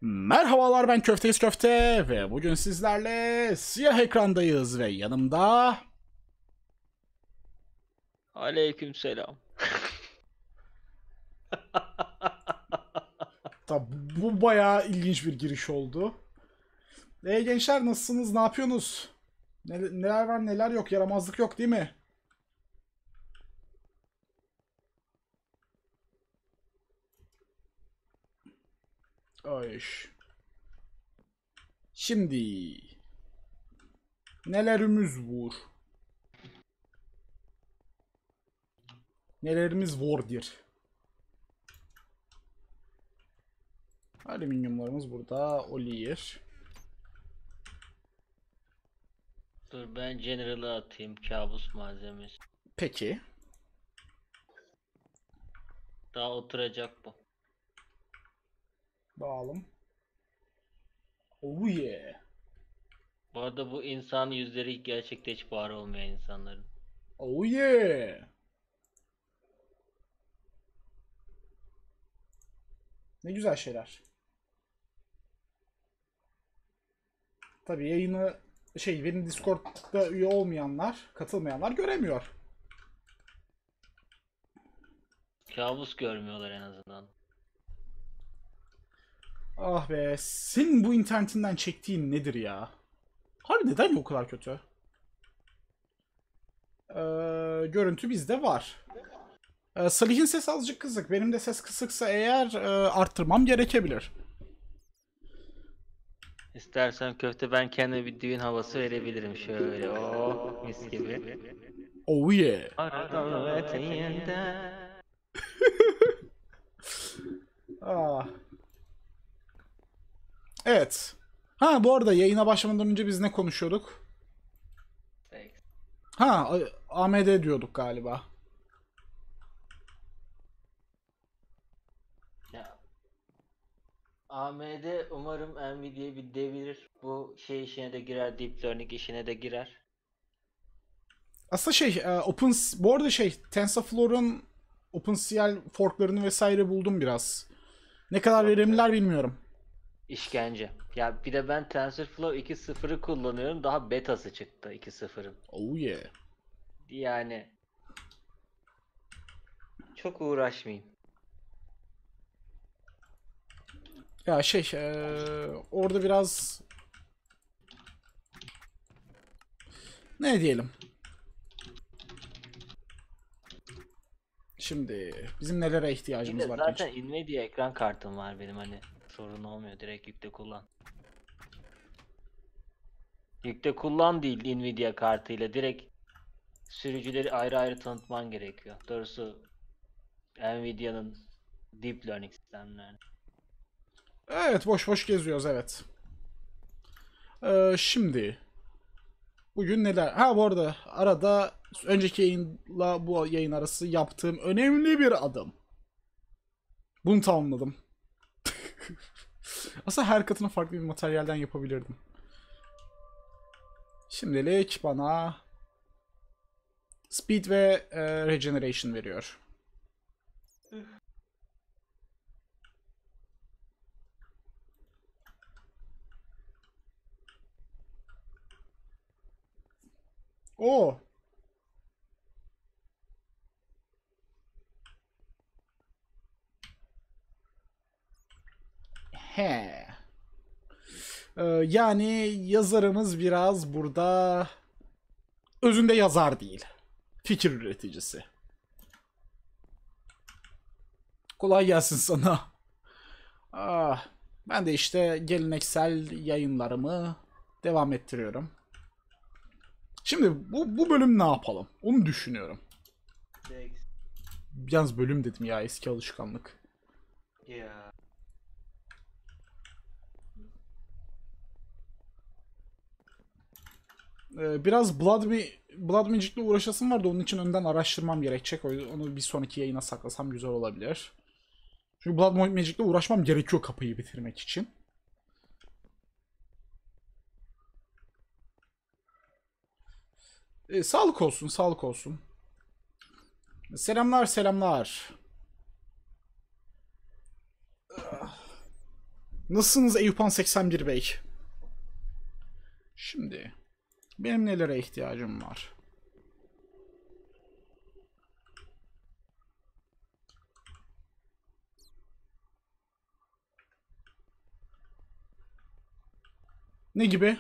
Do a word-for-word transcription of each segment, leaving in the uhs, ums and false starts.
Merhabalar, ben Köfteyiz Köfte ve bugün sizlerle siyah ekrandayız ve yanımda... Aleykümselam. Tabi bu bayağı ilginç bir giriş oldu. E gençler, nasılsınız, ne yapıyorsunuz? Ne- neler var neler yok, yaramazlık yok değil mi? Ay. Şimdi nelerimiz var? Nelerimiz vardır? Alüminyumlarımız burada. Oliyer. Dur ben General'a atayım kabus malzemesi. Peki. Daha oturacak bu. Bağalım. Oh yeah. Bu arada bu insan yüzleri gerçekte hiç var olmayan insanların. Oh yeah. Ne güzel şeyler. Tabii yayını şey benim Discord'da üye olmayanlar, katılmayanlar göremiyor. Kabus görmüyorlar en azından. Ah be, senin bu internetinden çektiğin nedir ya? Harbi neden o kadar kötü? Ee, görüntü bizde var. Ee, Salih'in sesi azıcık kısık. Benim de ses kısıksa eğer e, arttırmam gerekebilir. İstersen köfte ben kendime bir düğün havası verebilirim şöyle. Oh mis gibi. Oh yeah. Arada eteğinde. Ah. Evet. Ha, bu arada yayına başlamadan önce biz ne konuşuyorduk? Ha, A M D diyorduk galiba. Ya, A M D umarım Nvidia'yı bir devirir. Bu şey işine de girer, Deep Learning işine de girer. Aslında şey, e, Open, bu arada şey, TensorFlow'un OpenCL forklarını vesaire buldum biraz. Ne kadar verimliler bilmiyorum. İşkence. Ya bir de ben TensorFlow iki nokta sıfırı kullanıyorum. Daha betası çıktı iki nokta sıfırın. Oh yeah. Yani çok uğraşmayayım. Ya şey, e, orada biraz ne diyelim. Şimdi bizim nelere Bir ihtiyacımız de var zaten genç? Nvidia ekran kartım var benim, hani sorun olmuyor, direkt yükle kullan. Yükle kullan değil, Nvidia kartıyla direkt sürücüleri ayrı ayrı tanıtman gerekiyor. Doğrusu Nvidia'nın Deep Learning sistemlerini. Evet, boş boş geziyoruz, evet. E, şimdi bugün neler? Ha, bu arada arada önceki yayınla bu yayın arası yaptığım önemli bir adım. Bunu tamamladım. Aslında her katını farklı bir materyalden yapabilirdim. Şimdilik bana speed ve e, regeneration veriyor. Oo. He. Ee, yani yazarımız biraz burada özünde yazar değil. Fikir üreticisi. Kolay gelsin sana. Ah, ben de işte geleneksel yayınlarımı devam ettiriyorum. Şimdi bu, bu bölüm ne yapalım? Onu düşünüyorum. Yalnız bölüm dedim ya, eski alışkanlık. Ya. Ee, biraz Blood, Mi Blood Magic'le uğraşasım vardı. Onun için önden araştırmam gerekecek. O yüzden onu bir sonraki yayına saklasam güzel olabilir. Çünkü Blood Magic'le uğraşmam gerekiyor kapıyı bitirmek için. Ee, sağlık olsun, sağlık olsun. Selamlar, selamlar. Nasılsınız Eyüphan seksen bir Bey? Şimdi benim nelere ihtiyacım var? Ne gibi?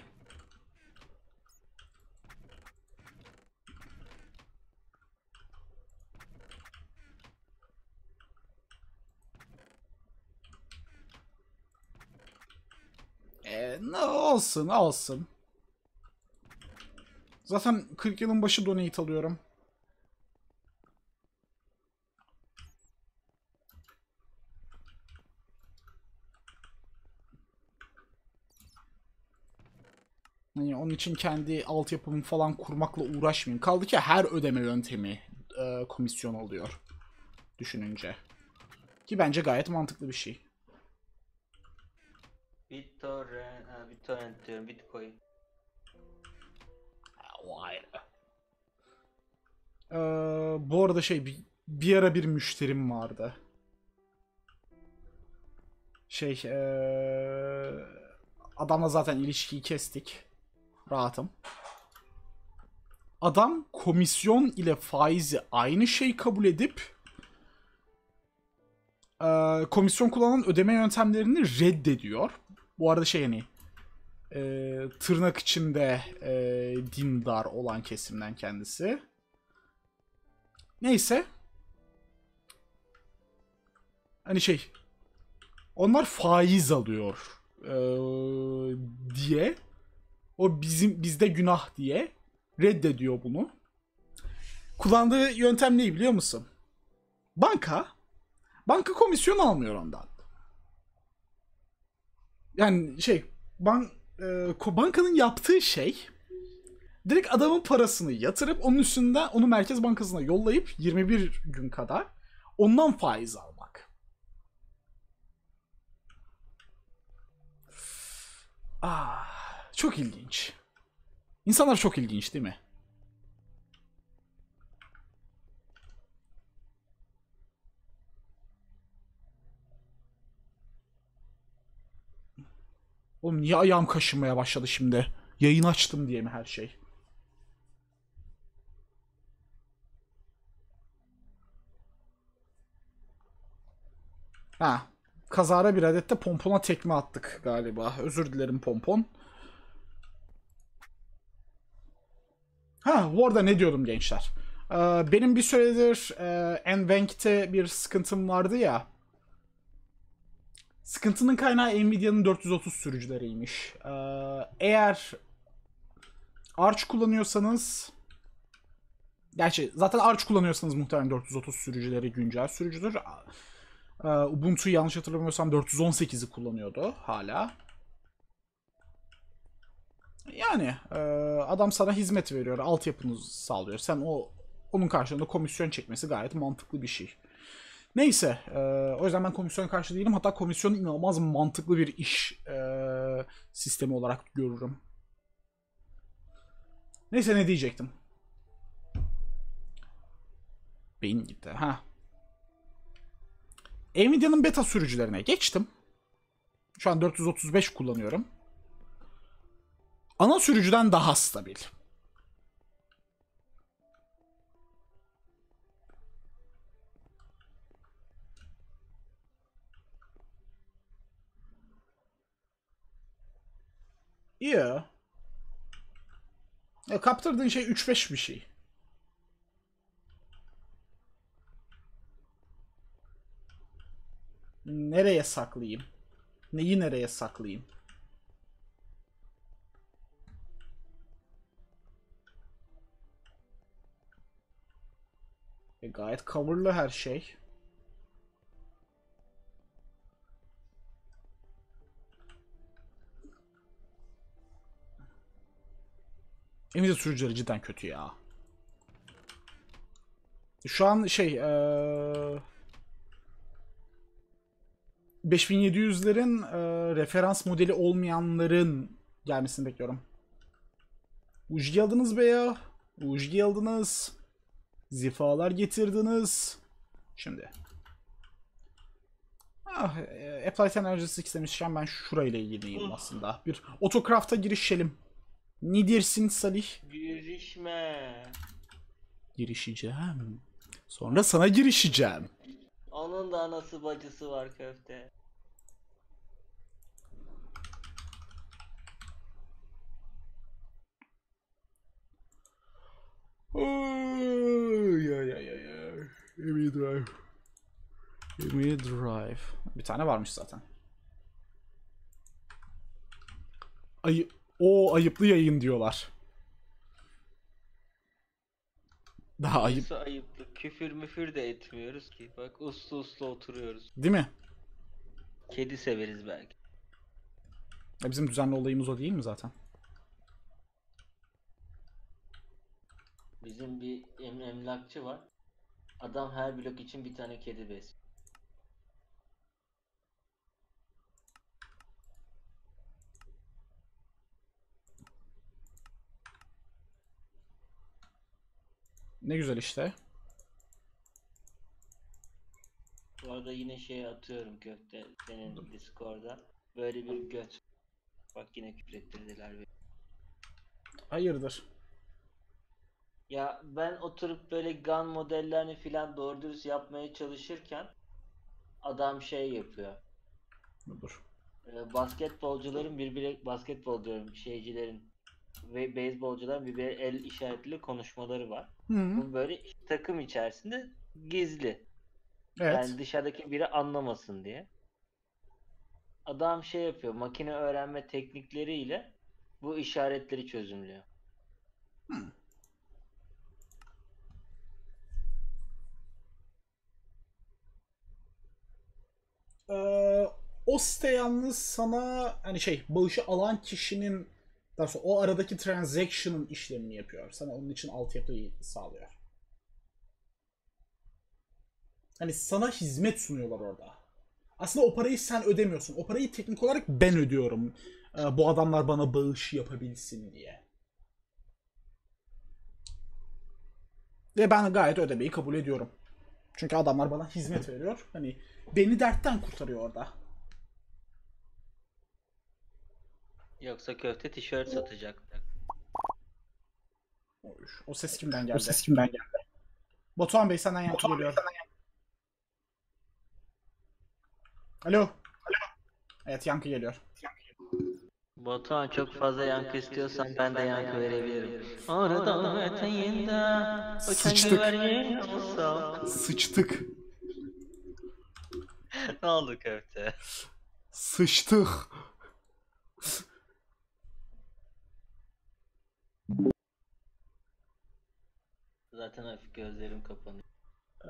Ee, ne olsun olsun. Zaten kırk yılın başı donate alıyorum. Yani onun için kendi altyapımı falan kurmakla uğraşmayayım. Kaldı ki her ödeme yöntemi e, komisyon oluyor. Düşününce. Ki bence gayet mantıklı bir şey. BitTorrent, ha, BitTorrent diyorum, Bitcoin. Vay. Ee, bu arada şey bir, bir ara bir müşterim vardı. Şey ee, adamla zaten ilişkiyi kestik. Rahatım. Adam komisyon ile faizi aynı şey kabul edip e, komisyon kullanan ödeme yöntemlerini reddediyor. Bu arada şey hani e, tırnak içinde e, dindar olan kesimden kendisi. Neyse. Hani şey onlar faiz alıyor e, diye o bizim bizde günah diye reddediyor bunu. Kullandığı yöntem ne biliyor musun? Banka banka komisyon almıyor ondan. Yani şey ban, e, bankanın yaptığı şey direkt adamın parasını yatırıp onun üstünden onu Merkez Bankası'na yollayıp yirmi bir gün kadar ondan faiz almak. Ah, çok ilginç. İnsanlar çok ilginç değil mi? Oğlum niye ayağım kaşınmaya başladı şimdi? Yayın açtım diye mi her şey? Ha, kazara bir adet de pompona tekme attık galiba. Özür dilerim pompon. Ha, bu arada ne diyordum gençler? Ee, benim bir süredir e, Nvenk'te bir sıkıntım vardı ya. Sıkıntının kaynağı Nvidia'nın dört yüz otuz sürücüleriymiş. Ee, eğer Arch kullanıyorsanız, gerçi zaten Arch kullanıyorsanız muhtemelen dört yüz otuz sürücüleri güncel sürücüdür. Ee, Ubuntu'yu yanlış hatırlamıyorsam dört yüz on sekizi kullanıyordu hala. Yani e, adam sana hizmet veriyor, altyapını sağlıyor. Sen o onun karşılığında komisyon çekmesi gayet mantıklı bir şey. Neyse, e, o yüzden ben komisyon karşı değilim. Hatta komisyonu inanılmaz mantıklı bir iş e, sistemi olarak görürüm. Neyse ne diyecektim? Beyin gitti. Ha. Nvidia'nın beta sürücülerine geçtim. Şu an dört yüz otuz beş kullanıyorum. Ana sürücüden daha stabil. İyi. Ya, kaptırdığın şey üç beş bir şey. Nereye saklayayım? Neyi nereye saklayayım? E, gayet coverlı her şey. Nvidia sürücüleri cidden kötü ya. Şu an şey ee, beş bin yedi yüzlerin e, referans modeli olmayanların gelmesini bekliyorum. U J G aldınız be ya. U J G aldınız. Zifalar getirdiniz. Şimdi. Ah, e, Applied Energy Six demişken ben şurayla ilgiliyim aslında. Bir Autocraft'a girişelim. Ne dersin Salih? Girişme. Girişeceğim. Sonra sana girişeceğim. Onun da anası bacısı var köfte. Ay ay ay ay ay. Emi Drive. Emi Drive. Bir tane varmış zaten. Ay o ayıplı yayın diyorlar. Daha ayıp. Nasıl ayıplı? Küfür müfür de etmiyoruz ki. Bak uslu uslu oturuyoruz. Değil mi? Kedi severiz belki. Ya bizim düzenli olayımız o değil mi zaten? Bizim bir em emlakçı var. Adam her blok için bir tane kedi besliyor. Ne güzel işte. Bu arada yine şey atıyorum köfte senin Discord'a. Böyle bir göt. Bak yine küfür ettirdiler beni. Hayırdır? Ya ben oturup böyle gun modellerini filan doğru dürüst yapmaya çalışırken adam şey yapıyor. Dur. Ee, basketbolcuların birbiri basketbol diyorum şeycilerin ve beyzbolcuların birbiri el işaretli konuşmaları var. Hı -hı. Bu böyle takım içerisinde gizli. Evet. Yani dışarıdaki biri anlamasın diye. Adam şey yapıyor, makine öğrenme teknikleriyle bu işaretleri çözümlüyor. Hı. Ee, o site yalnız sana hani şey bağışı alan kişinin daha sonra o aradaki transaction'ın işlemini yapıyor. Sana onun için altyapıyı sağlıyor. Hani sana hizmet sunuyorlar orada. Aslında o parayı sen ödemiyorsun. O parayı teknik olarak ben ödüyorum. Ee, bu adamlar bana bağış yapabilsin diye. Ve ben gayet ödemeyi kabul ediyorum. Çünkü adamlar bana hizmet veriyor. Hani beni dertten kurtarıyor orada. Yoksa köfte tişört satacak. O ses kimden geldi? O ses kimden geldi? Batuhan Bey senden yankı geliyor. Alo. Alo. Evet yankı geliyor. Batuhan çok fazla yankı istiyorsan ben de yankı verebilirim. Orada eteğinde Sıçtık. güvercin olsa. Sıçtık. Ne oldu köfte? Sıçtık. Zaten hafif gözlerim kapanıyor. Ee...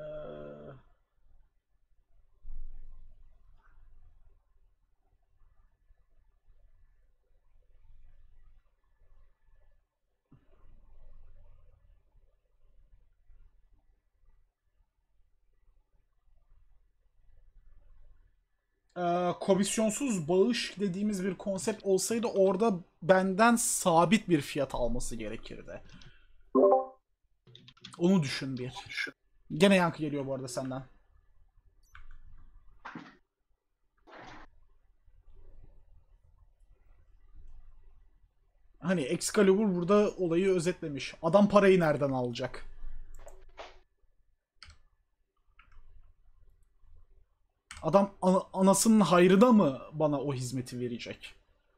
Ee, komisyonsuz bağış dediğimiz bir konsept olsaydı orada benden sabit bir fiyat alması gerekirdi. Onu düşün bir. Gene yankı geliyor bu arada senden. Hani Excalibur burada olayı özetlemiş. Adam parayı nereden alacak? Adam ana, anasının hayrına mı bana o hizmeti verecek?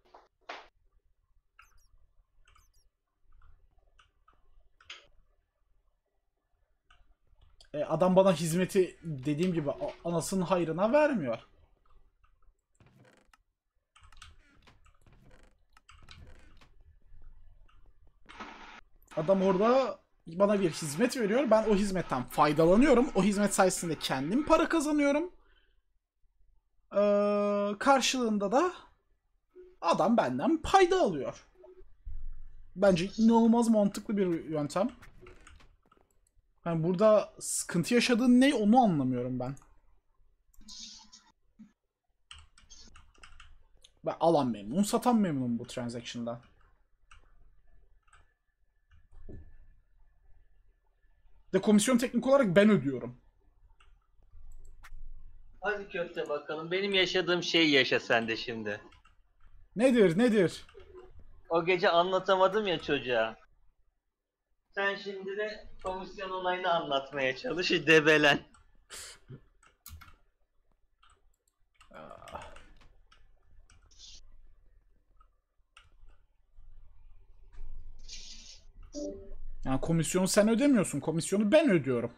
E, adam bana hizmeti dediğim gibi anasının hayrına vermiyor. Adam orada bana bir hizmet veriyor. Ben o hizmetten faydalanıyorum. O hizmet sayesinde kendim para kazanıyorum. Ee, karşılığında da adam benden payda alıyor. Bence inanılmaz mantıklı bir yöntem. Yani burada sıkıntı yaşadığın ne onu anlamıyorum ben. Ben alan memnun, satan memnun bu transaction'dan. De komisyon teknik olarak ben ödüyorum. Hadi köfte bakalım. Benim yaşadığım şeyi yaşa sen de şimdi. Nedir nedir? O gece anlatamadım ya çocuğa. Sen şimdi de komisyon olayını anlatmaya çalış, debelen. Yani komisyonu sen ödemiyorsun. Komisyonu ben ödüyorum.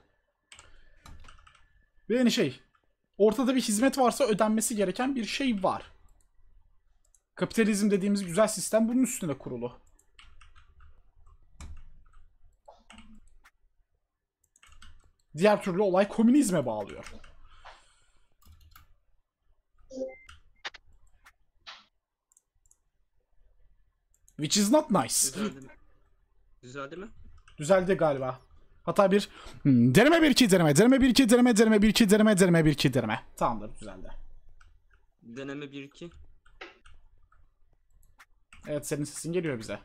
Ve yani şey, ortada bir hizmet varsa ödenmesi gereken bir şey var. Kapitalizm dediğimiz güzel sistem bunun üstüne kurulu. Diğer türlü olay komünizme bağlıyor. Which is not nice. Düzeldi mi? Düzeldi mi? Düzeldi galiba. Hatta bir hmm, deneme bir iki deneme, deneme bir iki deneme, deneme bir iki deneme, deneme bir iki deneme. Tamamdır, düzeldi. Deneme bir iki. Evet, senin sesin geliyor bize.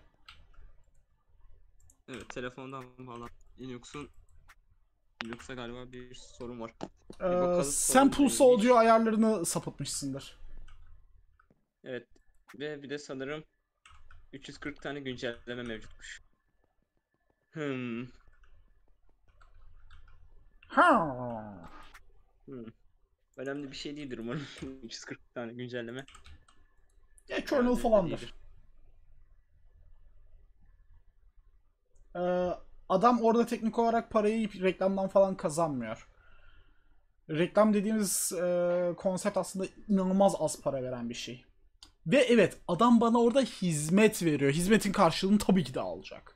Evet, telefondan falan. Linux'un Linux'a galiba bir sorun var. Bir Ee, bakalım sen sorun Pulse neymiş. Audio ayarlarını sapıtmışsındır. Evet. Ve bir de sanırım üç yüz kırk tane güncelleme mevcutmuş. Hmm. Ha. hmm. Önemli bir şey değildir umarım. üç yüz kırk tane güncelleme. Ya kernel Herhalde falandır. değildir. Ee, adam orada teknik olarak parayı reklamdan falan kazanmıyor. Reklam dediğimiz e, konsept aslında inanılmaz az para veren bir şey. Ve evet, adam bana orada hizmet veriyor. Hizmetin karşılığını tabii ki de alacak.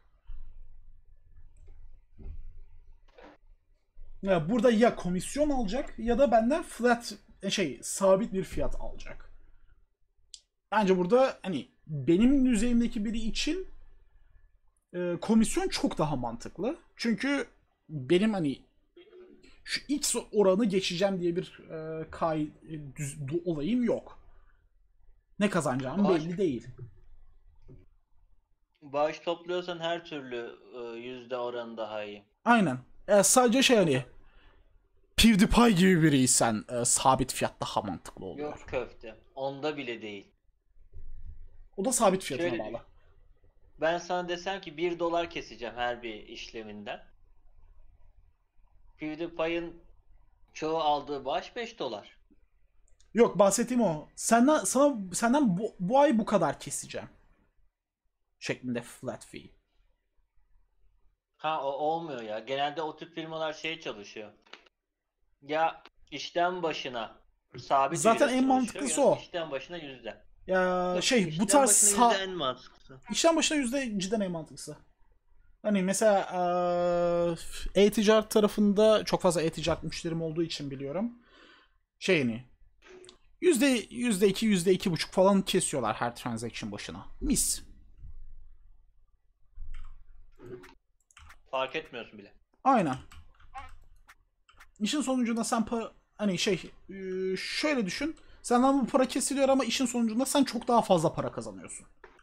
Ya burada ya komisyon alacak ya da benden flat şey sabit bir fiyat alacak. Bence burada hani benim düzeyimdeki biri için e, komisyon çok daha mantıklı. Çünkü benim hani şu X oranı geçeceğim diye bir e, kay e, düz, olayım yok. Ne kazanacağım Bağış, belli değil. bağış topluyorsan her türlü e, yüzde oranı daha iyi. Aynen. E, sadece şey hani PewDiePie gibi biriysen e, sabit fiyat daha mantıklı oluyor. Yok köfte. Onda bile değil. O da sabit fiyatına Şöyle bağlı. düşün. Ben sana desem ki bir dolar keseceğim her bir işleminden. PewDiePie'ın çoğu aldığı bağış beş dolar. Yok, bahsettiğim o. Senden sana senden bu, bu ay bu kadar keseceğim. Şeklinde flat fee. Ha o olmuyor ya. Genelde o tip firmalar şey çalışıyor. Ya işlem başına sabit Zaten ücret en çalışıyor mantıklısı ya o. işlem başına yüzde. Ya Yok, şey bu işlem tarz başına yüzde sa- en mantıklısı. işlem başına yüzde cidden en mantıklısı. Hani mesela eee, e-ticaret tarafında çok fazla e-ticaret müşterim olduğu için biliyorum. Şeyini yüzde yüzde iki yüzde iki buçuk falan kesiyorlar her transaction başına. Mis. Fark etmiyorsun bile. Aynen. İşin sonucunda sen para hani şey eee, şöyle düşün. Senden bu para kesiliyor ama işin sonucunda sen çok daha fazla para kazanıyorsun.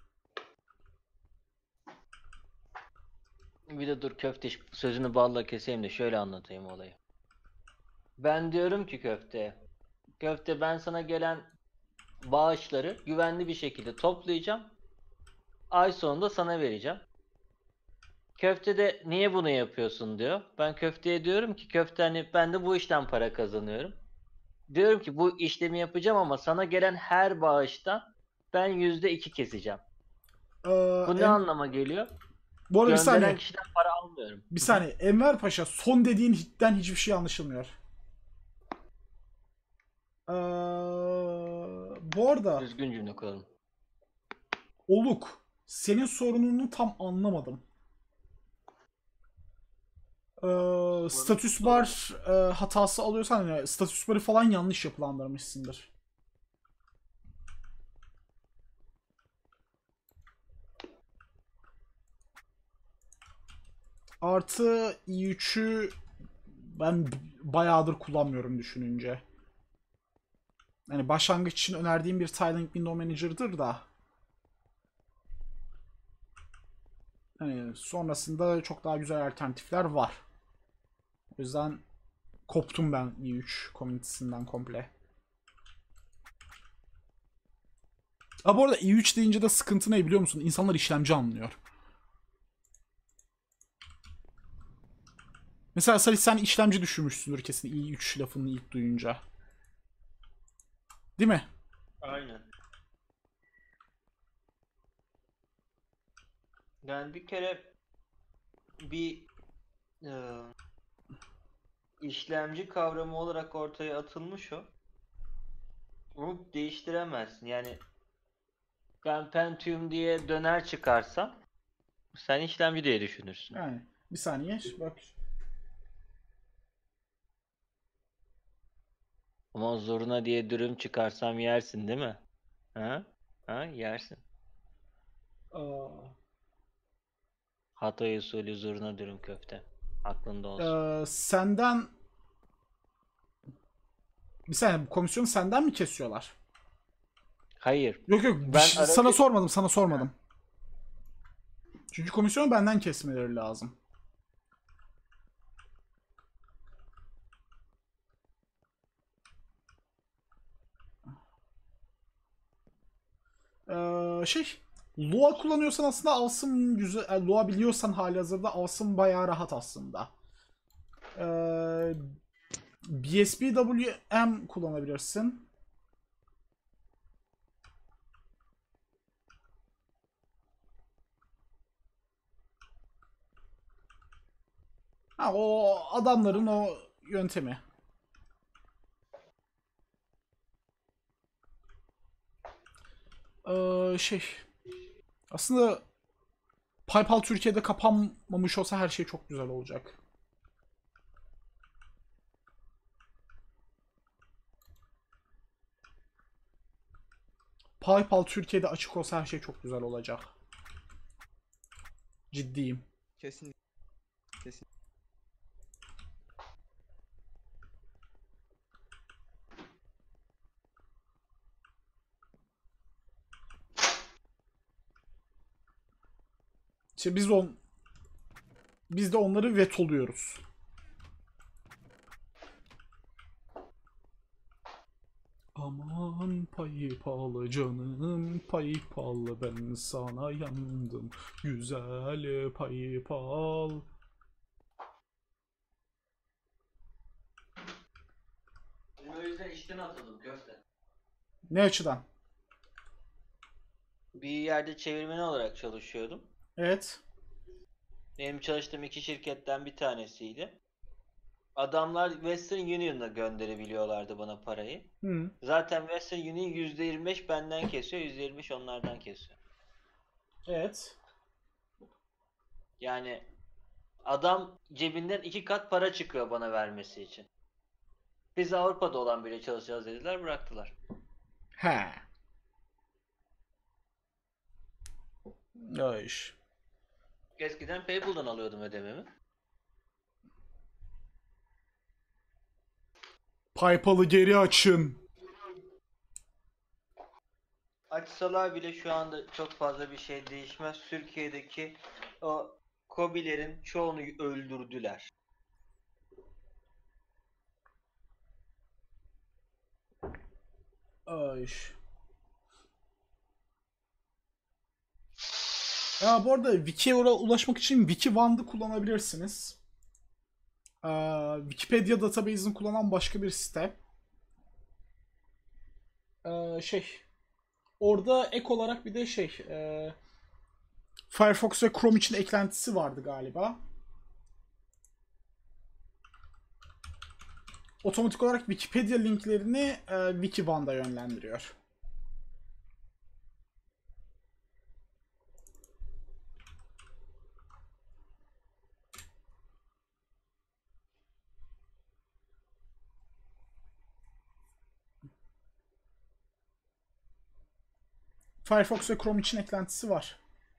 Bir de dur köfte sözünü balla keseyim de şöyle anlatayım olayı. Ben diyorum ki köfteye. Köfte ben sana gelen bağışları güvenli bir şekilde toplayacağım. Ay sonunda sana vereceğim. Köfte de niye bunu yapıyorsun diyor. Ben köfteye diyorum ki köfte hani ben de bu işten para kazanıyorum. Diyorum ki bu işlemi yapacağım ama sana gelen her bağıştan ben yüzde iki keseceğim. Eee, Bu ne en- anlama geliyor? bu arada bir Gönderen saniye. kişiden para almıyorum. Bir saniye. Enver Paşa, son dediğin hitten hiçbir şey anlaşılmıyor. Eee, bu arada Düzgün cümle kuralım. Oluk, senin sorununu tam anlamadım. Eee statüs bar e, hatası alıyorsan yani statüs barı falan yanlış yapılandırmışsındır. Artı i üçü ben bayağıdır kullanmıyorum düşününce. Yani başlangıç için önerdiğim bir Tiling Window Manager'dır da. Hani sonrasında çok daha güzel alternatifler var. O yüzden Koptum ben i üç komünitesinden komple. Ha bu arada i üç deyince de sıkıntı ne biliyor musun? İnsanlar işlemci anlıyor. Mesela Salih sen işlemci düşünmüşsündür kesin i üç lafını ilk duyunca. Değil mi? Aynen. Yani bir kere bir e, işlemci kavramı olarak ortaya atılmış o. Onu değiştiremezsin. Yani ben Pentium diye döner çıkarsam sen işlemci diye düşünürsün. Yani bir saniye bak. Ama zoruna diye dürüm çıkarsam yersin değil mi? Ha? Ha yersin. Aa, Hatay usulü zurna dürüm köfte. Aklında olsun. Ee, senden bir saniye bu komisyonu senden mi kesiyorlar? Hayır. Yok yok bir Ben şey- sana aracı... sormadım sana sormadım. Çünkü komisyonu benden kesmeleri lazım. Ee, şey Lua kullanıyorsan aslında Awesome güzel. Yani Lua biliyorsan halihazırda Awesome bayağı rahat aslında. Ee, B S B W M kullanabilirsin. Ha, o adamların o yöntemi. Ee, şey aslında PayPal Türkiye'de kapanmamış olsa her şey çok güzel olacak. PayPal Türkiye'de açık olsa her şey çok güzel olacak. Ciddiyim. Kesin. Kesin. İşte biz on biz de onları vetoluyoruz. Aman PayPal canım PayPal ben sana yandım güzel PayPal. O yüzden işten atıldım köfte. Ne açıdan? Bir yerde çevirmen olarak çalışıyordum. Evet. Benim çalıştığım iki şirketten bir tanesiydi. Adamlar Western Union'la gönderebiliyorlardı bana parayı. Hı. Zaten Western Union yüzde yirmi beş benden kesiyor, yüzde yirmi beş onlardan kesiyor. Evet. Yani adam cebinden iki kat para çıkıyor bana vermesi için. Biz Avrupa'da olan biriyle çalışacağız dediler, bıraktılar. He. Ya iş. Eskiden PayPal'dan alıyordum ödememi. PayPal'ı geri açın. Açsalar bile şu anda çok fazla bir şey değişmez. Türkiye'deki o KOBİ'lerin çoğunu öldürdüler. Ay iş. Ya bu arada Wiki'ye ulaşmak için Wikiband'ı kullanabilirsiniz. Ee, Wikipedia database'ini kullanan başka bir site. Ee, şey orada ek olarak bir de şey e, Firefox ve Chrome için eklentisi vardı galiba. Otomatik olarak Wikipedia linklerini e, Wikiband'a yönlendiriyor. Firefox ve Chrome için eklentisi var.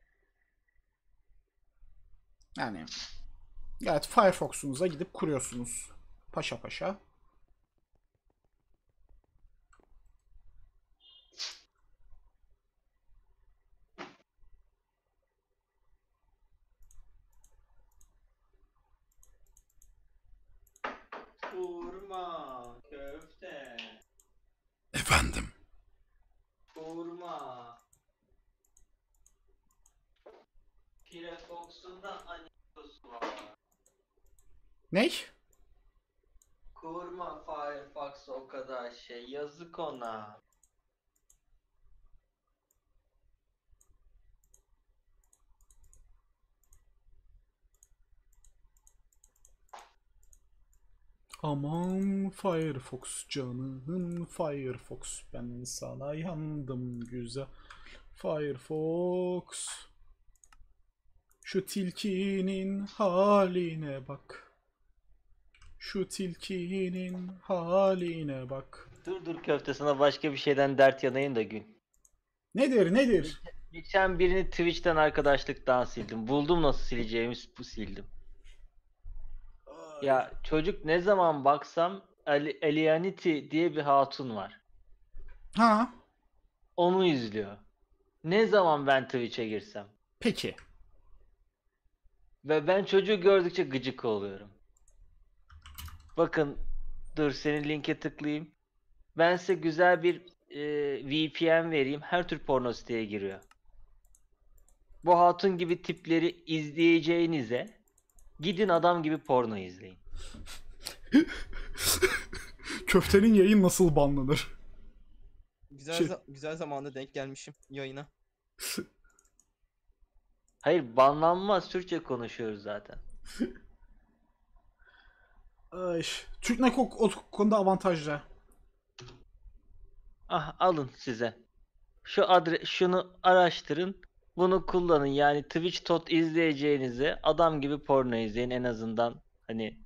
Yani evet Firefox'unuza gidip kuruyorsunuz. Paşa paşa. Kurma, köfte, Efendim. kurma. Firefox'un da anitosu var. Ney? Kurma Firefox o kadar şey. Yazık ona. Aman Firefox canım Firefox, ben sana yandım güzel Firefox. Şu tilkinin haline bak. Şu tilkinin haline bak. Dur dur köfte, sana başka bir şeyden dert yanayım da gül. Nedir nedir? Geçen birini Twitch'ten arkadaşlıktan sildim. Buldum nasıl sileceğimi, bu sildim. Ya çocuk ne zaman baksam Ali- Elianiti diye bir hatun var. Ha, Onu izliyor. Ne zaman ben Twitch'e girsem. peki. Ve ben çocuğu gördükçe gıcık oluyorum. Bakın, dur senin linke tıklayayım. Ben size güzel bir e, V P N vereyim. Her tür porno siteye giriyor. Bu hatun gibi tipleri izleyeceğinize gidin adam gibi porno izleyin. Köftenin yayın nasıl banlanır? Güzel Şey- za- güzel zamanda denk gelmişim yayına. Hayır, banlanmaz, Türkçe konuşuyoruz zaten. Ay, Türk Nakok o konuda avantajlı. Ah, alın size. Şu adres, şunu araştırın. Bunu kullanın. Yani Twitch tot izleyeceğinize adam gibi porno izleyin en azından. Hani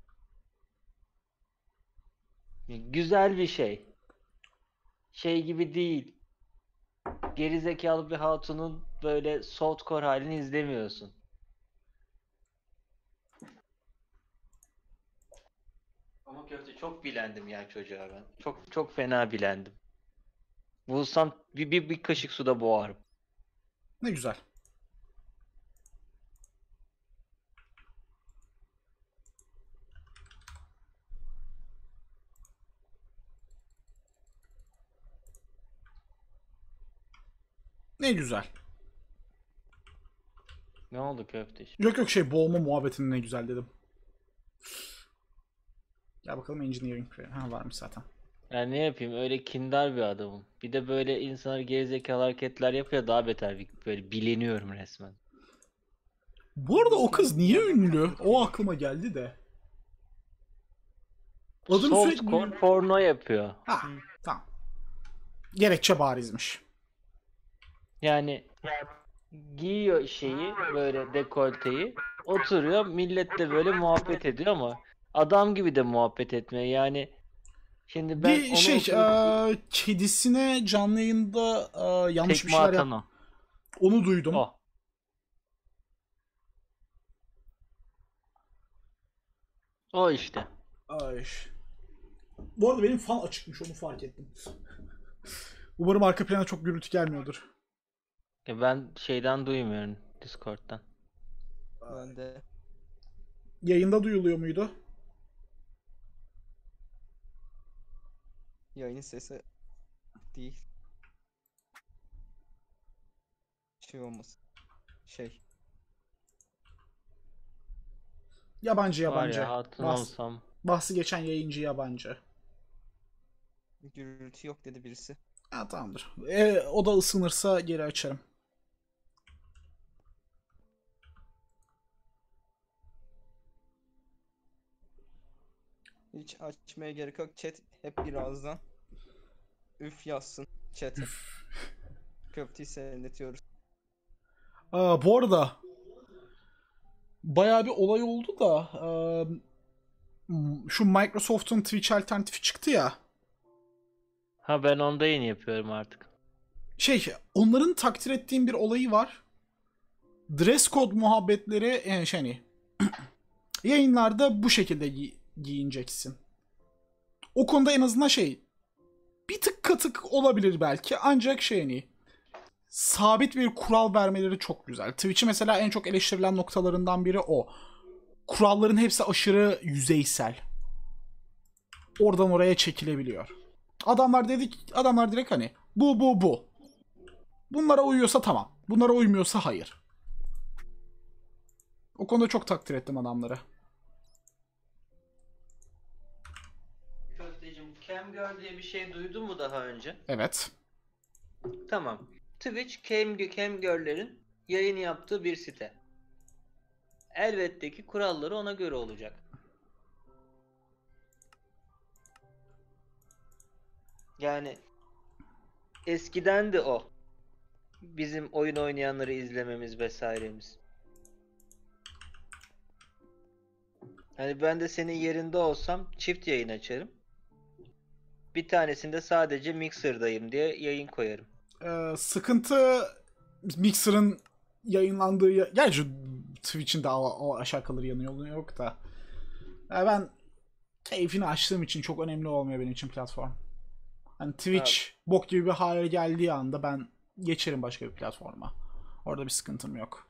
güzel bir şey. Şey gibi değil. Gerizekalı bir hatunun böyle softcore halini izlemiyorsun. Ama köfte, çok bilendim ya çocuğa ben. Çok çok fena bilendim. Bulsam bir, bir, bir kaşık suda boğarım. Ne güzel. Ne güzel. Ne oldu köfte? Yok yok, şey, boğulma muhabbetinin ne güzel dedim. Gel bakalım engineering. Ha, varmış zaten. Yani ne yapayım, öyle kindar bir adamım. Bir de böyle insanlar gerizekalı hareketler yapıyor, daha beter bir, böyle bileniyorum resmen. Bu arada o kız niye ünlü? O aklıma geldi de. Adını sürekli... Softcore porno yapıyor. Ha, tamam. Gerekçe barizmiş. Yani giyiyor şeyi, böyle dekolteyi, oturuyor, milletle böyle muhabbet ediyor ama adam gibi de muhabbet etmiyor. Yani şimdi ben Bir onu şey, oturup- eee, kedisine canlı yayında eee, yanlış bir tekme şeyler yap. atan o. Onu duydum. O. O işte. Ay. Bu arada benim fan açıkmış, onu fark ettim. Umarım arka plana çok gürültü gelmiyordur. Ya ben şeyden duymuyorum, Discord'dan. Ben de Yayında duyuluyor muydu? yayının sesi değil. Şey olmasın. Şey. Yabancı Var yabancı. ya, hatun Bahs- olsam. bahsi geçen yayıncı yabancı. Gürültü yok dedi birisi. Ha, tamamdır. E, o da ısınırsa geri açarım. Hiç açmaya gerek yok. Chat hep birazdan. Üf yazsın chat. Köfteyi seyredetiyoruz. Aa, bu arada bayağı bir olay oldu da eee, şu Microsoft'un Twitch alternatifi çıktı ya. Ha, ben onda yayın yapıyorum artık. Şey, onların takdir ettiğim bir olayı var. Dress code muhabbetleri, yani şey, hani, yayınlarda bu şekilde gi- giyineceksin. O konuda en azından şey, bir tık katık olabilir belki, ancak şey, hani, sabit bir kural vermeleri çok güzel. Twitch'i mesela en çok eleştirilen noktalarından biri o. Kuralların hepsi aşırı yüzeysel. oradan oraya çekilebiliyor. Adamlar dedik, adamlar direkt hani bu bu bu. Bunlara uyuyorsa tamam. Bunlara uymuyorsa hayır. O konuda çok takdir ettim adamları. Köfteciğim, Camgirl diye bir şey duydun mu daha önce? Evet. Tamam. Twitch Cam, Camgirl'lerin yayın yaptığı bir site. Elbette ki kuralları ona göre olacak. Yani eskiden de o. Bizim oyun oynayanları izlememiz vesairemiz. Hani ben de senin yerinde olsam çift yayın açarım. Bir tanesinde sadece Mixer'dayım diye yayın koyarım. Ee, sıkıntı Mixer'ın yayınlandığı... Ya- Gerçi Twitch'in de al- al- aşağı kalır yanı yolu yok da. Ya ben keyfini açtığım için çok önemli olmuyor benim için platform. Hani Twitch Evet. bok gibi bir hale geldiği anda ben geçerim başka bir platforma. Orada bir sıkıntım yok.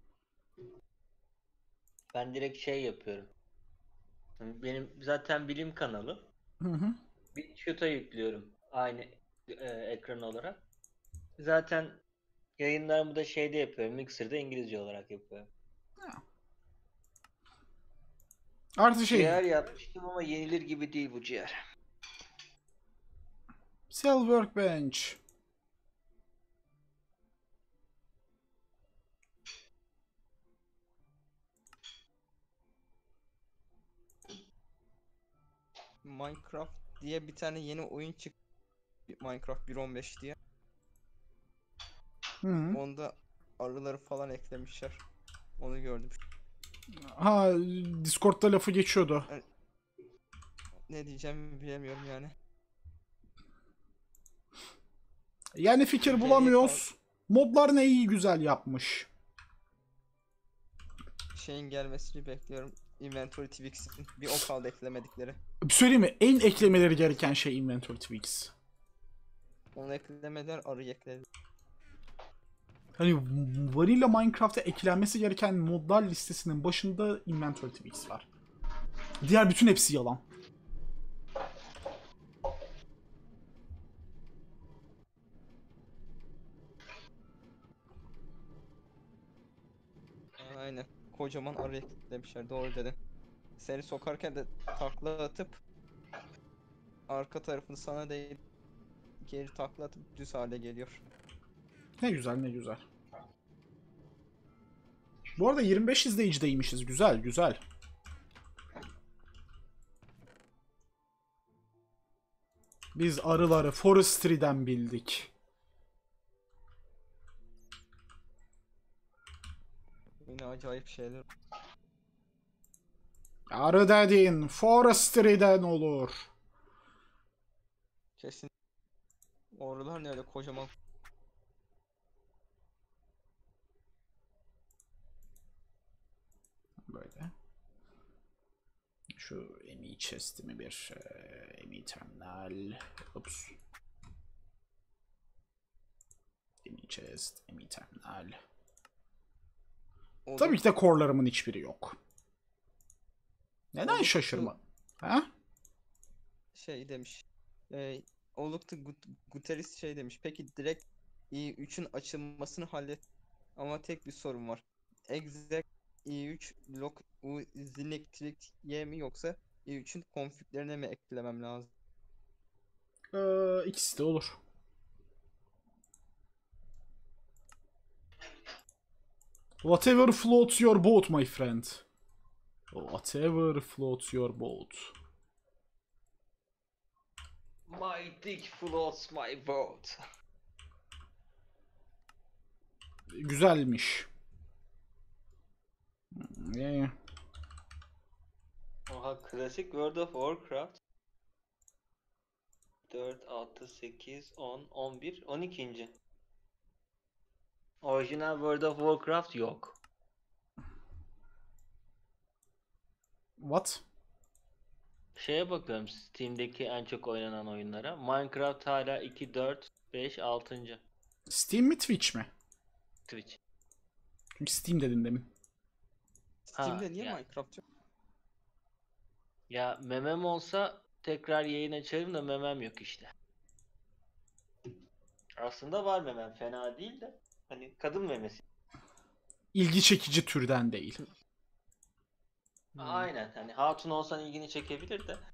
Ben direkt şey yapıyorum. Benim zaten bilim kanalı. Hı hı. Bir şuta yüklüyorum. Aynı e, ekran olarak. Zaten yayınlarımı da şeyde yapıyorum. Mixer'da İngilizce olarak yapıyorum. Artı şey... Ciğer yapmıştım ama yenilir gibi değil bu ciğer. Sell Workbench. Minecraft diye bir tane yeni oyun çıktı. Minecraft bir nokta on beş diye. Hı hı. Onda arıları falan eklemişler. Onu gördüm. Ha, Discord'da lafı geçiyordu. Ne diyeceğimi bilemiyorum yani. Yani fikir Geriye bulamıyoruz. Modlar ne iyi güzel yapmış. Şeyin gelmesini bekliyorum. Inventory Twix'in. Bir o kaldı eklemedikleri. Bir söyleyeyim mi? En eklemeleri gereken şey Inventory Tweaks. Onu eklemeden arı ekledi. Hani Vanilla Minecraft'a eklenmesi gereken modlar listesinin başında Inventory Tweaks var. Diğer bütün hepsi yalan. Aynen. Kocaman arı eklemişler. Doğru dedin. Seni sokarken de takla atıp arka tarafını sana değil geri takla atıp düz hale geliyor. Ne güzel ne güzel. Bu arada yirmi beş izleyicideymişiz. Güzel güzel. Biz arıları Forestry'den bildik. Yine acayip şeyler. Arı dediğin Forestry'den olur. Kesin. Oralar ne öyle kocaman. Böyle. Şu emi chest'imi bir e, emi terminal. Ups. Emi chest, emi terminal. O da Tabii ki de core'larımın hiçbiri yok. Neden Oldukça- şaşırma? Ha? şey demiş. E, Oluktu Gut Guterres şey demiş. Peki direkt i üçün açılmasını hallet. Ama tek bir sorun var. Exact i üç lock u zinectric y mi yoksa i üçün konfiglerine mi eklemem lazım? Ee, ikisi de olur. Whatever floats your boat, my friend. Whatever floats your boat. My dick floats my boat. Güzelmiş. Hmm, yani. Oha, klasik World of Warcraft. dört, altı, sekiz, on, on bir, on iki. Orijinal World of Warcraft yok. What? Şeye bakıyorum, Steam'deki en çok oynanan oyunlara. Minecraft hala iki, dört, beş, altı. Steam mi Twitch mi? Twitch. Çünkü Steam dedin demin. Steam'de Ha, niye ya. Minecraft yok? Ya memem olsa tekrar yayın açarım da memem yok işte. Aslında var memem, fena değil de. Hani kadın memesi. İlgi çekici türden değil. Hmm. Aynen, hani hatun olsan ilgini çekebilir de.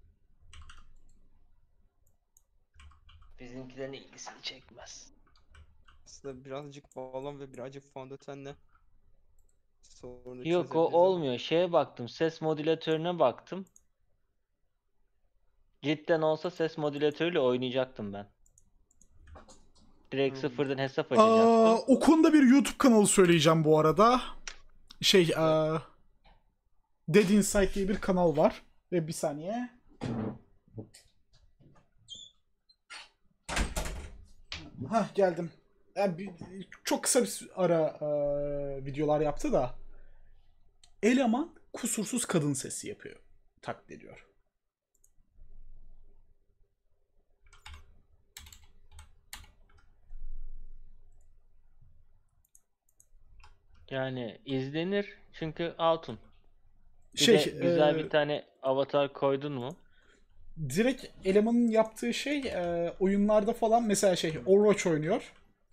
Bizimkilerin ilgisini çekmez. Aslında birazcık balon ve birazcık fondötenle sorunu Yok, o çözebiliriz ama. olmuyor. Şeye baktım, ses modülatörüne baktım. Cidden olsa ses modülatörüyle oynayacaktım ben. Direkt Hmm. sıfırdan hesap Aa, açacaktım. o konuda bir YouTube kanalı söyleyeceğim bu arada. Şey, Evet. aa, Dead Insight diye bir kanal var. Ve bir saniye. Hah, geldim. Yani bir, çok kısa bir ara aa, videolar yaptı da. Eleman kusursuz kadın sesi yapıyor. Taklit ediyor. Yani izlenir çünkü hatun. Bir Şey, de güzel e, bir tane avatar koydun mu? direkt elemanın yaptığı şey e, oyunlarda falan mesela şey Overwatch oynuyor.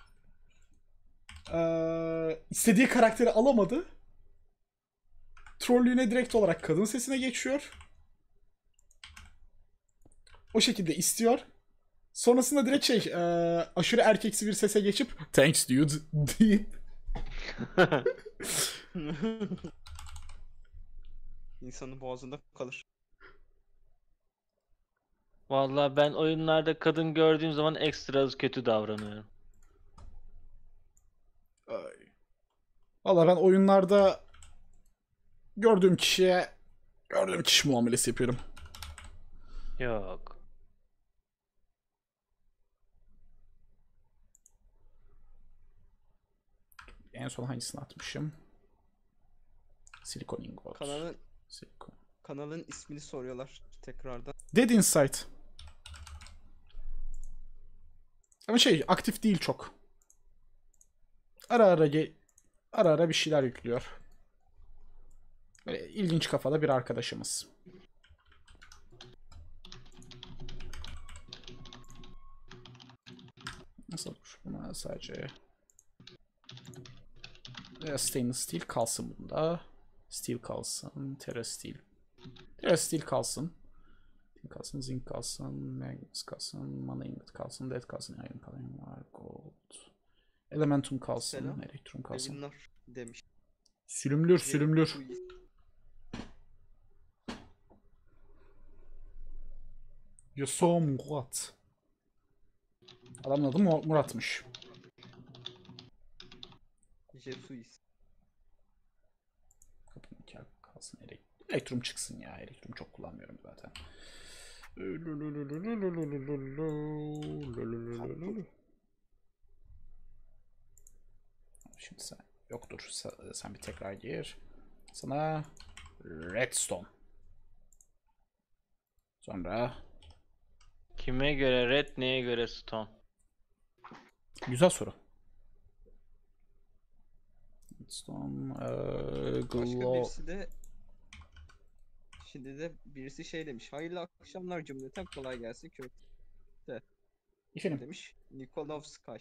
E, istediği karakteri alamadı. Trollüğüne direkt olarak kadın sesine geçiyor. O şekilde istiyor. Sonrasında direkt şey e, aşırı erkeksi bir sese geçip thanks dude deyip İnsanın boğazında kalır. Vallahi ben oyunlarda kadın gördüğüm zaman ekstra kötü davranıyorum. Valla ben oyunlarda gördüğüm kişiye gördüğüm kişi muamelesi yapıyorum. Yok. En son hangisini atmışım? Silikon ingot. Kanalın Silikon. kanalın ismini soruyorlar tekrardan. Dead Insight. Ama şey aktif değil çok. Ara ara ge- ara ara bir şeyler yüklüyor. Böyle ilginç kafada bir arkadaşımız. Nasıl olur? Buna sadece e, stainless steel kalsın bunda. Steel kalsın. Terra steel. Terra steel kalsın. Tin kalsın. Zinc kalsın. Magnets kalsın. Mana ingot kalsın. Lead kalsın. Iron kalsın. Gold. Elementum kalsın. Selam. Elektron kalsın. Yayınlar demiş. Sülümlür J- sülümlür. Ruiz. Yoso Murat. Adamın adı Mu- Murat'mış. Jesuis. Kapının kel kalsın. Elek- Elektrum çıksın ya. Elektrum çok kullanmıyorum zaten. Şimdi sen yoktur. Sen, sen bir tekrar gir. Sana Redstone. Sonra Kime göre red, neye göre stone? güzel soru. Redstone, eee, Başka glow. birisi de şimdi de birisi şey demiş. Hayırlı akşamlar cümleten kolay gelsin köfte Efendim. demiş. Nikolov Sky.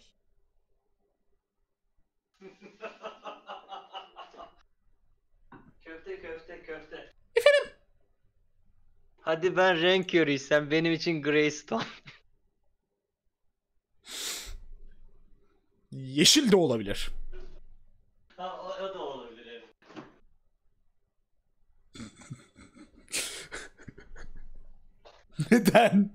Köfte köfte köfte. Efendim? Hadi ben renk körüysem benim için Greystone. Yeşil de olabilir. Ha, o, o da olabilir, evet. Neden?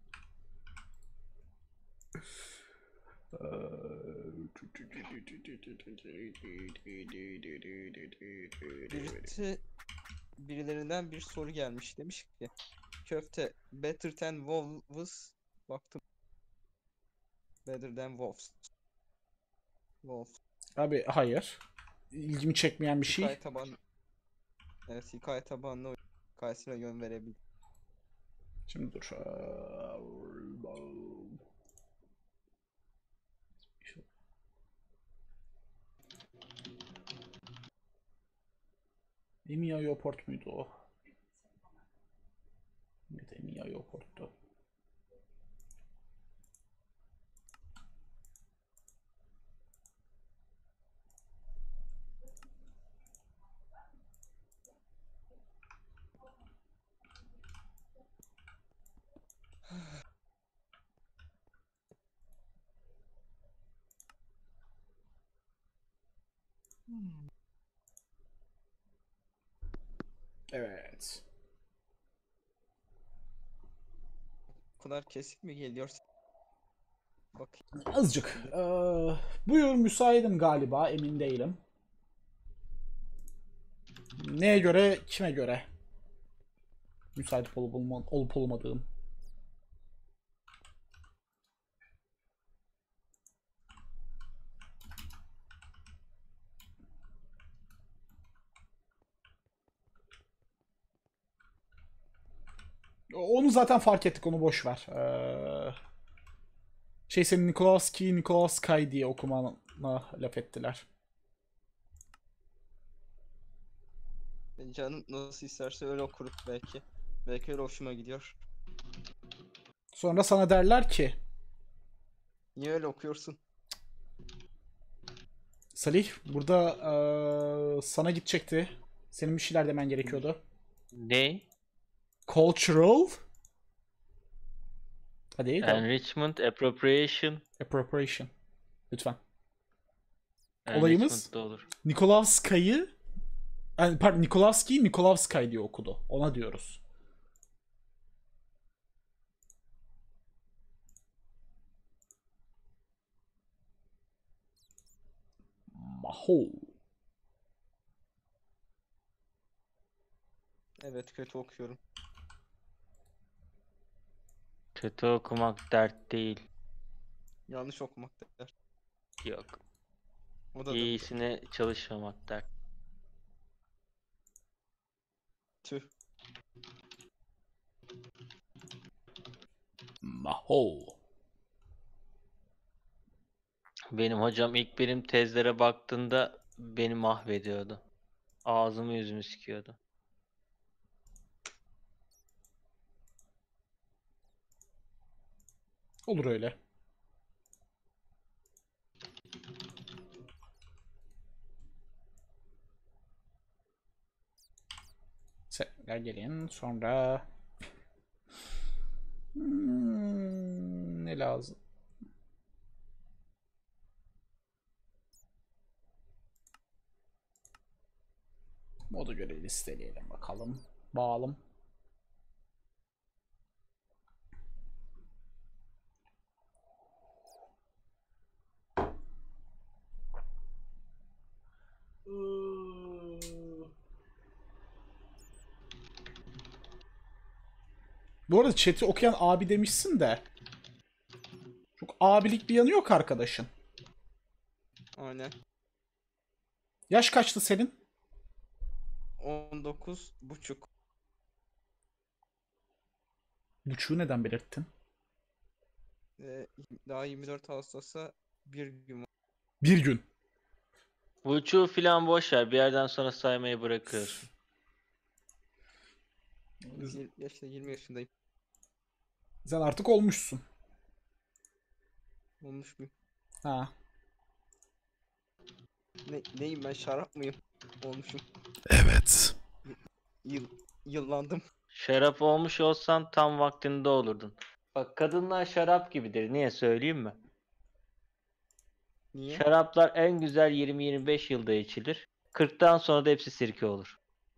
Birisi birilerinden bir soru gelmiş demiş ki köfte better than wolves baktım better than wolves wolves Abi hayır. İlgimi çekmeyen bir hikaye şey. taban evet hikaye tabanlı oyun hikayesine yön verebilir. Şimdi dur. Emiya Yoport muydu o? Mia yoğurttu. Evet. Bu kadar kesik mi geliyor? Bak. Azıcık. Ee, buyur, müsaitim galiba, emin değilim. Neye göre, kime göre? Müsait olup, olma, olup olmadığım. Onu zaten fark ettik, onu boş ver. Ee, şey senin Nikolavski, Nikolavskay diye okumana laf ettiler. Canım nasıl isterse öyle okurum belki. Belki öyle hoşuma gidiyor. Sonra sana derler ki Niye öyle okuyorsun? Salih burada ee, sana gidecekti. Senin bir şeyler demen gerekiyordu. Ne? Cultural. Hadi devam. Enrichment, appropriation. Appropriation. Lütfen. Enrichment Olayımız da olur. Nikolavskay'ı yani, pardon, Nikolavski, Nikolavskay diye okudu. Ona diyoruz. Maho. Evet, kötü okuyorum. Kötü okumak dert değil. Yanlış okumak der. Yok. O da İyisine çalışmamak dert. tüh. Maho. Benim hocam ilk benim tezlere baktığında beni mahvediyordu. Ağzımı yüzümü sikiyordu. Olur öyle. Sefer gelin. Sonra hmm, ne lazım? Moda göre listeleyelim bakalım. Bağalım. Bu arada chat'i okuyan abi demişsin de çok abilik bir yanı yok arkadaşın. Aynen. Yaş kaçtı senin? on dokuz buçuk. Buçuğu neden belirttin? Ee, daha yirmi dört Ağustos'a bir gün var. Bir gün. Buçuğu filan boş ver. Bir yerden sonra saymayı bırakıyorsun. Yir- yaşta yirmi yaşındayım. Sen artık olmuşsun. Olmuş muyum? Ha. Ne, neyim ben, şarap mıyım? Olmuşum. Evet. Yıl, yıllandım. Şarap olmuş olsan tam vaktinde olurdun. Bak kadınlar şarap gibidir. Niye söyleyeyim mi? Niye? Şaraplar en güzel yirmi yirmi beş yılda içilir. kırktan sonra da hepsi sirke olur.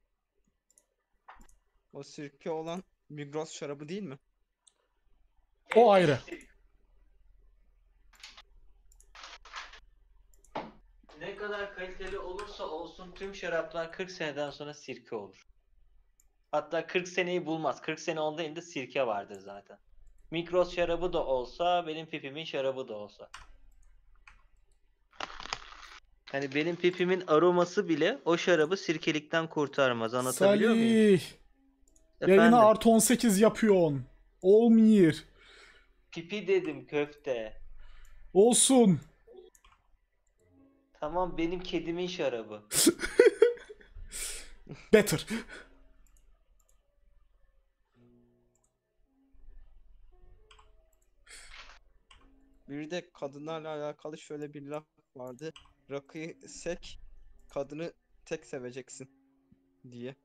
O sirke olan Migros şarabı değil mi? O ayrı. Ne kadar kaliteli olursa olsun tüm şaraplar kırk seneden sonra sirke olur. Hatta kırk seneyi bulmaz. kırk sene olduğunda sirke vardır zaten. Migros şarabı da olsa, benim pipimin şarabı da olsa. Hani benim pipimin aroması bile o şarabı sirkelikten kurtarmaz. Anlatabiliyor muyum? Salih. Yayına Efendim, artı on sekiz yapıyorsun. Olmuyor. pipi dedim köfte. Olsun. Tamam, benim kedimin şarabı. Better. Bir de kadınlarla alakalı şöyle bir laf vardı. Rakıyı sek, kadını tek seveceksin diye.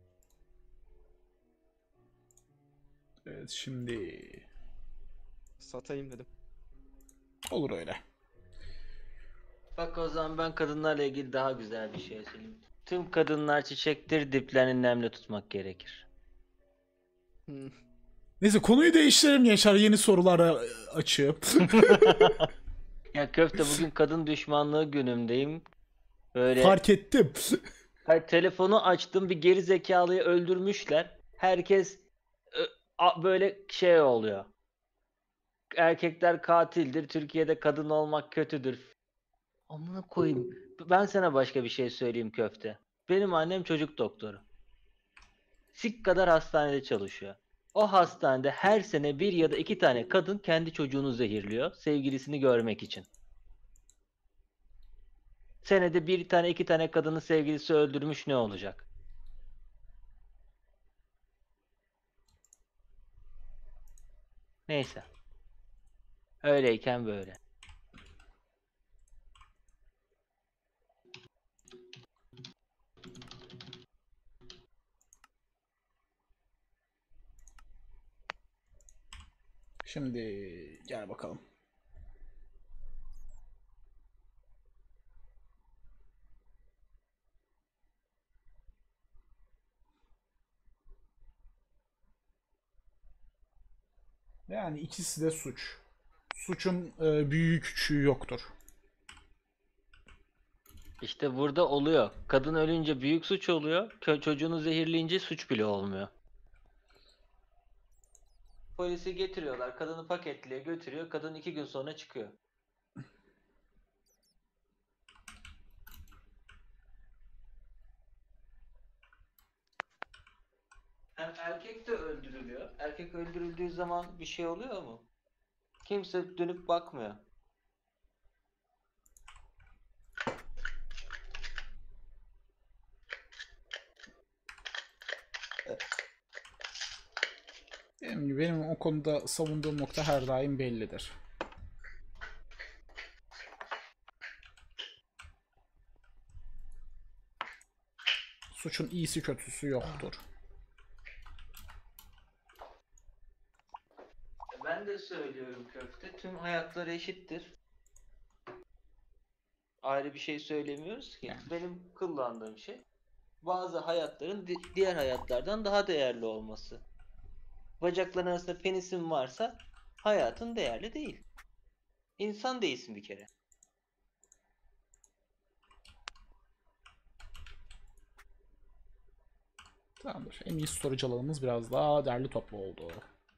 Evet şimdi Satayım dedim. olur öyle. Bak o zaman ben kadınlarla ilgili daha güzel bir şey söyleyeyim. Tüm kadınlar çiçektir, diplerini nemli tutmak gerekir. Hmm. Neyse konuyu değiştirelim gençler, yeni sorulara açıp. Ya köfte, bugün kadın düşmanlığı günümdeyim. Böyle Fark ettim. hayır, telefonu açtım, bir geri zekalıyı öldürmüşler. Herkes ö, a- böyle şey oluyor. Erkekler katildir, Türkiye'de kadın olmak kötüdür. Amına koyayım. Ben sana başka bir şey söyleyeyim köfte. Benim annem çocuk doktoru. Sik kadar hastanede çalışıyor. O hastanede her sene bir ya da iki tane kadın kendi çocuğunu zehirliyor, sevgilisini görmek için. Senede bir tane iki tane kadını sevgilisi öldürmüş, ne olacak? Neyse. Öyleyken böyle. Şimdi gel bakalım. Yani ikisi de suç. Suçun e, büyüğü küçüğü yoktur. İşte burada oluyor. Kadın ölünce büyük suç oluyor. Kö- çocuğunu zehirleyince suç bile olmuyor. Polisi getiriyorlar. Kadını paketliyor, götürüyor. Kadın iki gün sonra çıkıyor. Hem erkek de öldürülüyor. Erkek öldürüldüğü zaman bir şey oluyor mu? Kimse dönüp bakmıyor. Benim, gibi, benim o konuda savunduğum nokta her daim bellidir. Suçun iyisi kötüsü yoktur. Ben de söylüyorum köfte. Tüm hayatlar eşittir. Ayrı bir şey söylemiyoruz ki. Benim kullandığım şey, bazı hayatların di- diğer hayatlardan daha değerli olması. Bacakların arasında penisin varsa hayatın değerli değil. İnsan değilsin bir kere. Tamamdır. En iyi storage alanımız biraz daha derli toplu oldu.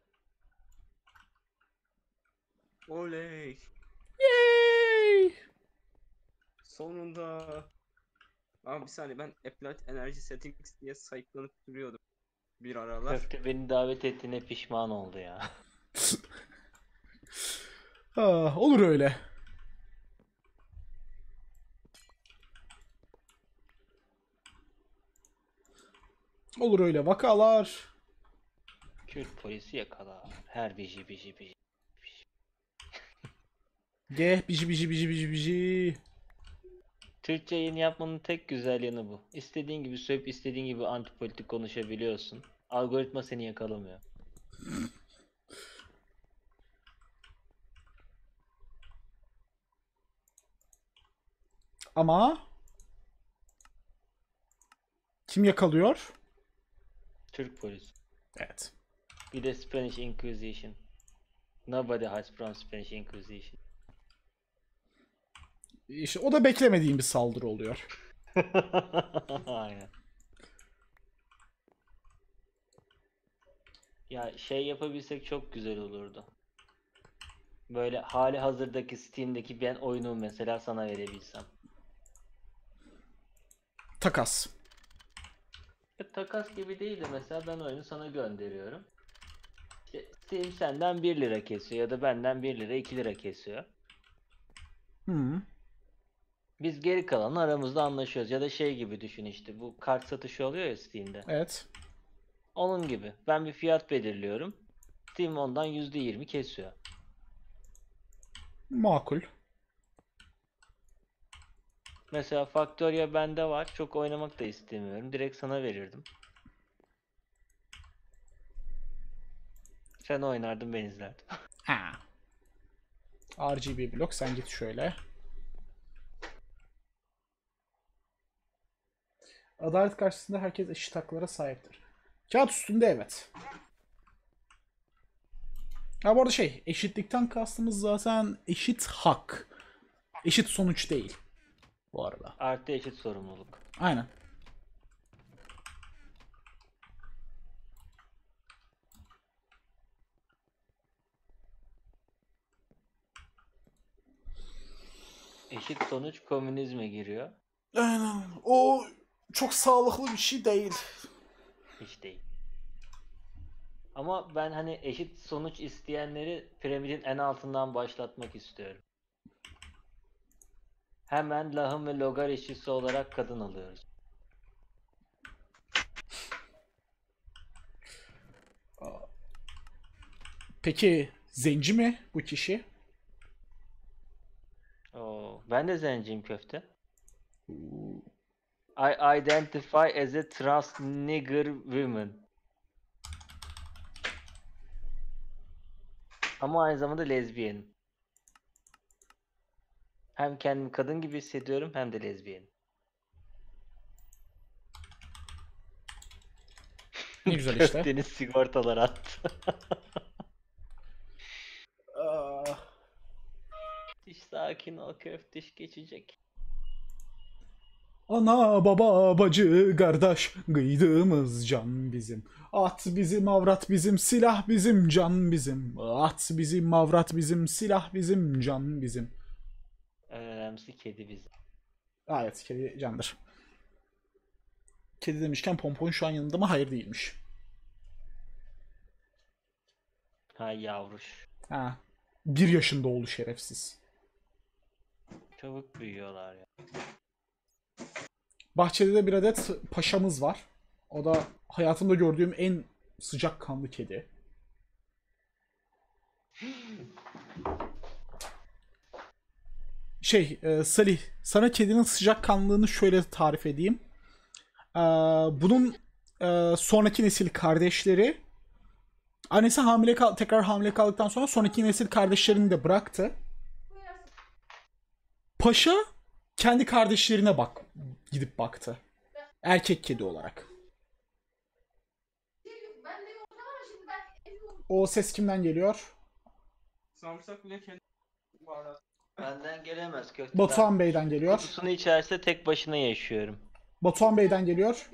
Oley. Yay! Sonunda. Abi bir saniye, ben Applied Energy Settings diye sayıklanıp duruyordum bir aralar. Köfte beni davet ettiğine pişman oldu ya. Ah, olur öyle. Olur öyle vakalar. Kürt polisi yakalar. Her biji biji biji. Ge bici bici bici bici bici. Türkçe yayın yapmanın tek güzel yanı bu. İstediğin gibi söyleyip istediğin gibi antipolitik konuşabiliyorsun. Algoritma seni yakalamıyor. Ama kim yakalıyor? Türk polisi. Evet. Bir de Spanish Inquisition. Nobody hides from Spanish Inquisition. İşte o da beklemediğim bir saldırı oluyor. Aynen. Ya şey yapabilsek çok güzel olurdu. Böyle hali hazırdaki Steam'deki ben oyunu mesela sana verebilsem. Takas. Ya, takas gibi değil de mesela ben oyunu sana gönderiyorum. İşte Steam senden bir lira kesiyor ya da benden bir lira iki lira kesiyor. Hı. Biz geri kalanı aramızda anlaşıyoruz. Ya da şey gibi düşün, işte bu kart satışı oluyor ya Steam'de. Evet. Onun gibi. Ben bir fiyat belirliyorum. Steam ondan yüzde yirmi kesiyor. Makul. Mesela Factoria bende var. Çok oynamak da istemiyorum. Direkt sana verirdim. Sen oynardın, ben izlerdim. Ha. R G B blok, sen git şöyle. Adalet karşısında herkes eşit haklara sahiptir. Kağıt üstünde evet. Ha bu arada şey, eşitlikten kastımız zaten eşit hak. Eşit sonuç değil. Bu arada. Artı eşit sorumluluk. Aynen. Eşit sonuç komünizme giriyor. Aynen. O çok sağlıklı bir şey değil. Hiç değil. Ama ben hani eşit sonuç isteyenleri piramidin en altından başlatmak istiyorum. Hemen lahım ve logar işçisi olarak kadın alıyoruz. Peki zenci mi bu kişi? Oo, ben de zenciyim köfte. I identify as a trans nigger woman. Ama aynı zamanda lezbiyenim. Hem kendimi kadın gibi hissediyorum hem de lezbiyenim. Ne güzel işte. Köftenin sigortalar attı. Aa, Hiç sakin ol, köfteş geçecek. ana baba bacı kardeş kıydığımız can bizim. At bizim, avrat bizim, silah bizim, can bizim. At bizim, avrat bizim, silah bizim, can bizim. En önemlisi kedi bizim. Aa, evet, kedi candır. Kedi demişken Pompon şu an yanında mı? Hayır, değilmiş. Ha yavruş. Ha. Bir yaşında oldu şerefsiz. Çabuk büyüyorlar ya. Bahçede de bir adet paşamız var. O da hayatımda gördüğüm en sıcakkanlı kedi. Şey, e, Salih, sana kedinin sıcakkanlılığını şöyle tarif edeyim. Ee, bunun e, sonraki nesil kardeşleri, annesi hamile kal tekrar hamile kaldıktan sonra sonraki nesil kardeşlerini de bıraktı. Paşa kendi kardeşlerine bak gidip baktı. Erkek kedi olarak. O ses kimden geliyor? Samsak bile kendi baharat. Benden gelemez köfte. Batuhan Ben Bey'den geliyor. kutusunu içerse tek başına yaşıyorum. Batuhan Bey'den geliyor.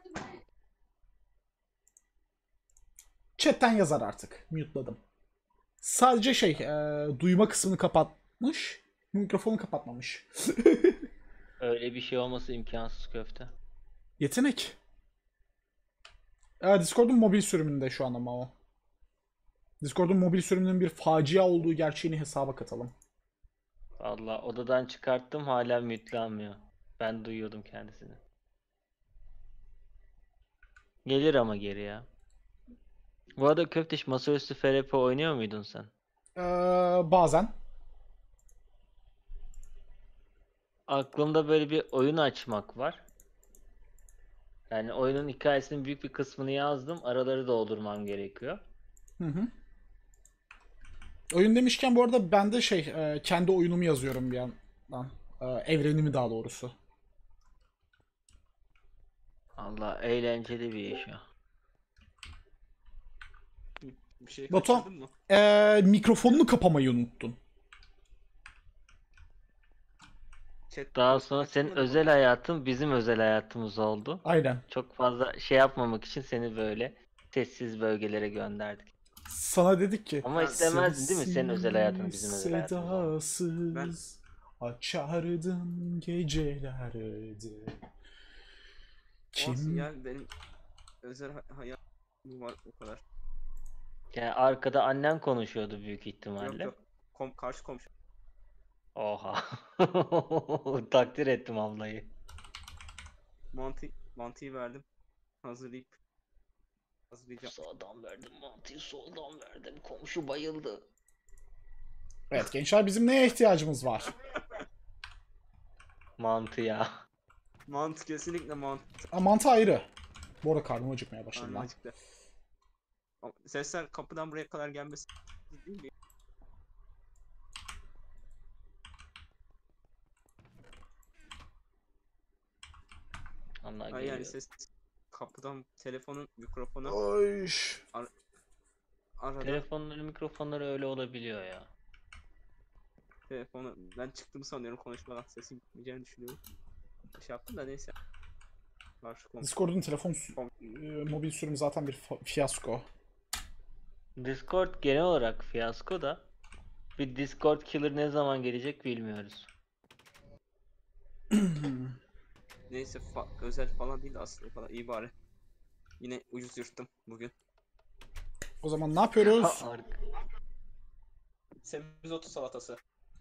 Chat'ten yazar artık. Mute'ladım. Sadece şey, e, duyma kısmını kapatmış. Mikrofonu kapatmamış. Öyle bir şey olması imkansız köfte. Yetenek. E, Discord'un mobil sürümünde şu an ama o. Discord'un mobil sürümünün bir facia olduğu gerçeğini hesaba katalım. Vallahi odadan çıkarttım, hala mütlanmıyor. Ben duyuyordum kendisini. Gelir ama geri ya. Bu arada köfteş, masaüstü F R P oynuyor muydun sen? E, bazen. Aklımda böyle bir oyun açmak var. Yani oyunun hikayesinin büyük bir kısmını yazdım. Araları doldurmam gerekiyor. Hı hı. Oyun demişken bu arada ben de şey, e, kendi oyunumu yazıyorum bir yandan. E, evrenimi daha doğrusu. Allah, eğlenceli bir iş ya. Bir şey Batuhan, kaçırdın mı? e, mikrofonunu kapamayı unuttun. Chat Daha sonra senin Kaçırmadım özel mı? hayatın bizim özel hayatımız oldu. Aynen. Çok fazla şey yapmamak için seni böyle sessiz bölgelere gönderdik. Sana dedik ki Ama istemezdin değil mi senin özel hayatın bizim özel hayatımız oldu? sedasız açardın gecelerde. Olsun Kim? ya, benim özel hay- hayatım var o kadar. Yani arkada annen konuşuyordu büyük Yok ihtimalle. yok. Kom karşı komşu. Oha. Takdir ettim ablayı. Mantı mantıyı verdim. Hazırlayıp hazırlayacağım. Sağdan verdim mantıyı, soldan verdim. Komşu bayıldı. Evet gençler, bizim neye ihtiyacımız var? Mantı ya. Mantı, kesinlikle mantı. Aa, mantı ayrı. Bu arada karnım acıkmaya başladı Karnım lan. acıktı. Ama Sesler kapıdan buraya kadar gelmesi değil mi? Allah Ay geliyor. yani ses kapıdan telefonun mikrofona Oy. arada Telefonları, mikrofonları öyle olabiliyor ya. telefonu ben çıktım sanıyorum, konuşmadan sesin gitmeyeceğini düşünüyorum. Şey yaptım da neyse. Var şu kom- Discord'un telefon sü- e, mobil sürümü zaten bir fa- fiyasko. Discord genel olarak fiyasko da bir Discord killer ne zaman gelecek bilmiyoruz. Neyse fa- özel falan değil de aslında falan, iyi bari. Yine ucuz yırttım bugün. O zaman ne yapıyoruz? Ha, ar- Semizotu salatası.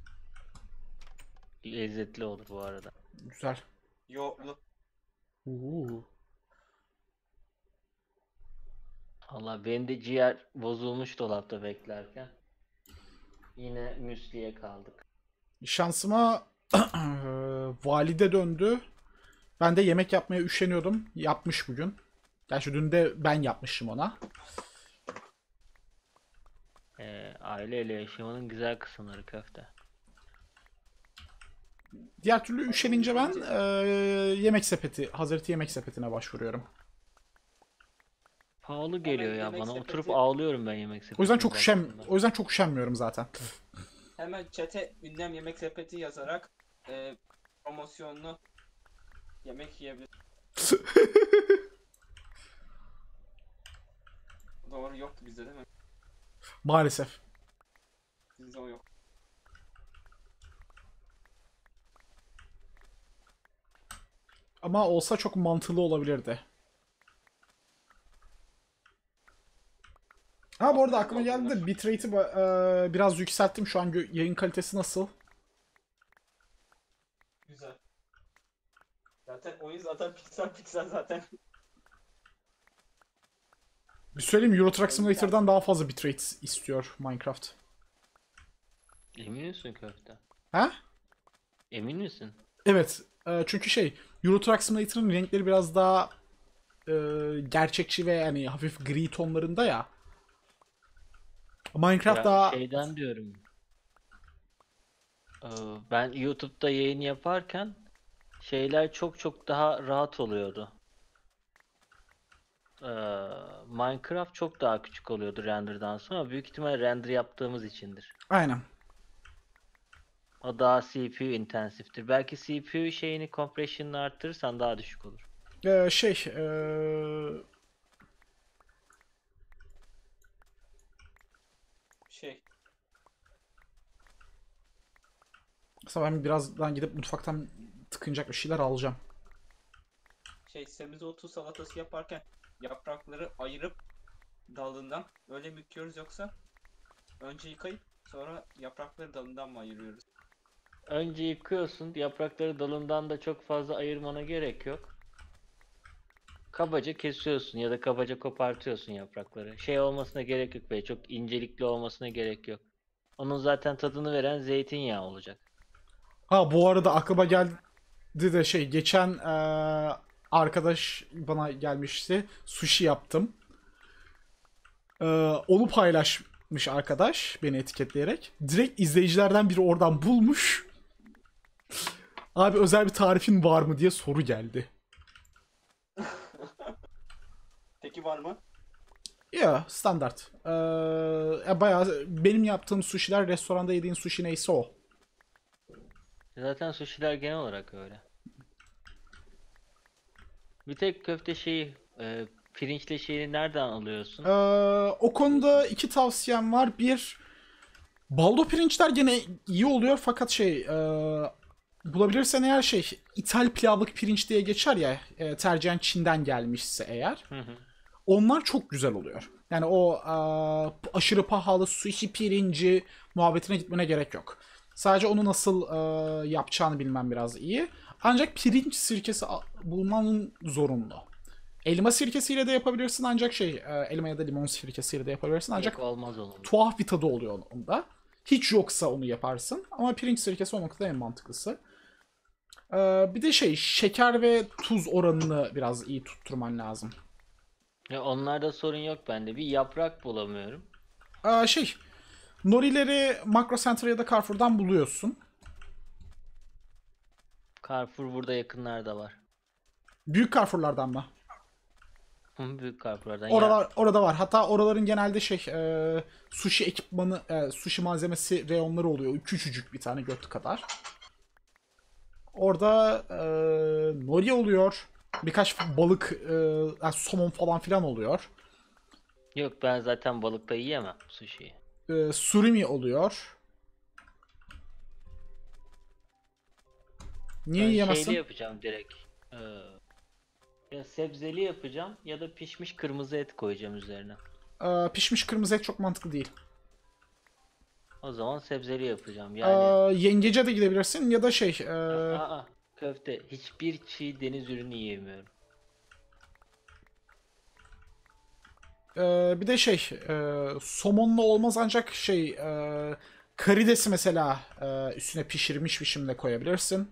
lezzetli olur bu arada. Güzel. Yoğurtlu. Uuu. Allah, benim de ciğer bozulmuş dolapta beklerken. Yine müsliye kaldık. Şansıma valide döndü. Ben de yemek yapmaya üşeniyordum. Yapmış bugün. Gerçi dün de ben yapmışım ona. Ee, aileyle yaşamanın güzel kısımları köfte. Diğer türlü üşenince ben e, yemek sepeti, Hazreti Yemek Sepeti'ne başvuruyorum. Pahalı geliyor ya yemek bana. sepeti- Oturup ağlıyorum ben yemek sepetine O yüzden çok üşen, baktığımda. o yüzden çok üşenmiyorum zaten. Hemen chat'e ünlem yemek sepeti yazarak e, promosyonlu yemek yiyebilir. Doğru, yoktu bizde değil mi? Maalesef. Bizde o yok. Ama olsa çok mantıklı olabilirdi. Ha bu arada aklıma geldi de bitrate'i ba- e, biraz yükselttim. Şu an gö- yayın kalitesi nasıl? Güzel. Zaten oyun zaten piksel piksel zaten. Bir söyleyeyim, Euro Truck Simulator'dan daha fazla bitrate istiyor Minecraft. Emin misin köfte? Ha? Emin misin? Evet. e, çünkü şey, Euro Truck Simulator'ın renkleri biraz daha e, gerçekçi ve yani hafif gri tonlarında ya. Minecraft Ya daha... şeyden diyorum. Ee, Ben YouTube'da yayın yaparken şeyler çok çok daha rahat oluyordu. Ee, Minecraft çok daha küçük oluyordu renderdan sonra. Büyük ihtimal render yaptığımız içindir. Aynen. O daha C P U intensiftir. Belki C P U şeyini, compression'ını arttırırsan daha düşük olur. E, şey... E, Şey. mesela ben birazdan gidip mutfaktan tıkınacak bir şeyler alacağım. Şey, semizotu salatası yaparken yaprakları ayırıp dalından öyle mi yıkıyoruz, yoksa önce yıkayıp sonra yaprakları dalından mı ayırıyoruz? Önce yıkıyorsun. Yaprakları dalından da çok fazla ayırmana gerek yok. Kabaca kesiyorsun ya da kabaca kopartıyorsun yaprakları. Şey olmasına gerek yok be. Çok incelikli olmasına gerek yok. Onun zaten tadını veren zeytinyağı olacak. Ha bu arada aklıma geldi de şey, geçen eee, arkadaş bana gelmişti. Sushi yaptım. Eee, onu paylaşmış arkadaş beni etiketleyerek. Direkt izleyicilerden biri oradan bulmuş. Abi özel bir tarifin var mı diye soru geldi. Peki var mı? Ya standart. Eee ya bayağı benim yaptığım sushiler, restoranda yediğin sushi neyse o. Zaten sushi'ler genel olarak öyle. Bir tek köfte şeyi, e, pirinçli şeyini nereden alıyorsun? Ee, o konuda iki tavsiyem var. Bir, baldo pirinçler gene iyi oluyor fakat şey, e, bulabilirsen eğer şey, İthal pilavlık pirinç diye geçer ya, e, tercihen Çin'den gelmişse eğer. Hı hı. Onlar çok güzel oluyor. Yani o e, aşırı pahalı sushi pirinci muhabbetine gitmene gerek yok. Sadece onu nasıl e, yapacağını bilmem biraz iyi. Ancak pirinç sirkesi a- bulmanın zorunlu. Elma sirkesiyle de yapabilirsin ancak şey, e, elma ya da limon sirkesiyle de yapabilirsin ancak Yok, olmaz onun. tuhaf bir tadı oluyor onda. Hiç yoksa onu yaparsın. Ama pirinç sirkesi o noktada en mantıklısı. Ee, bir de şey, şeker ve tuz oranını biraz iyi tutturman lazım. Ya onlarda sorun yok bende. Bir yaprak bulamıyorum. Ee, şey, norileri Makro Center ya da Carrefour'dan buluyorsun. Carrefour burada yakınlarda var. Büyük Carrefour'lardan mı? Hı, Büyük Carrefour'lardan ya. Oralar, orada var. Hatta oraların genelde şey, e, sushi ekipmanı, e, sushi malzemesi reyonları oluyor. Küçücük bir tane göt kadar. Orada e, nori oluyor. Birkaç balık, e, yani somon falan filan oluyor. Yok ben zaten balıkta yiyemem sushi'yi. E, surimi oluyor. Niye Ben yiyemezsin? şeyli yapacağım direkt. Ee, ya sebzeli yapacağım ya da pişmiş kırmızı et koyacağım üzerine. E, pişmiş kırmızı et çok mantıklı değil. O zaman sebzeli yapacağım. E, Yani yengece de gidebilirsin ya da şey, e, aa, köfte. Hiçbir çiğ deniz ürünü yiyemiyorum. e, bir de şey, e, somonla olmaz ancak şey, e, karidesi mesela e, üstüne pişirmiş biçimde koyabilirsin.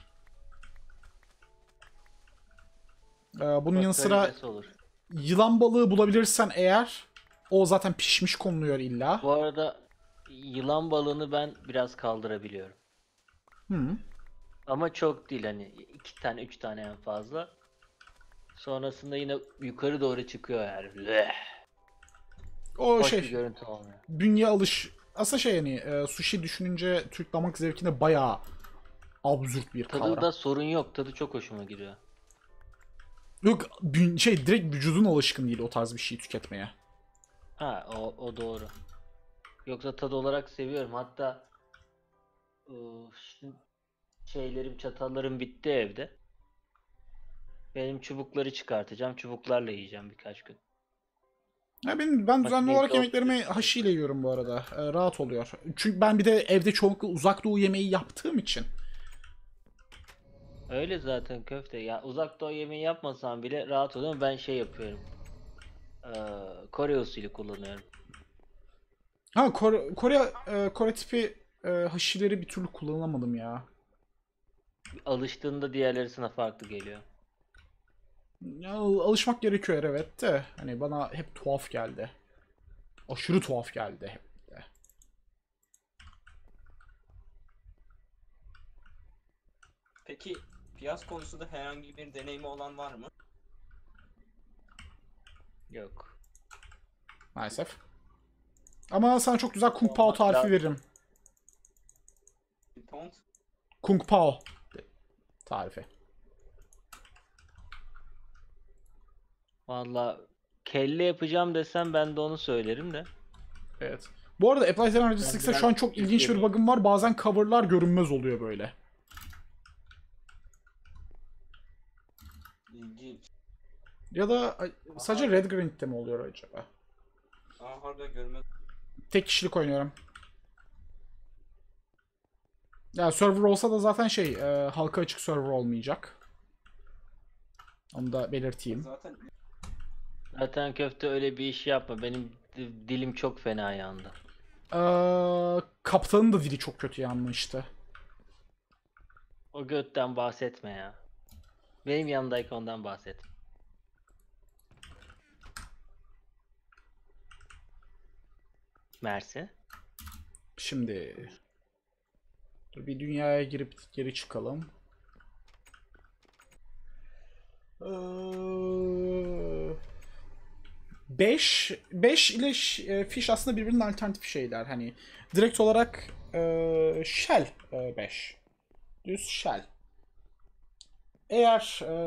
E, bunun Bak, yanı sıra karides olur. yılan balığı bulabilirsen eğer, o zaten pişmiş konuluyor illa. Bu arada yılan balığını ben biraz kaldırabiliyorum. Hı. Ama çok değil, hani iki tane üç tane en fazla. Sonrasında yine yukarı doğru çıkıyor yani. Leh. O Hoş bir şey, görüntü olmuyor. bünye alış. Aslında şey yani, e, sushi düşününce Türk damak zevkine bayağı absürt bir kavram. Tadı da sorun yok. Tadı çok hoşuma gidiyor. Yok, bün- şey direkt vücudun alışkın değil o tarz bir şeyi tüketmeye. Ha o, o doğru. Yoksa tadı olarak seviyorum. Hatta ıı, şimdi şeylerim, çatallarım bitti evde. Benim çubukları çıkartacağım. Çubuklarla yiyeceğim birkaç gün. Ya benim, ben düzenli Makineyi olarak çok yemeklerimi düşün. haşıyla yiyorum bu arada. E, rahat oluyor. Çünkü ben bir de evde çoğunlukla uzak doğu yemeği yaptığım için. Öyle zaten köfte. Ya uzak doğu yemeği yapmasam bile rahat oluyorum. Ben şey yapıyorum. Ee, Kore usulü kullanıyorum. Ha, Kore, Kore, e, Kore tipi e, hashileri bir türlü kullanamadım ya. Alıştığında diğerleri sana farklı geliyor. Ya, alışmak gerekiyor evet de. Hani bana hep tuhaf geldi. Aşırı tuhaf geldi hep de. Peki piyaz konusunda herhangi bir deneyimi olan var mı? Yok. Maalesef. Ama sana çok güzel Kung Pao Olmaz. tarifi Ya- veririm. Don't. Kung Pao tarifi. Valla kelle yapacağım desem ben de onu söylerim de. Evet. Bu arada Applied Energy Ben altıda biraz şu an çok ilginç bir yemeği- bug'ım var. Bazen coverlar görünmez oluyor böyle. İlginç. Ya da ay, sadece Red Green'de mi oluyor acaba? Aa harbiden görmez. Tek kişilik oynuyorum. Ya server olsa da zaten şey, e, halka açık server olmayacak. Onu da belirteyim. Zaten Zaten köfte öyle bir iş yapma. Benim di- dilim çok fena yandı. Ee, kaptanın da dili çok kötü yanmıştı. O götten bahsetme ya. Benim yanımdayken ondan bahset. Mersi. Şimdi dur bir dünyaya girip geri çıkalım. beş beş ile ş- e, Fish aslında birbirinin alternatif şeyler. Hani direkt olarak e, Shell beş. Düz Shell. Eğer e,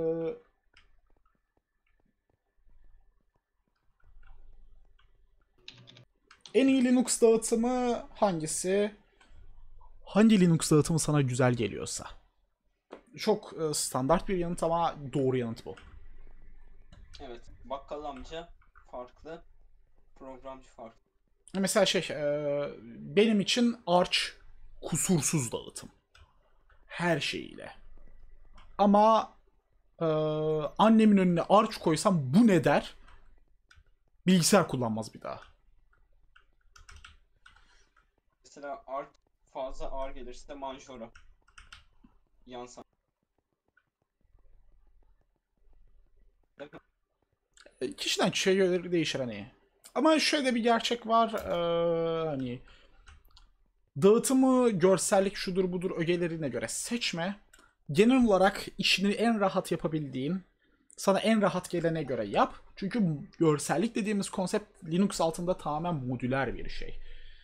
en iyi Linux dağıtımı hangisi? Hangi Linux dağıtımı sana güzel geliyorsa. Çok e, standart bir yanıt ama doğru yanıt bu. evet. Bakkal amca farklı. Programcı farklı. Mesela şey, e, benim için Arch kusursuz dağıtım. Her şeyiyle. Ama e, annemin önüne Arch koysam bu ne der? Bilgisayar kullanmaz bir daha. Mesela art fazla ağır gelirse de Manjaro. Yansan. E, Kişiden kişiye göre değişir hani. Ama şöyle bir gerçek var. eee, hani dağıtımı, görsellik şudur budur ögelerine göre seçme. Genel olarak işini en rahat yapabildiğin, sana en rahat gelene göre yap. Çünkü görsellik dediğimiz konsept Linux altında tamamen modüler bir şey.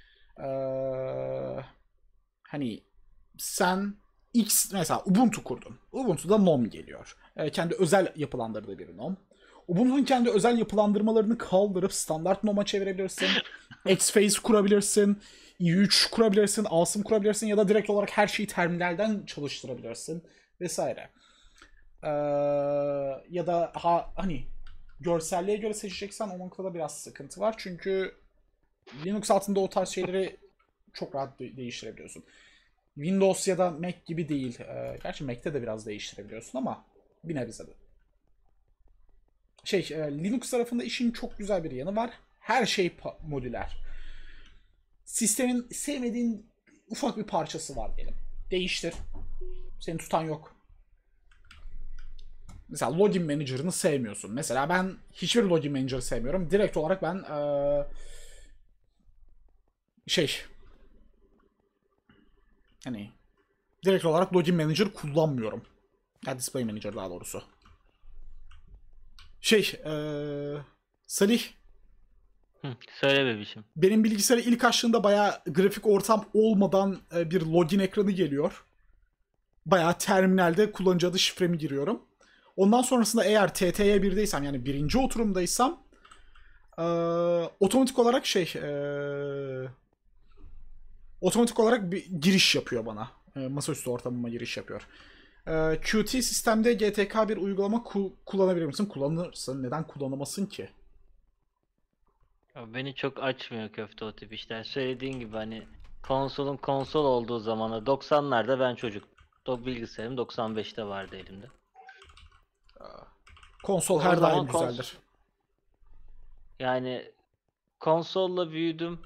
Ee, hani sen X mesela Ubuntu kurdun. Ubuntu'da nom geliyor. Ee, kendi özel yapılandırdığı bir nom. Ubuntu'nun kendi özel yapılandırmalarını kaldırıp standart nom'a çevirebilirsin. Xphase kurabilirsin. i üç kurabilirsin. Awesome kurabilirsin. Ya da direkt olarak her şeyi terminalden çalıştırabilirsin. Vesaire. Ee, ya da ha, hani görselliğe göre seçeceksen o noktada biraz sıkıntı var. Çünkü Linux altında o tarz şeyleri çok rahat de- değiştirebiliyorsun. Windows ya da Mac gibi değil. Ee, gerçi Mac'te de biraz değiştirebiliyorsun ama bir nebze de. Şey, e, Linux tarafında işin çok güzel bir yanı var. Her şey pa- modüler. Sistemin sevmediğin ufak bir parçası var diyelim. Değiştir. Seni tutan yok. Mesela Login Manager'ını sevmiyorsun. Mesela ben hiçbir Login Manager'ı sevmiyorum. Direkt olarak ben ee, şey hani direkt olarak Login Manager kullanmıyorum. Ya Display Manager daha doğrusu. Şey, ee, Salih, Hı, söyle bebişim. benim bilgisayarı ilk açtığında bayağı grafik ortam olmadan e, bir login ekranı geliyor. Bayağı terminalde kullanıcı adı şifremi giriyorum. Ondan sonrasında eğer T T Y bir'deysem yani birinci oturumdaysam e, otomatik olarak şey e, otomatik olarak bir giriş yapıyor bana. E, masaüstü ortamıma giriş yapıyor. E, Qt sistemde G T K bir uygulama ku- kullanabilir misin? Kullanırsın. Neden kullanamasın ki? Ya beni çok açmıyor köfte o tip işler. Söylediğin gibi hani konsolun konsol olduğu zamanda doksanlarda ben çocuk. Do bilgisayarım doksan beşte vardı elimde. Konsol O her zaman daim kons- güzeldir. Yani konsolla büyüdüm.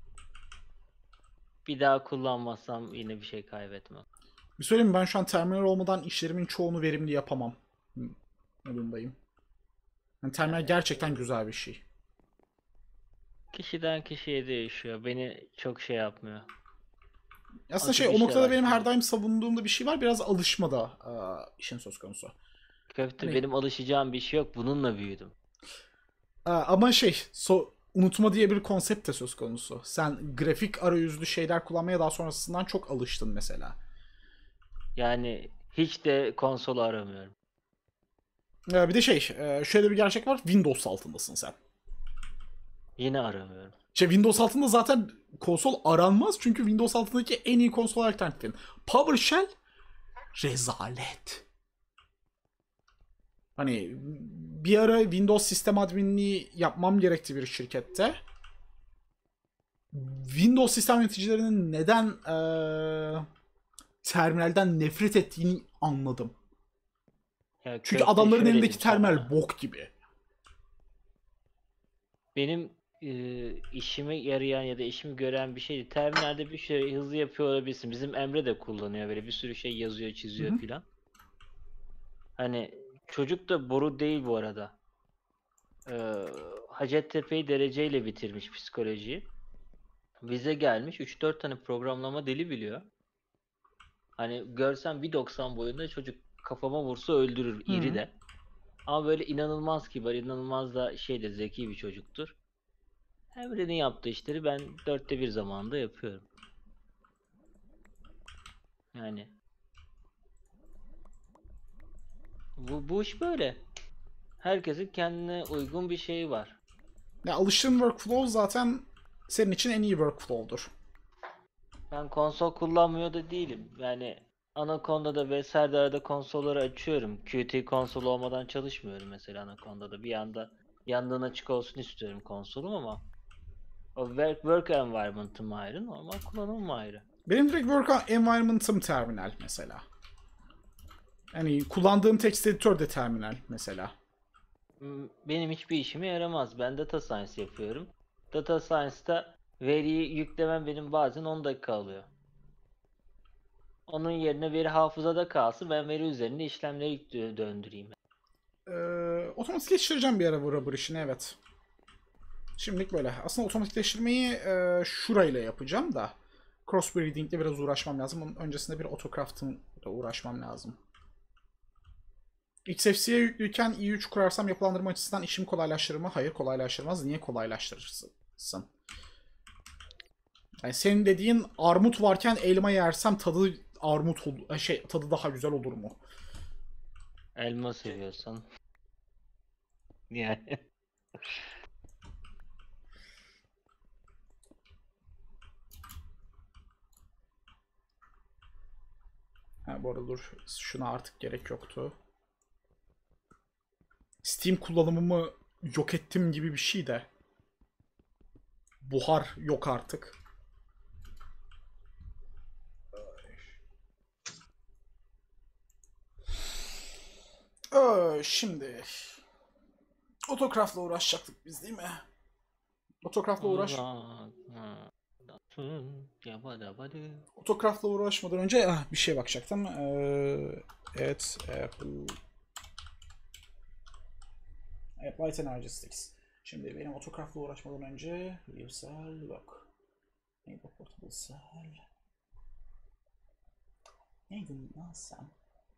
Bir daha kullanmazsam yine bir şey kaybetmem. Bir söyleyeyim mi? Ben şu an terminal olmadan işlerimin çoğunu verimli yapamam. Modundayım. Yani terminal Yani gerçekten güzel bir şey. kişiden kişiye değişiyor. Beni çok şey yapmıyor. Aslında O şey tip o işler noktada benim her açmıyor. daim savunduğum da bir şey var. Biraz alışma da e, işin söz konusu. Köfte Hani benim alışacağım bir şey yok. Bununla büyüdüm. e, ama şey so, unutma diye bir konsept de söz konusu. Sen grafik arayüzlü şeyler kullanmaya daha sonrasından çok alıştın mesela. Yani hiç de konsol aramıyorum. E, bir de şey e, şöyle bir gerçek var. Windows altındasın sen. Yine aramıyorum. Şey, Windows altında zaten konsol aranmaz. Çünkü Windows altındaki en iyi konsol alternatifin. PowerShell rezalet. Hani bir ara Windows sistem adminliği yapmam gerekti bir şirkette. Windows sistem yöneticilerinin neden eee, terminalden nefret ettiğini anladım. Ya Çünkü köfte adamların şöyle elindeki diyeyim sana. terminal bok gibi. Benim e, işime yarayan ya da işimi gören bir şeydi. Terminalde bir şey hızlı yapıyor olabilirsin. Bizim Emre de kullanıyor böyle bir sürü şey yazıyor, Hı çiziyor hı. filan. Hani çocuk da boru değil bu arada. Ee, Hacettepe'yi dereceyle bitirmiş psikolojiyi. Bize gelmiş üç dört tane programlama dili biliyor. Hani görsem bir doksan boyunda çocuk kafama vursa öldürür Hı iri hı. de. Ama böyle inanılmaz kibar, inanılmaz da şeydir, zeki bir çocuktur. Emre'nin yaptığı işleri ben dörtte bir zamanında yapıyorum. Yani bu, bu iş böyle. Herkesin kendine uygun bir şeyi var. Ya alıştığın workflow zaten senin için en iyi workflow'dur. Ben konsol kullanmıyor da değilim. Yani Anaconda'da ve Serdar'da konsolları açıyorum. Qt konsol olmadan çalışmıyorum mesela Anaconda'da. Bir anda yandan açık olsun istiyorum konsolum ama o work, work environment'ım ayrı, normal kullanımım ayrı. Benim direkt work environment'ım terminal mesela. Yani kullandığım text editör de terminal mesela. M- Benim hiçbir işime yaramaz. Ben data science yapıyorum. Data science'da Veriyi yüklemem benim bazen on dakika alıyor. Onun yerine veri hafızada kalsın, ben veri üzerinde işlemleri dö- döndüreyim. Ee, otomatikleştireceğim bir ara bu rubber işini, evet. Şimdilik böyle. Aslında otomatikleştirmeyi e, şurayla yapacağım da. Crossbreeding ile biraz uğraşmam lazım. Onun öncesinde bir autocraft'ımla uğraşmam lazım. X F C'ye yüklüyken i üç kurarsam yapılandırma açısından işimi kolaylaştırır mı? Hayır, kolaylaştırmaz. Niye kolaylaştırırsın? Yani senin dediğin armut varken elma yersem tadı armut ol- şey tadı daha güzel olur mu? Elma seviyorsan. Yani. Ha, bu arada dur. Şuna artık gerek yoktu. Steam kullanımımı yok ettim gibi bir şey de. Buhar yok artık. Ee, şimdi Autocraft'la uğraşacaktık biz, değil mi? Autocraft'la uğraş. Autocraft'la uğraşmadan önce ah, bir şeye bakacaktım. Ee, evet, Apple. Evet, Light Energy Sticks. Şimdi benim Autocraft'la uğraşmadan önce Reversal yok. Neydi o Portable Cell? Neydi lan sen?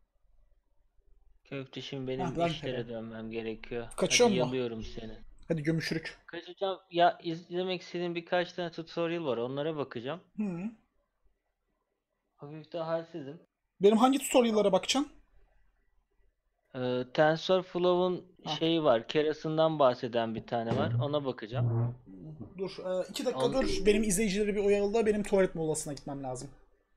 Köfte, şimdi Ha, benim Blank işlere Pepper. dönmem gerekiyor. Kaçıyor Hadi mu? yalıyorum seni. Hadi gömüşürük. Kaçacağım. Ya izlemek istediğim birkaç tane tutorial var. Onlara bakacağım. Hı. Hafif de halsizim. Benim hangi tutorial'lara bakacaksın? Ee, TensorFlow'un Ha. şeyi var. Kerasından bahseden bir tane var. Ona bakacağım. Dur. E, iki dakika On... dur. Benim izleyicileri bir oyalı, benim tuvalet molasına gitmem lazım.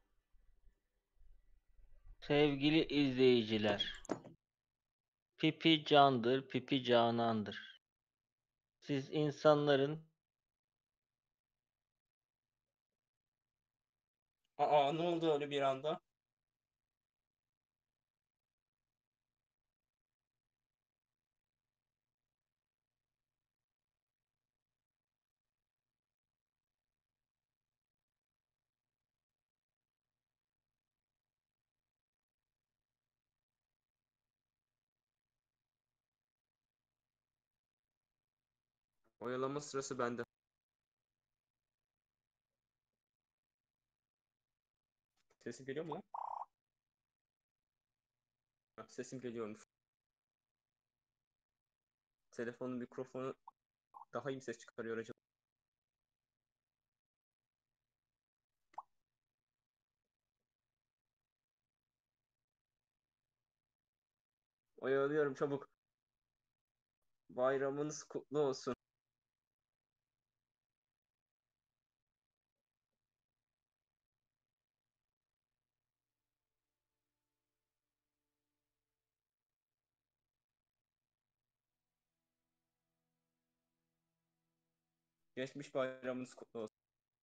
Sevgili izleyiciler. Pipi candır, pipi canandır. Siz insanların Aa, ne oldu öyle bir anda? Oyalama sırası bende. Sesim geliyor mu lan? Ha, sesim geliyormuş. Telefonun mikrofonu daha iyi ses çıkarıyor acaba. Oyalıyorum çabuk. Bayramınız kutlu olsun. Geçmiş bayramınız kutlu olsun.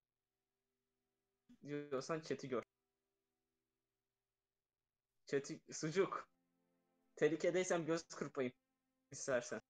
Diyorsan chat'i gör. Chat'i sucuk. Tehlikedeysem göz kırpayım istersen.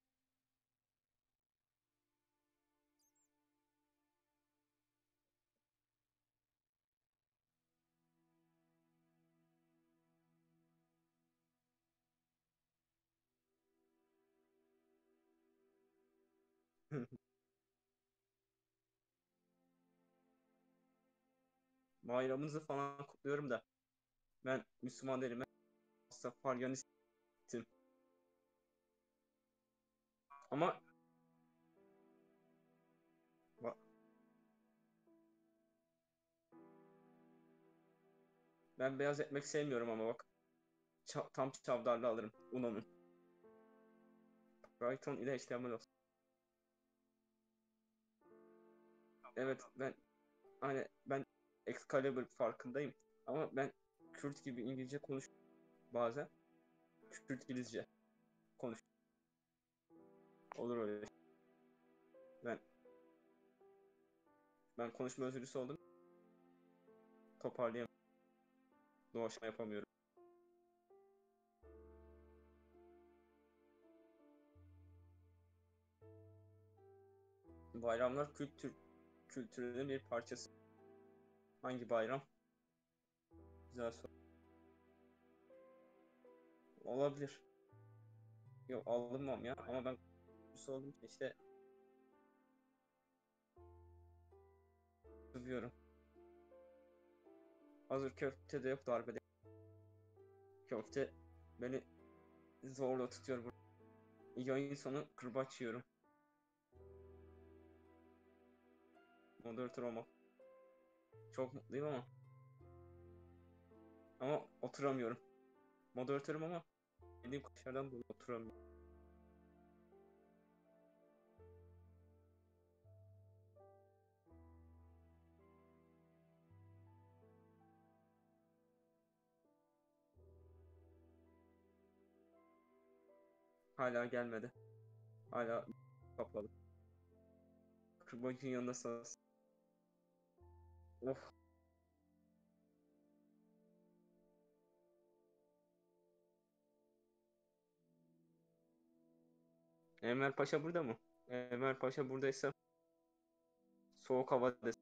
Bayramınızı falan kutluyorum da ben Müslüman değilim. Ben Safaryanistim. Ama ba- ben beyaz ekmek sevmiyorum ama bak. Ça- tam çavdarlı alırım. Uno'nun. Brighton ile eşdeğer olsun. Evet, ben hani ben Excalibur farkındayım. Ama ben Kürt gibi İngilizce konuş bazen. Kürt İngilizce konuş. Olur öyle. Ben ben konuşma özürlüsü oldum. Toparlayamıyorum. Doğaçlama yapamıyorum. Bayramlar kültür. kültürünün bir parçası. Hangi bayram? Güzel soru. Olabilir. Yok alınmam ya ama ben oldum işte kızıyorum. Hazır köfte de yok darbede. Köfte beni zorla tutuyor burada. Yayın sonu kırbaç yiyorum. Moderatör olmak. Çok mutluyum ama. Ama oturamıyorum. Moderatörüm ama dediğim kaşardan dolayı oturamıyorum. Hala gelmedi. Hala kapalı. Kırbacın yanında sağız. Of. Enver Paşa burada mı? Enver Paşa buradaysa soğuk hava desin.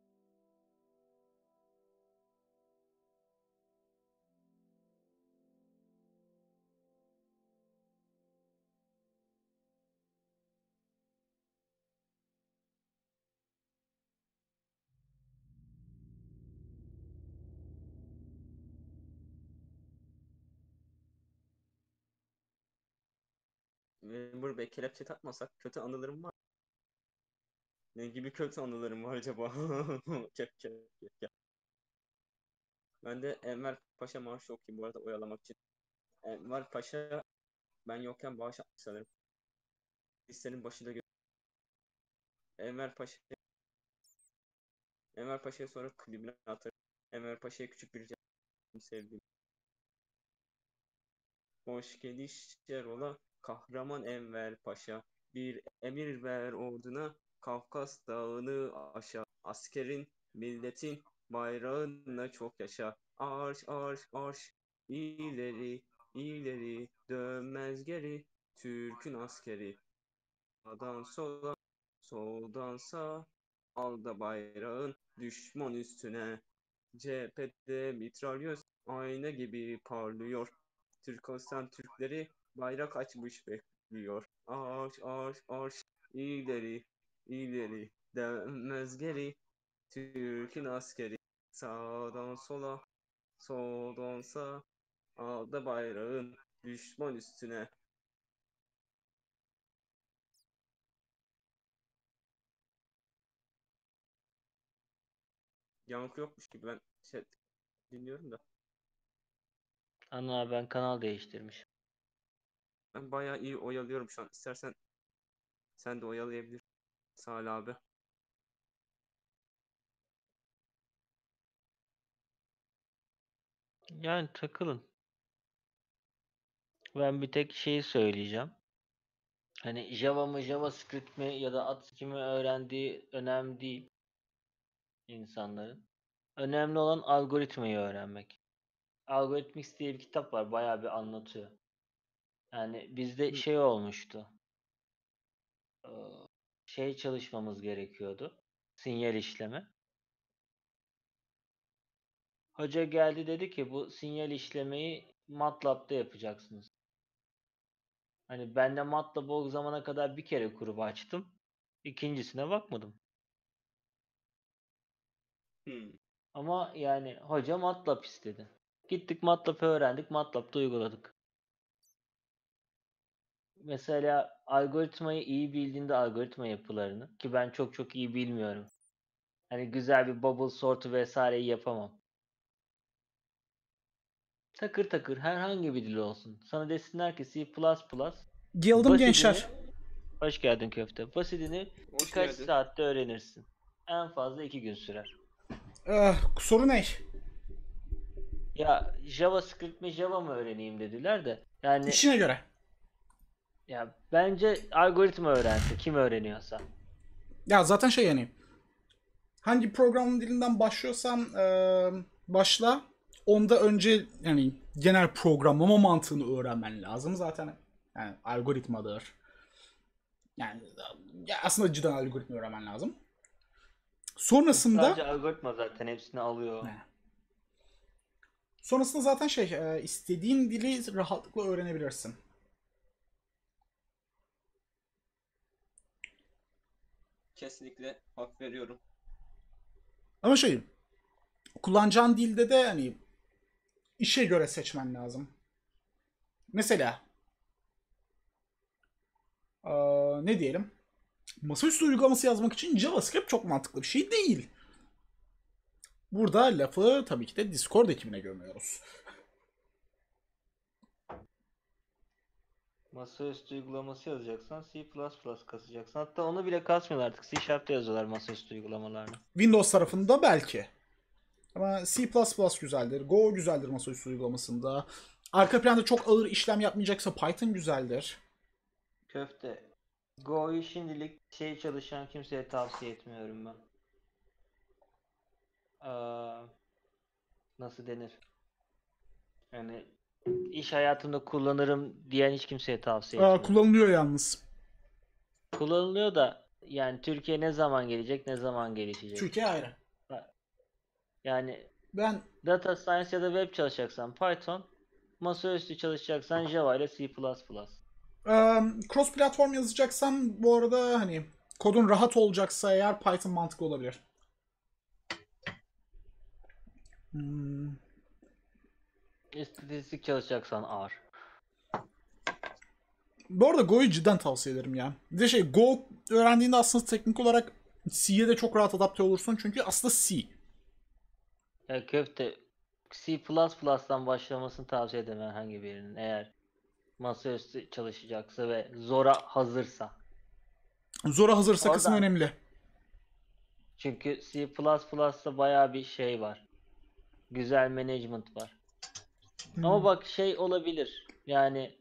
Memur Bey kelepçe takmasak kötü anılarım var. Ne gibi kötü anılarım var acaba? Kep kep kep kep. Ben de Enver Paşa marşı okuyayım bu arada oyalamak için. Enver Paşa ben yokken bağış atmış sanırım. Listenin başında gö- Enver Paşa Enver Paşa'ya sonra klibine atarım. Enver Paşa'ya küçük bir canım sevdiğim. Hoş gelişler ola kahraman Enver Paşa. Bir emir ver orduna Kafkas dağını aşağı. Askerin milletin bayrağına çok yaşa. Arş arş arş ileri ileri dönmez geri. Türk'ün askeri sağdan sola soldan sağa. Al da bayrağın düşman üstüne. Cephede mitralyöz ayna gibi parlıyor. Türkistan Türkleri bayrak açmış bekliyor. Arş arş arş ileri ileri dönmez geri. Türk'ün askeri sağdan sola soldan sağa. Aldı bayrağın düşman üstüne. Yankı yokmuş gibi ben şey dinliyorum da. Ana ben kanal değiştirmişim. Ben bayağı iyi oyalıyorum şu an. İstersen sen de oyalayabilirsin Salih abi. Yani takılın. Ben bir tek şeyi söyleyeceğim. Hani Java mı JavaScript mi ya da at kimi öğrendiği önemli değil insanların. Önemli olan algoritmayı öğrenmek. Algorithmics diye bir kitap var. Bayağı bir anlatıyor. Yani bizde Hı. şey olmuştu. Ee, Şey çalışmamız gerekiyordu. Sinyal işleme. Hoca geldi dedi ki bu sinyal işlemeyi MATLAB'da yapacaksınız. Hani ben de MATLAB'ı o zamana kadar bir kere kurup açtım. İkincisine bakmadım. Hmm. Ama yani hoca MATLAB istedi. Gittik MATLAB'ı öğrendik. MATLAB'da uyguladık. Mesela algoritmayı iyi bildiğinde algoritma yapılarını ki ben çok çok iyi bilmiyorum. Hani güzel bir bubble sort'u vesaireyi yapamam. Takır takır herhangi bir dil olsun. Sana desinler ki C++, Geldim basitini, gençler. hoş geldin köfte. Basitini Hoş birkaç geldin. saatte öğrenirsin. En fazla iki gün sürer. Ee, soru ne? Ya JavaScript mi Java mı öğreneyim dediler de. Yani İşine göre. ya bence algoritma öğrensin kim öğreniyorsa. Ya zaten şey yani. Hangi programın dilinden başlıyorsan eee, başla. Onda önce yani genel programlama mantığını öğrenmen lazım zaten. Yani algoritmadır. Yani ya aslında cidden algoritma öğrenmen lazım. Sonrasında Sadece algoritma zaten hepsini alıyor. Ne? sonrasında zaten şey e, istediğin dili rahatlıkla öğrenebilirsin. Kesinlikle hak veriyorum. Ama şey kullanacağın dilde de hani işe göre seçmen lazım. Mesela eee, ne diyelim? Masaüstü uygulaması yazmak için JavaScript çok mantıklı bir şey değil. Burada lafı tabii ki de Discord ekibine gömüyoruz. Masaüstü uygulaması yazacaksan C++ kasacaksın. Hatta onu bile kasmıyorlar artık. C Sharp'ta yazıyorlar masaüstü uygulamalarını. Windows tarafında belki. Ama C++ güzeldir. Go güzeldir masaüstü uygulamasında. Arka planda çok ağır işlem yapmayacaksa Python güzeldir. Köfte. Go'yu şimdilik şey çalışan kimseye tavsiye etmiyorum ben. Aa, nasıl denir? Yani iş hayatımda kullanırım diyen hiç kimseye tavsiye Aa, etmiyorum. kullanılıyor yalnız. Kullanılıyor da yani Türkiye ne zaman gelecek, ne zaman gelişecek? Türkiye ayrı. Yani Ben data science ya da web çalışacaksan Python, masaüstü çalışacaksan Java ile C++. cross platform yazacaksam bu arada hani kodun rahat olacaksa eğer Python mantıklı olabilir. Hmm. İstatistik çalışacaksan R. Bu arada Go'yu cidden tavsiye ederim ya. Bir de şey Go öğrendiğinde aslında teknik olarak C'ye de çok rahat adapte olursun çünkü aslında C. Ya köfte C++'dan başlamasını tavsiye ederim herhangi birinin eğer masaüstü çalışacaksa ve zora hazırsa. Zora hazırsa Oradan- kısmı önemli. Çünkü C++'da bayağı bir şey var. Güzel management var. Ama bak şey olabilir. Yani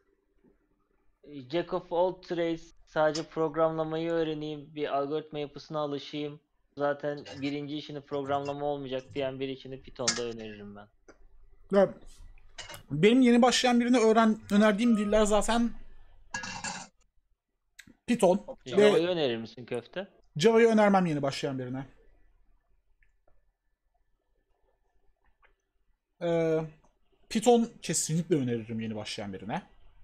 Jack of all trades, sadece programlamayı öğreneyim, bir algoritma yapısına alışayım. Zaten birinci işini programlama olmayacak diyen biri için de Python'da öneririm ben. Ya, benim yeni başlayan birine öğren önerdiğim diller zaten Python ve Java'yı önerir misin köfte? Java'yı önermem yeni başlayan birine. Ee, Python kesinlikle öneririm yeni başlayan birine.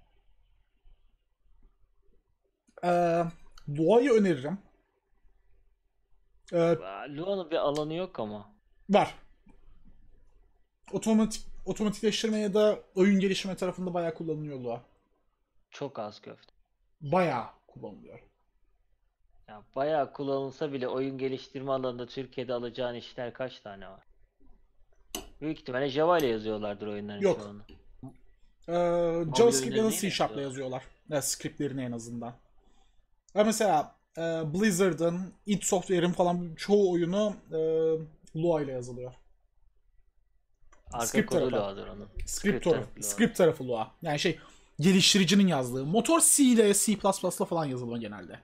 Ee, Lua'yı öneririm. Ee, Aa, Lua'nın bir alanı yok ama. var. Otomatik otomatikleştirme ya da oyun geliştirme tarafında bayağı kullanılıyor Lua. Çok az köfte. Bayağı kullanılıyor. Ya bayağı kullanılsa bile oyun geliştirme alanında Türkiye'de alacağın işler kaç tane var? Büyük ihtimalle Java ile yazıyorlardır oyunların Yok. çoğunu. Ee, JavaScript ya da oyunları C neyle Sharp'la yazıyorlar? yazıyorlar. Ya, scriptlerini en azından. Ya mesela e, Blizzard'ın, id Software'in falan çoğu oyunu e, Lua ile yazılıyor. Arka Script kodu tarafı. Lua'dır onun. Script, tarafı tarafı, Lua. script tarafı Lua. Yani şey geliştiricinin yazdığı. Motor C ile C++ falan yazılıyor genelde.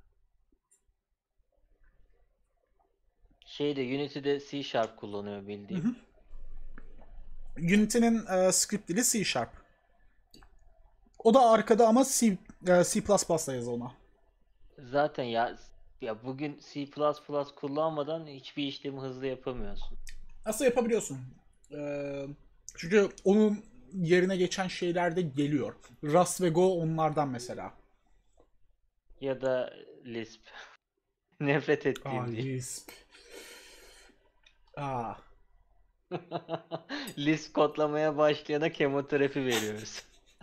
Şeyde Unity'de C Sharp kullanıyor bildiğim. Unity'nin e, script dili C Sharp. O da arkada ama C, e, C++ ile yazılma. Zaten ya ya bugün C++ kullanmadan hiçbir işlemi hızlı yapamıyorsun. Aslında yapabiliyorsun. Ee, çünkü onun yerine geçen şeyler de geliyor. Rust ve Go onlardan mesela. Ya da Lisp. Nefret ettiğim Aa, dil. Lisp. Aa, Lisp kodlamaya başlayana kemoterapi veriyoruz.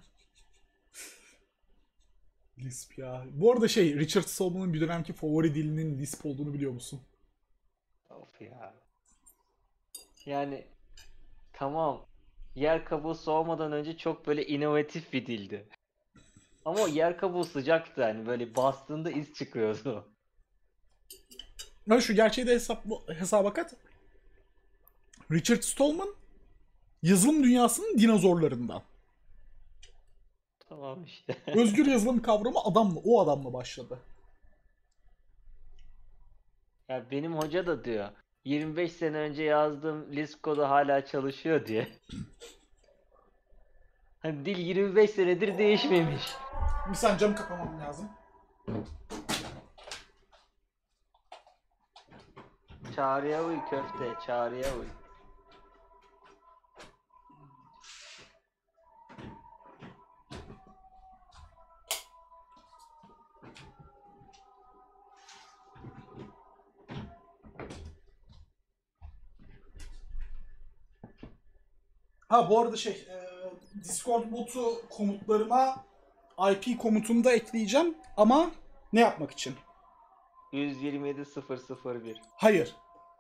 Lisp ya. Bu arada şey, Richard Stallman'ın bir dönemki favori dilinin Lisp olduğunu biliyor musun? Of ya. Yani tamam. Yer kabuğu soğumadan önce çok böyle inovatif bir dildi. Ama o yer kabuğu sıcaktı hani böyle bastığında iz çıkıyordu. Ya şu gerçeği de hesap, hesaba kat. Richard Stallman yazılım dünyasının dinozorlarından. Tamam işte. Özgür yazılım kavramı adamla, o adamla başladı. Ya benim hoca da diyor. yirmi beş sene önce yazdığım Lisp kodu hala çalışıyor diye. Hani dil yirmi beş senedir değişmemiş. Bir saniye camı kapamam lazım. Çağrıya uy köfte, çağrıya uy. Ha bu arada şey, e, Discord botu komutlarıma I P komutunu da ekleyeceğim ama ne yapmak için? yüz yirmi yedi sıfır sıfır bir. Hayır.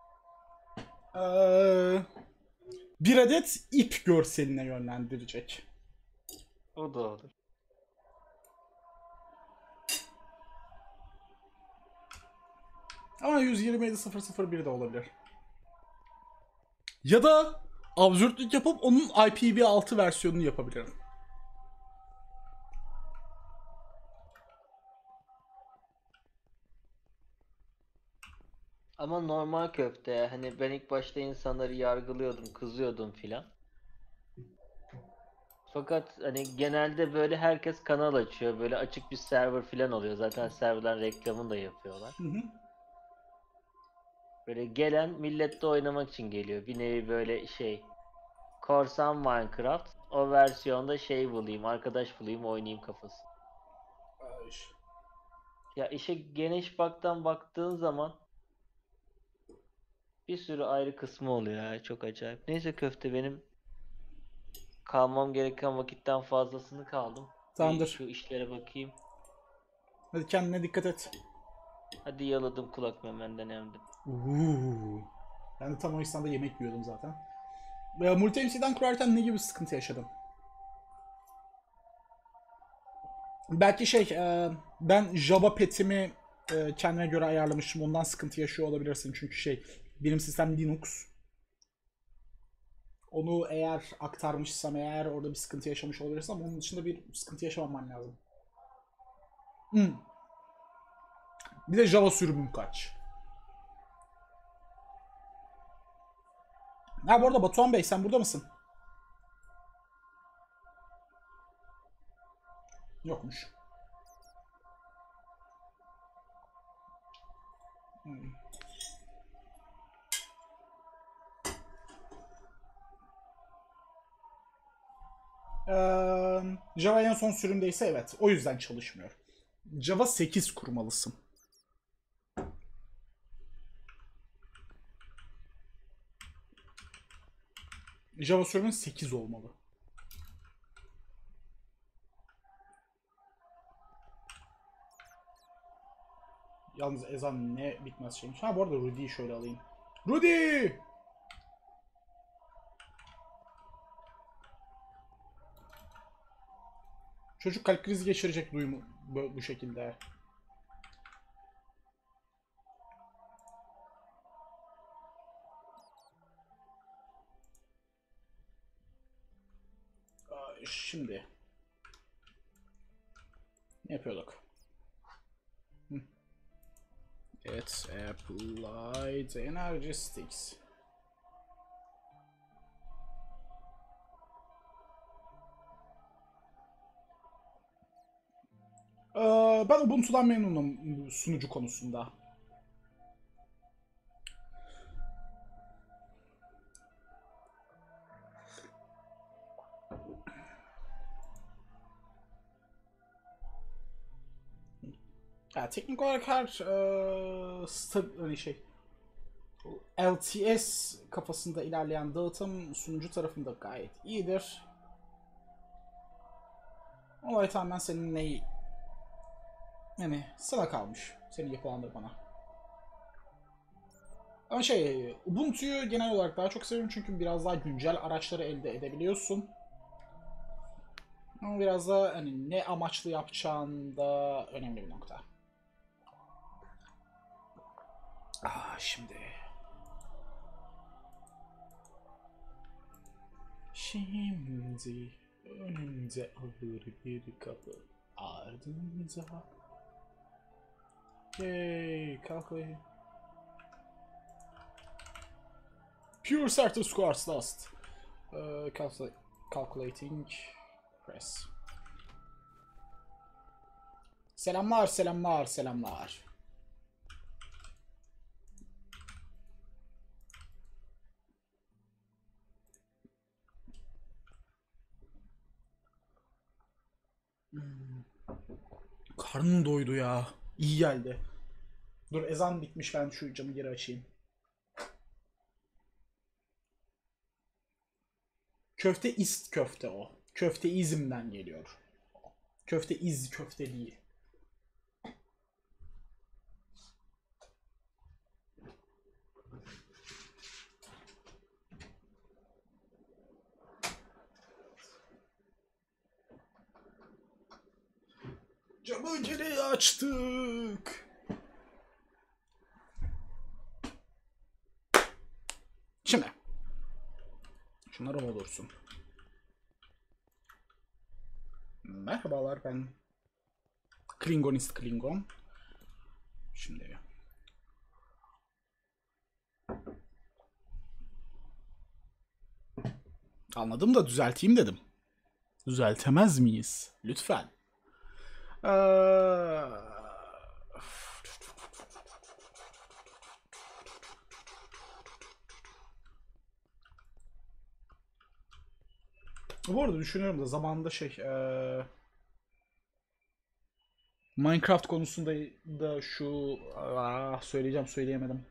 Ee, bir adet ip görseline yönlendirecek. O da olur. Ama yüz yirmi yedi sıfır sıfır bir de olabilir. Ya da absürtlük yapıp onun I P v altı versiyonunu yapabilirim. Ama normal köfte, hani ben ilk başta insanları yargılıyordum, kızıyordum filan. Fakat hani genelde böyle herkes kanal açıyor, böyle açık bir server filan oluyor. Zaten serverden reklamını da yapıyorlar. Hı hı. Böyle gelen millet de oynamak için geliyor. Bir nevi böyle şey, korsan Minecraft, o versiyonda şey bulayım, arkadaş bulayım, oynayayım kafası. Ay. Ya işe geniş baktan baktığın zaman bir sürü ayrı kısmı oluyor ya, çok acayip. Neyse köfte, benim kalmam gereken vakitten fazlasını kaldım. Bir Tamamdır. şu işlere bakayım. Hadi kendine dikkat et. Hadi yaladım kulak memenden hem de. Uuu. Ben de tam o İstanbul'da yemek yiyordum zaten. Ve Multi-M C'den kurarken ne gibi sıkıntı yaşadım? Belki şey, e, ben Java petimi e, kendime göre ayarlamıştım. Ondan sıkıntı yaşıyor olabilirsin. Çünkü şey, benim sistem Linux. Onu eğer aktarmışsam eğer orada bir sıkıntı yaşamış olabilirsin ama onun dışında bir sıkıntı yaşamaman lazım. Hmm. Bir de Java sürümüm kaç? Ha bu arada Batuhan Bey, sen burada mısın? Yokmuş. Hmm. Ee, Java en son sürümdeyse evet. O yüzden çalışmıyor. Java sekiz kurmalısın. Java sürümün sekiz olmalı. Yalnız ezan ne bitmez şeymiş. Ha bu arada Rudy'yi şöyle alayım. Rudy! Çocuk kalp krizi geçirecek duyumu bu, bu şekilde. Aa, şimdi ne yapıyorduk? Hı. It's applied energy sticks. Ee, ben Ubuntu'dan memnunum bu sunucu konusunda. Ya, teknik olarak her e, sta- hani şey L T S kafasında ilerleyen dağıtım sunucu tarafında gayet iyidir. Olay tamamen senin neyi yani sana kalmış. Senin yapılandırmana. Ama şey, Ubuntu'yu genel olarak daha çok seviyorum çünkü biraz daha güncel araçları elde edebiliyorsun. Ama biraz da hani ne amaçlı yapacağın da önemli bir nokta. Ah şimdi. Şimdi önünde ağır bir kapı, ardında yay calculate pure certus quartz dust uh, calcul calculating press. Selamlar selamlar selamlar. Karnım doydu ya. İyi geldi. Dur ezan bitmiş, ben şu camı geri açayım. Köfte ist köfte o. Köfte izimden geliyor. Köfte iz köfte değil. Camı geri açtık. Şimdi. Şunlar o olursun. Merhabalar, ben Klingonist Klingon. Şimdi. Anladım da düzelteyim dedim. Düzeltemez miyiz? Lütfen. Ee... Bu arada düşünüyorum da zamanında şey ee... Minecraft konusunda da şu ah, söyleyeceğim söyleyemedim.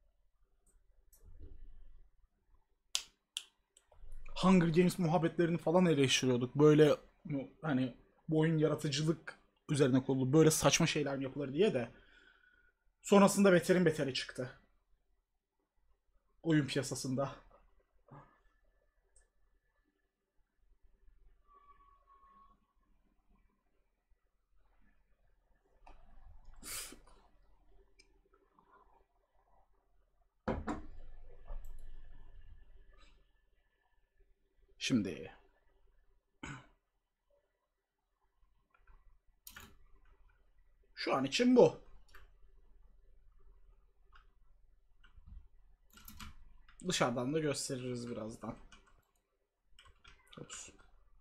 Hunger Games muhabbetlerini falan eleştiriyorduk. Böyle hani bu oyun yaratıcılık üzerine kurulu böyle saçma şeyler mi yapılır diye de sonrasında beterin beteri çıktı. Oyun piyasasında. Şimdi şu an için bu. Dışarıdan da gösteririz birazdan. Ops.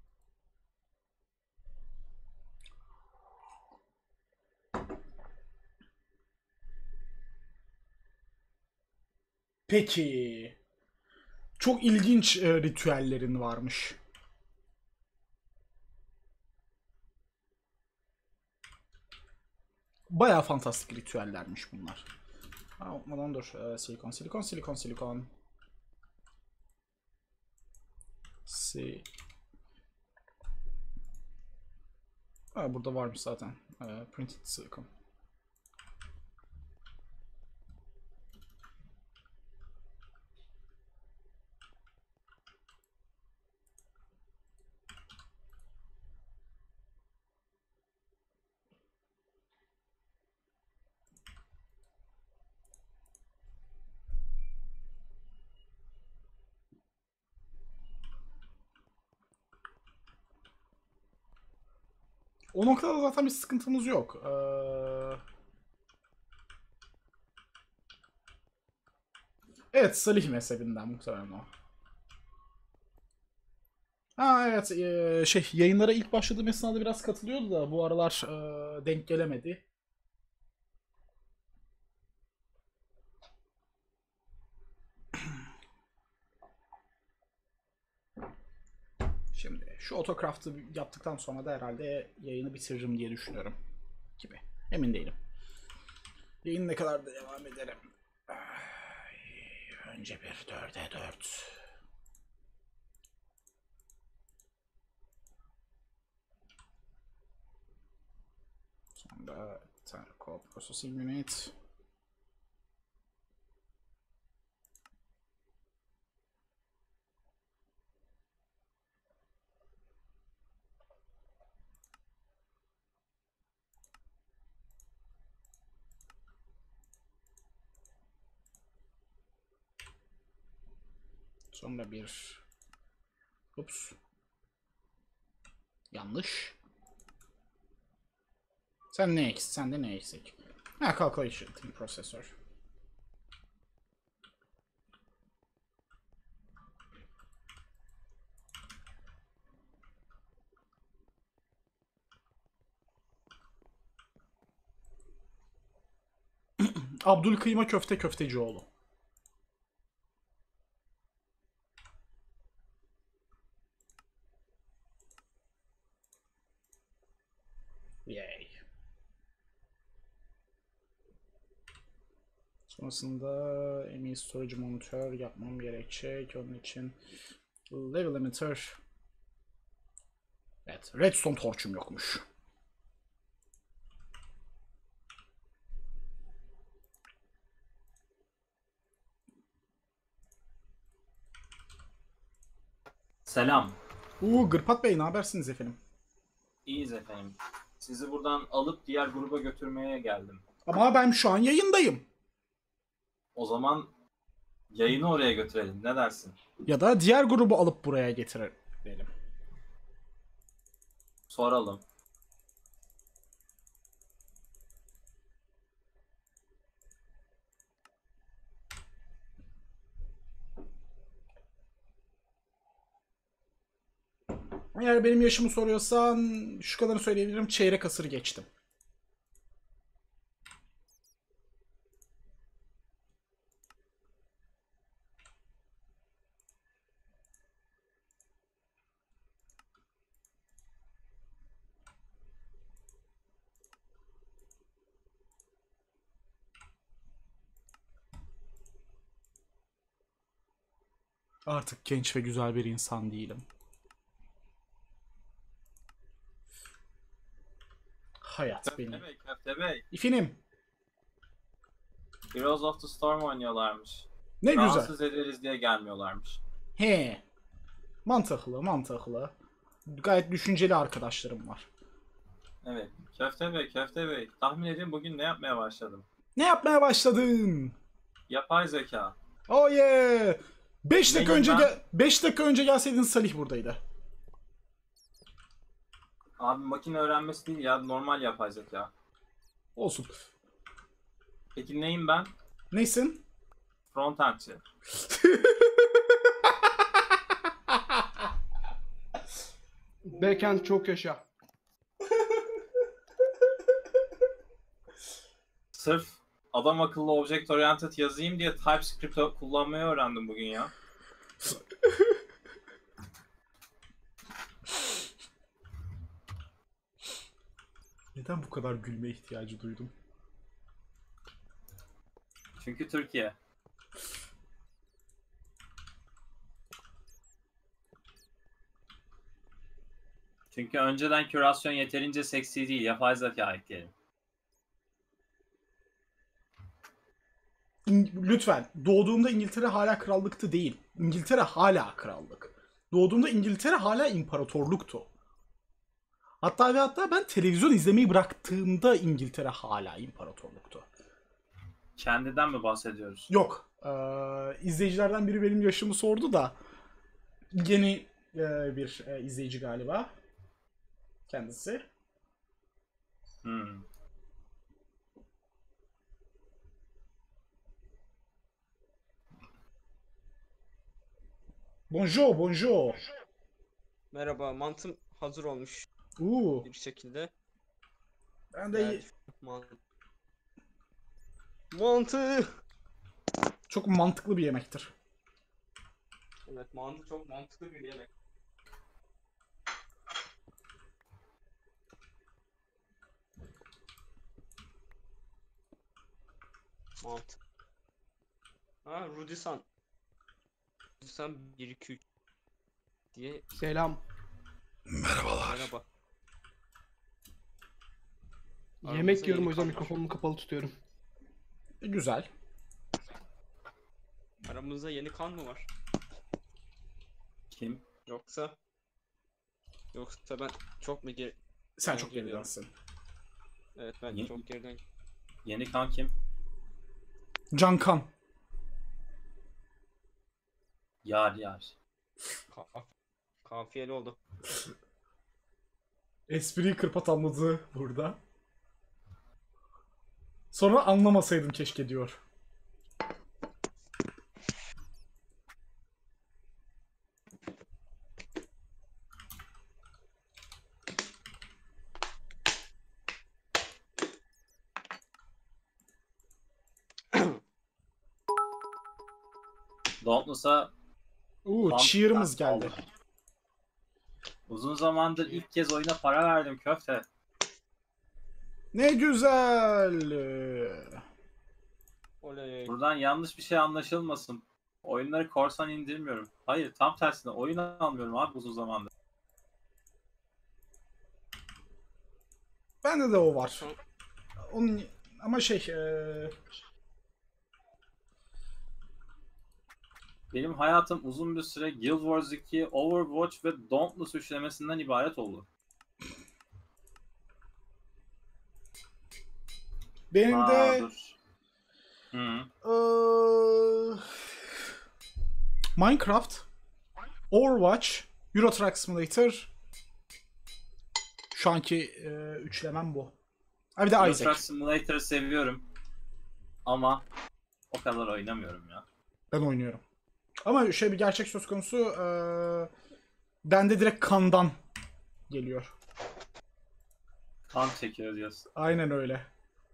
Peki. Çok ilginç e, ritüellerin varmış. Bayağı fantastik ritüellermiş bunlar. Ha, olmadan dur. Ee, silikon, silikon, silikon, silikon. Si. Ha, burada varmış zaten. Ee, printed silikon. O noktada zaten bir sıkıntımız yok. Ee... Evet, Salih mezhebinden muhtemelen o. Ha evet, ee, şey yayınlara ilk başladığım esnada biraz katılıyordu da bu aralar ee, denk gelemedi. Şimdi şu Autocraft'ı yaptıktan sonra da herhalde yayını bitiririm diye düşünüyorum. Gibi. Emin değilim. Yayın ne kadar da devam ederim. Ay, önce bir dörde dört. Sonra bir tane co-processing unit. Sonra bir ups yanlış. Sen ne eksik? Sende ne eksik? Ha, calculation processor. Abdülkıyma köfte köftecioğlu. Sonrasında M E Storage Monitor yapmam gerekecek. Onun için Level Limiter. Evet, Redstone torch'um yokmuş. Selam. Uuu Gırpat Bey, ne habersiniz efendim? İyiyiz efendim. Sizi buradan alıp diğer gruba götürmeye geldim. Ama ben şu an yayındayım. O zaman yayını oraya götürelim. Ne dersin? Ya da diğer grubu alıp buraya getirelim. Soralım. Eğer benim yaşımı soruyorsan şu kadarını söyleyebilirim. Çeyrek asır geçtim. Artık genç ve güzel bir insan değilim. Hayat Köfte benim. Bey, Köfte Bey. İfinim. Heroes of the Storm oynuyorlarmış. Ne güzel. Rahatsız ederiz diye gelmiyorlarmış. He. Mantıklı, mantıklı. Gayet düşünceli arkadaşlarım var. Evet. Köfte Bey, Köfte Bey. Tahmin edin bugün ne yapmaya başladım? Ne yapmaya başladın? Yapay zeka. Oh yeah. beş dakika Neyim önce ben? gel beş dakika önce gelseydin Salih buradaydı. Abi makine öğrenmesi değil ya. Normal yapay zeka. Olsun. Peki neyim ben? Neysin? Frontendçi. Backend çok yaşa. Sırf adam akıllı object oriented yazayım diye TypeScript kullanmayı öğrendim bugün ya. Neden bu kadar gülme ihtiyacı duydum? Çünkü Türkiye. Çünkü önceden kürasyon yeterince seksi değil. Yapay zeka ekleyelim. İng- Lütfen. Doğduğumda İngiltere hala krallıktı değil. İngiltere hala krallık. Doğduğumda İngiltere hala imparatorluktu. Hatta ve hatta ben televizyon izlemeyi bıraktığımda İngiltere hala imparatorluktu. Kendinden mi bahsediyoruz? Yok. Ee, izleyicilerden biri benim yaşımı sordu da yeni e, bir e, izleyici galiba. Kendisi. Hmm. Bonjour, bonjour. Merhaba, mantım hazır olmuş Uuu. bir şekilde. Ben de Yani, man- Mantı! çok mantıklı bir yemektir. Evet, mantı çok mantıklı bir yemek. Mantı. Ha, Rudisan. Rudisan bir iki üç diye Selam. Merhabalar. merhaba. Yemek Aramızda yiyorum yeni o yüzden kan var. mikrofonumu kapalı tutuyorum. Güzel. Aramızda yeni kan mı var? Kim? Yoksa Yoksa ben çok mu geri... Sen Ben çok geliyorum. geridensin. Evet, ben Ye- çok geriden... Yeni kan kim? Cankan. Yar yar. Ka- Kafiyeli oldu. Espriyi Kırpat anladı burada. Sonra anlamasaydım keşke diyor. Dauntless'a Uuu Tam- cheer'ımız tam- geldi. uzun zamandır ilk kez oyuna para verdim Köfte. Ne güzel. Ee, Oley. Buradan yanlış bir şey anlaşılmasın. Oyunları korsan indirmiyorum. Hayır, tam tersine oyun almıyorum abi uzun zamandır. Bende de o var. Onun ama şey eee, Benim hayatım uzun bir süre Guild Wars iki, Overwatch ve Dauntless üçlemesinden ibaret oldu. benim Aa, de dur. Hı. eee, Minecraft, Overwatch, Euro Truck Simulator. Şu anki eee, üçlemem bu. Ha bir de Euro Isaac. Truck Simulator'ı seviyorum. Ama o kadar oynamıyorum ya. Ben oynuyorum. Ama şey bir gerçek söz konusu eee bende direkt kandan geliyor. Kan çekiyor diyorsun. Aynen öyle.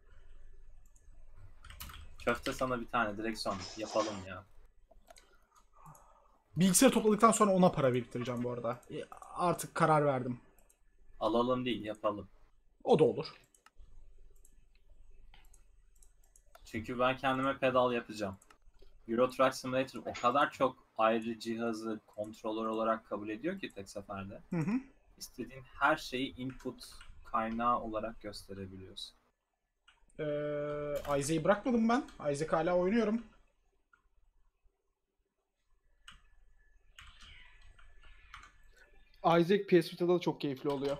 Köfte sana bir tane direksiyon yapalım ya. Bilgisayarı topladıktan sonra ona para biriktireceğim bu arada. E, Artık karar verdim. Alalım değil, yapalım. O da olur. Çünkü ben kendime pedal yapacağım. Euro Truck Simulator o kadar çok ayrı cihazı kontrolör olarak kabul ediyor ki tek seferde. Hı hı. İstediğin her şeyi input kaynağı olarak gösterebiliyorsun. Ee, Isaac'i bırakmadım ben. Isaac hala oynuyorum. Isaac P S Vita'da da çok keyifli oluyor.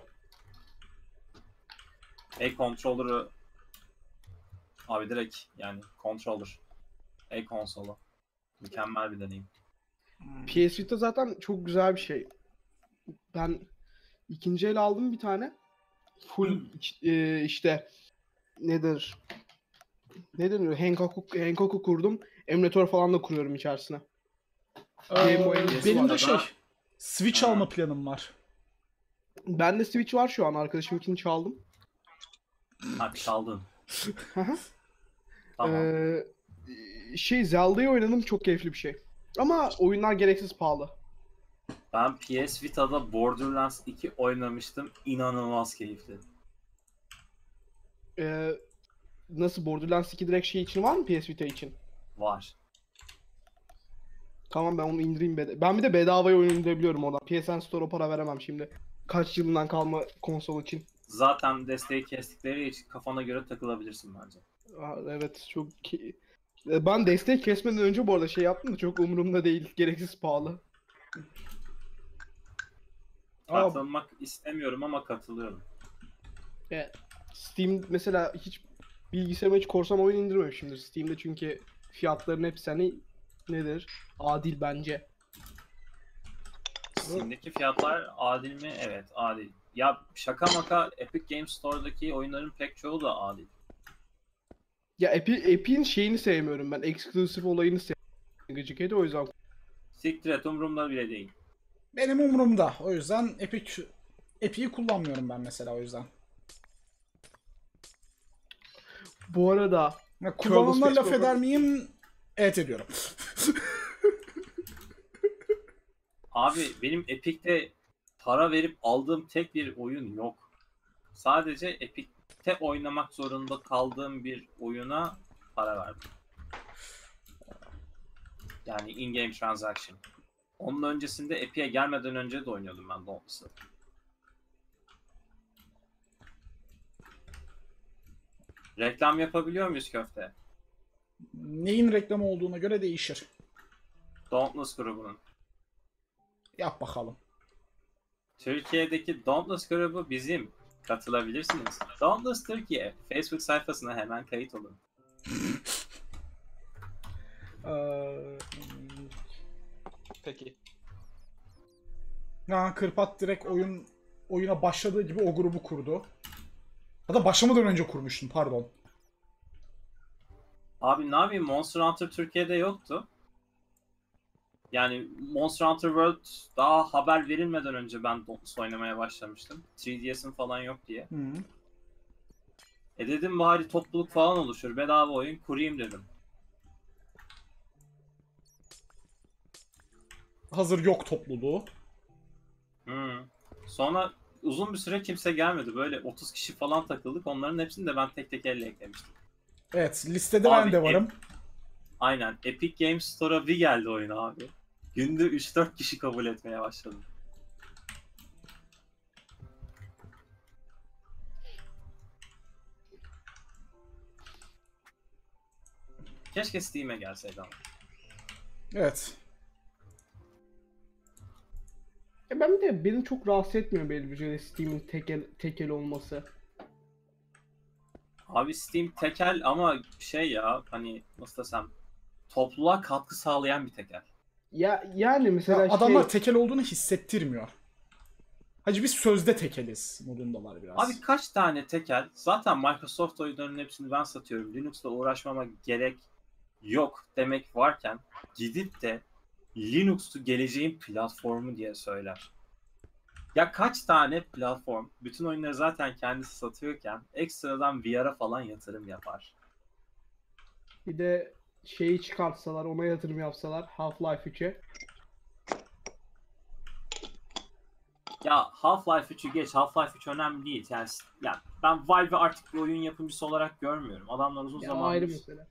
E-controller'ı abi direkt yani controller. E-konsolu. Mükemmel bir deneyim. P S Vita zaten çok güzel bir şey. Ben ikinci el aldım bir tane. Full iç- e, işte nedir? Ne denir? Hankoku, Hankoku kurdum. Emülatör falan da kuruyorum içerisine. Game Boy Ee, Advance benim de var. şey Switch Ha. alma planım var. Bende Switch var şu an. Arkadaşımınkini çaldım. Ha çaldın. Hı hı. Tamam. Ee, şey Zelda'yı oynadım, çok keyifli bir şey. Ama oyunlar gereksiz pahalı. Ben P S Vita'da Borderlands iki oynamıştım. İnanılmaz keyifli. Ee, nasıl Borderlands iki direkt şey için var mı P S Vita için? Var. Tamam, ben onu indireyim. bed- Ben bir de bedavaya oyun indirebiliyorum oradan. P S N Store'a para veremem şimdi. Kaç yılından kalma konsol için. Zaten desteği kestikleri için kafana göre takılabilirsin bence. Aa, evet, çok ki... Ee, Ben destek kesmeden önce bu arada şey yaptım da çok umurumda değil. Gereksiz pahalı. Aa, Katılmak istemiyorum ama katılıyorum. Evet. Steam mesela hiç bilgisayarıma hiç korsan oyun indirmemişimdir Steam'de, çünkü fiyatların hepsi hani nedir? Adil bence. Steam'deki fiyatlar adil mi? Evet, adil. Ya şaka maka Epic Games Store'daki oyunların pek çoğu da adil. Ya Epi, Epic'in şeyini sevmiyorum ben. Exclusive olayını sevmiyorum. Gıcık ediyor, o yüzden. Siktir et, umurumda bile değil. benim umurumda. O yüzden Epic Epic'i kullanmıyorum ben mesela o yüzden. Bu arada Ya, kullananlar Space laf Program- eder miyim? Evet ediyorum. Abi benim Epic'te para verip aldığım tek bir oyun yok. Sadece Epic'te oynamak zorunda kaldığım bir oyuna para verdim. Yani in-game transaction. Onun öncesinde Epic'e gelmeden önce de oynuyordum ben Dauntless'ı. Reklam yapabiliyor muyuz köfte? Neyin reklamı olduğuna göre değişir. Dauntless grubunun. Yap bakalım. Türkiye'deki Dauntless grubu bizim. Katılabilirsiniz. Dauntless Türkiye. Facebook sayfasına hemen kayıt olun. Ee, Peki. ha, Kırpat direkt oyun oyuna başladığı gibi o grubu kurdu. Ya da başlamadan önce kurmuştum, pardon. Abi ne yapayım, Monster Hunter Türkiye'de yoktu. Yani Monster Hunter World daha haber verilmeden önce ben Dauntless oynamaya başlamıştım. üç D S'im falan yok diye. Hı. E dedim bari topluluk falan oluşur, bedava oyun kurayım dedim. Hazır yok topluluğu. Hmm. Sonra uzun bir süre kimse gelmedi. Böyle otuz kişi falan takıldık. Onların hepsini de ben tek tek elle eklemiştim. Evet, listede Abi, ben de varım. Aynen. Epic Games Store'a bir geldi oyun abi. Günde üç dört kişi kabul etmeye başladı. Keşke Steam'e gelseydi ama. Evet. Ya ben bir de beni çok rahatsız etmiyor belli bir şekilde Steam'in tekel, tekel olması. Abi Steam tekel ama şey ya hani nasıl desem topluluğa katkı sağlayan bir tekel. Ya yani mesela Ya adamlar şey, tekel olduğunu hissettirmiyor. Hacı biz sözde tekeliz modundalar biraz. Abi kaç tane tekel? Zaten Microsoft oyunlarının hepsini ben satıyorum. Linux'la uğraşmama gerek yok demek varken gidip de Linux'u geleceğin platformu diye söyler. Ya kaç tane platform bütün oyunları zaten kendisi satıyorken ekstradan V R'a falan yatırım yapar. bir de şeyi çıkartsalar, ona yatırım yapsalar Half-Life üçe. Ya Half-Life üçü geç. Half-Life üç önemli değil. Yani, yani ben Valve'i artık bir oyun yapımcısı olarak görmüyorum. Adamlar uzun Ya zamandır ayrı mesele.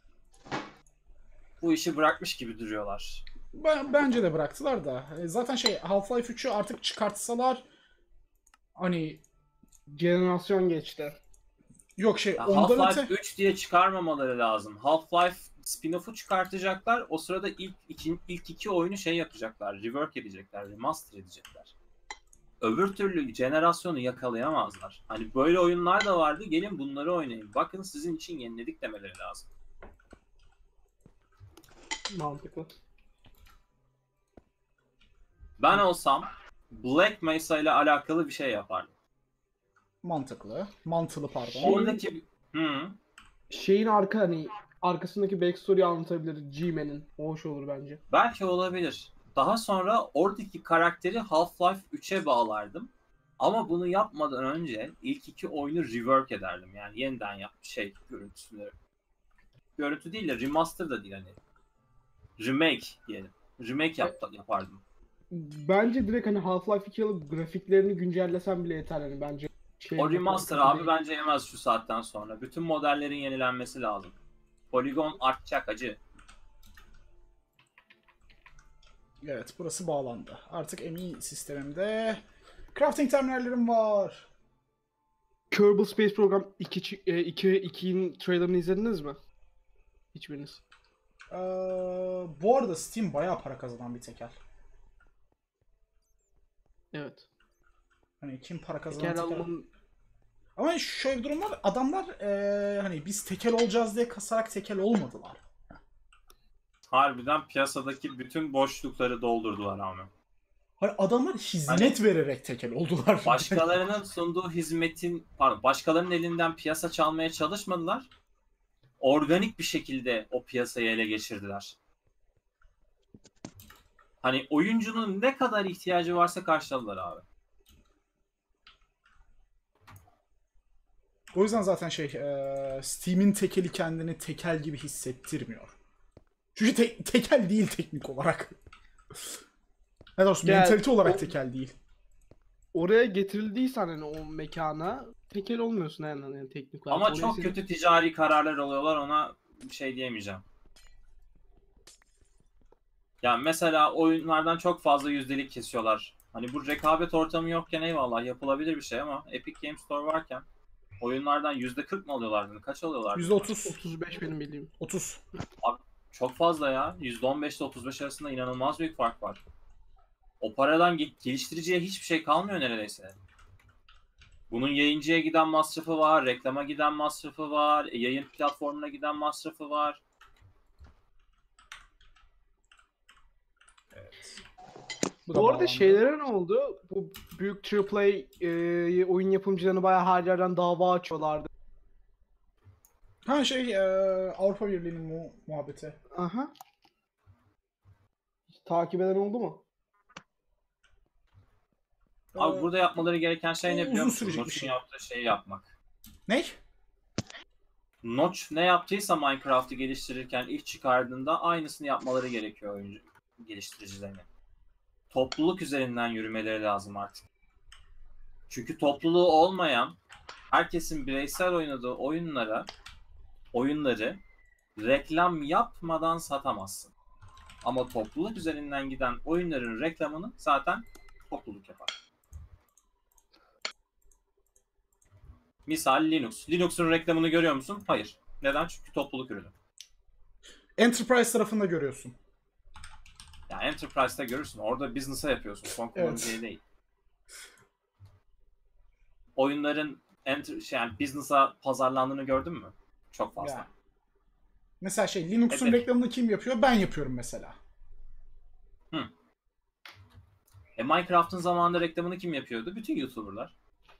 bu işi bırakmış gibi duruyorlar. Ben, bence de bıraktılar da. E, Zaten şey Half-Life üçü artık çıkartsalar hani Jenerasyon geçti. yok şey Ya ondan Half-Life öte üç diye çıkarmamaları lazım. Half-Life spin-off'u çıkartacaklar. O sırada ilk iki, ilk iki oyunu şey yapacaklar. Rework edecekler, remaster edecekler. Öbür türlü jenerasyonu yakalayamazlar. Hani böyle oyunlar da vardı. Gelin bunları oynayın. Bakın sizin için yeniledik demeleri lazım. Mantıklı. Ben olsam Black Mesa ile alakalı bir şey yapardım. mantıklı. Mantılı pardon. Oradaki hı, Şeyin arka hani arkasındaki backstory'yi anlatabilir G-Man'in. O hoş olur bence. belki olabilir. Daha sonra oradaki karakteri Half-Life üçe bağlardım. Ama bunu yapmadan önce ilk iki oyunu rework ederdim. Yani yeniden yap şey görüntüsünü. Görüntü değil de remaster da değil hani. Remake diyelim. Remake yap, yapardım. Bence direkt hani Half-Life iki alıp grafiklerini güncellesen bile yeter hani bence. Şey O remaster kötü abi değil. bence yemez şu saatten sonra. Bütün modellerin yenilenmesi lazım. Poligon artacak acı. Evet burası bağlandı. Artık M I sistemimde crafting terminallerim var. Kerbal Space Program iki iki iki'nin trailerını izlediniz mi? Hiçbiriniz. Ee, bu arada Steam bayağı para kazanan bir tekel. Evet. Hani kim para kazanan Tekel tekel. almanın Ama şöyle bir durum var. Adamlar ee, hani biz tekel olacağız diye kasarak tekel olmadılar. Harbiden piyasadaki bütün boşlukları doldurdular abi. Hani adamlar hizmet vererek tekel oldular. Başkalarının sunduğu hizmetin, pardon, başkalarının elinden piyasa çalmaya çalışmadılar. Organik bir şekilde o piyasayı ele geçirdiler. Hani oyuncunun ne kadar ihtiyacı varsa karşıladılar abi. O yüzden zaten şey ee, Steam'in tekeli kendini tekel gibi hissettirmiyor. Çünkü te- tekel değil teknik olarak. Ne doğrusu Gel- mentalite olarak o- tekel değil. oraya getirildiysen hani o mekana tekel olmuyorsun yani, yani teknik olarak. Ama Oraya çok seni- kötü ticari kararlar alıyorlar, ona bir şey diyemeyeceğim. Ya mesela oyunlardan çok fazla yüzdelik kesiyorlar. Hani bu rekabet ortamı yokken eyvallah yapılabilir bir şey ama Epic Games Store varken oyunlardan yüzde kırk mı alıyorlardı? Kaç alıyorlardı? yüzde otuz. otuz beş benim bildiğim. otuz. Çok fazla ya. yüzde on beş ile otuz beş arasında inanılmaz büyük fark var. O paradan ge- geliştiriciye hiçbir şey kalmıyor neredeyse. Bunun yayıncıya giden masrafı var, reklama giden masrafı var, e, yayın platformuna giden masrafı var. Bu, Bu da arada bağlandı. şeylere ne oldu? Bu büyük triple A e, oyun yapımcılarını bayağı her yerden dava açıyorlardı. Ha şey ee, Avrupa Birliği'nin mu- muhabbeti. Aha. Hiç takip eden oldu mu? Abi Ee, burada yapmaları gereken şey ne uzun biliyor musun? sürecek bir Notch'un şey. yaptığı şeyi yapmak. Ne? Notch ne yaptıysa Minecraft'ı geliştirirken ilk çıkardığında aynısını yapmaları gerekiyor oyuncu geliştiricilerine. Topluluk üzerinden yürümeleri lazım artık. Çünkü topluluğu olmayan, herkesin bireysel oynadığı oyunlara, oyunları reklam yapmadan satamazsın. Ama topluluk üzerinden giden oyunların reklamını zaten topluluk yapar. Misal Linux. Linux'un reklamını görüyor musun? Hayır. Neden? Çünkü topluluk ürünü. Enterprise tarafında görüyorsun. Ya Enterprise'da görürsün. Orada business'a yapıyorsun. Son kullanıcıya Evet. değil. Oyunların enter, şey, yani business'a pazarlandığını gördün mü? Çok fazla. Yani. Mesela şey Linux'un Evet. reklamını kim yapıyor? Ben yapıyorum mesela. E Minecraft'ın zamanında reklamını kim yapıyordu? Bütün YouTuber'lar.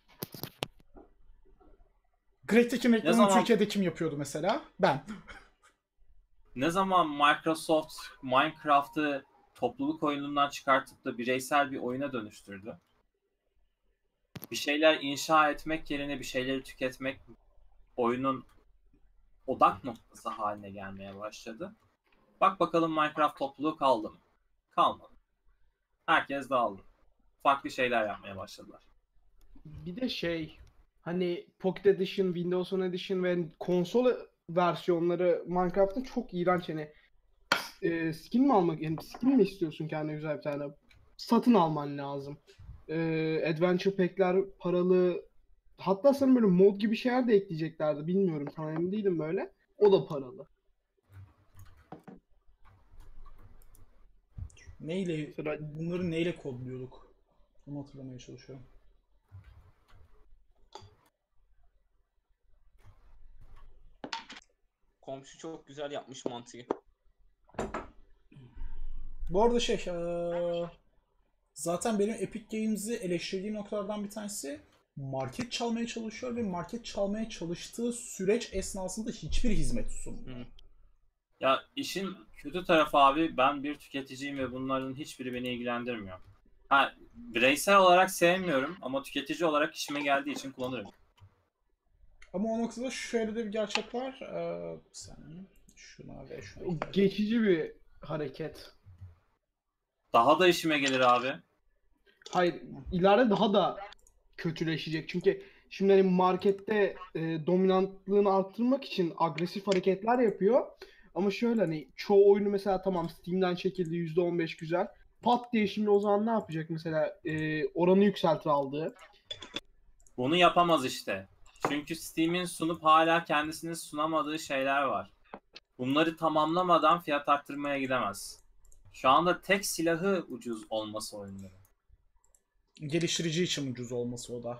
Great Tech'in reklamını zaman- Türkiye'de kim yapıyordu mesela? Ben. Ne zaman Microsoft Minecraft'ı topluluk oyunundan çıkartıp da bireysel bir oyuna dönüştürdü? Bir şeyler inşa etmek yerine bir şeyleri tüketmek oyunun odak noktası haline gelmeye başladı. Bak bakalım Minecraft topluluğu kaldı mı? Kalmadı. Herkes dağıldı. Farklı şeyler yapmaya başladılar. Bir de şey hani Pocket Edition, Windows on Edition ve konsol versiyonları Minecraft'ın çok iğrenç hani e, skin mi almak yani skin mi istiyorsun kendine güzel bir tane? Satın alman lazım. E, Adventure Pack'ler paralı. Hatta sanırım böyle mod gibi şeyler de ekleyeceklerdi. Bilmiyorum tam emin değilim böyle. O da paralı. Neyle, Mesela bunları neyle kodluyorduk? Onu hatırlamaya çalışıyorum. Komşu çok güzel yapmış mantıyı. Bu arada şey, eee, zaten benim Epic Games'i eleştirdiğim noktalardan bir tanesi market çalmaya çalışıyor ve market çalmaya çalıştığı süreç esnasında hiçbir hizmet sunmuyor. Hı. Ya işin kötü tarafı abi ben bir tüketiciyim ve bunların hiçbiri beni ilgilendirmiyor. Ha, bireysel olarak sevmiyorum ama tüketici olarak işime geldiği için kullanırım. Ama o noktada şöyle de bir gerçek var. Eee bir saniye. Şuna ve şuna o ihtiyacım var. geçici bir hareket. Daha da işime gelir abi. Hayır, ileride daha da kötüleşecek. Çünkü şimdi hani markette e, dominantlığını arttırmak için agresif hareketler yapıyor. Ama şöyle hani çoğu oyunu mesela tamam Steam'den çekildi yüzde on beş güzel. Pat diye şimdi o zaman ne yapacak mesela e, oranı yükseltir aldığı. Bunu yapamaz işte. Çünkü Steam'in sunup hala kendisinin sunamadığı şeyler var. Bunları tamamlamadan fiyat arttırmaya gidemez. Şu anda tek silahı ucuz olması oyunların. Geliştirici için ucuz olması o da.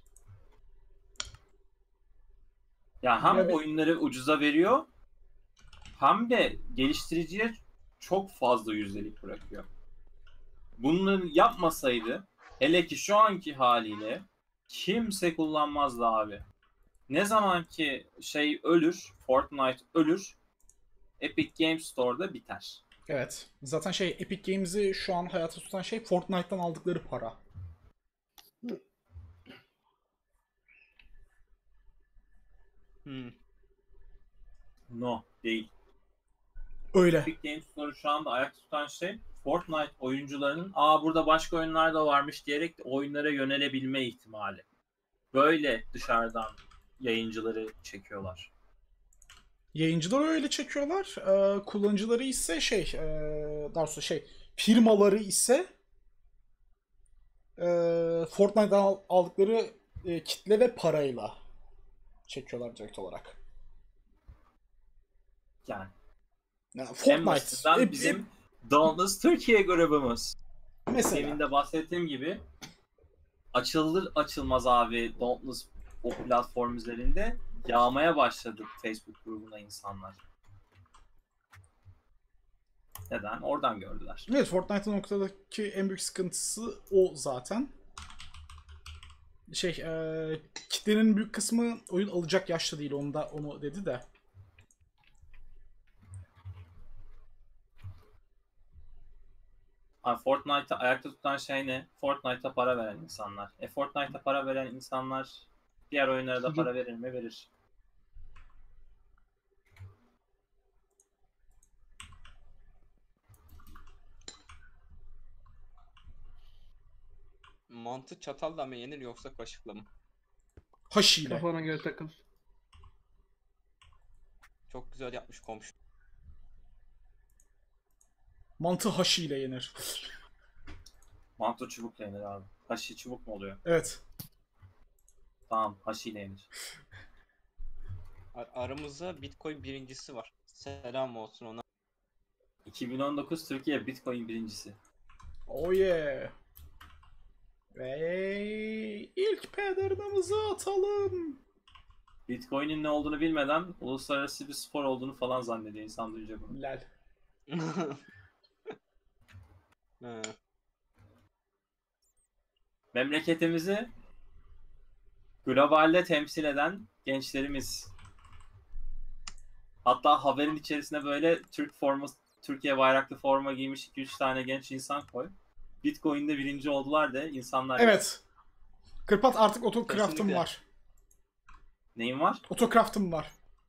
Ya hem Ya bir- oyunları ucuza veriyor hem de geliştiriciye çok fazla yüzdelik bırakıyor. Bunları yapmasaydı hele ki şu anki haliyle kimse kullanmazdı abi. Ne zaman ki şey ölür, Fortnite ölür, Epic Games Store'da biter. Evet. Zaten şey Epic Games'i şu an hayata tutan şey Fortnite'tan aldıkları para. Hmm. No, değil. Öyle. Epic Games Store'u şu anda ayakta tutan şey Fortnite oyuncularının aa burada başka oyunlar da varmış diyerek oyunlara yönelebilme ihtimali. Böyle dışarıdan yayıncıları çekiyorlar. Yayıncıları öyle çekiyorlar. Ee, kullanıcıları ise şey, ee, daha doğrusu şey, firmaları ise ee, Fortnite'dan al- aldıkları ee, kitle ve parayla çekiyorlar direkt olarak. Yani Yani en Fortnite. basitinden hep- bizim hep- Dauntless Türkiye grubumuz. mesela. Demin de bahsettiğim gibi açılır açılmaz abi Dauntless o platform üzerinde yağmaya başladı Facebook grubuna insanlar. Neden? Oradan gördüler. Evet, Fortnite'ın noktadaki en büyük sıkıntısı o zaten. Şey, ee, kitlenin büyük kısmı oyun alacak yaşta değil, onu da onu dedi de. Abi Fortnite'ı ayakta tutan şey ne? Fortnite'a para veren insanlar. E Fortnite'a para veren insanlar diğer oyunlara da para verir mi? Verir. Mantı çatalla mı yenir yoksa kaşıkla mı? Haşiyle. Kafana göre takıl. Çok güzel yapmış komşu. Mantı haşi ile yenir. Manto çubukla yenir abi. Haşi çubuk mu oluyor? Evet. Tamam, haşi ile yenir. Ar- aramızda Bitcoin birincisi var. Selam olsun ona. iki bin on dokuz Türkiye Bitcoin birincisi. Oh yeah. Ve ilk pattern'ımızı atalım. Bitcoin'in ne olduğunu bilmeden uluslararası bir spor olduğunu falan zannediyor insan duyunca bunu. Lel. He. Memleketimizi globalde temsil eden gençlerimiz. Hatta haberin içerisine böyle Türk forması, Türkiye bayraklı forma giymiş iki üç tane genç insan koy. Bitcoin'de birinci oldular de insanlar... Evet. Kırpat artık autocraft'ım Kesinlikle. var. Neyin var? Autocraft'ım var.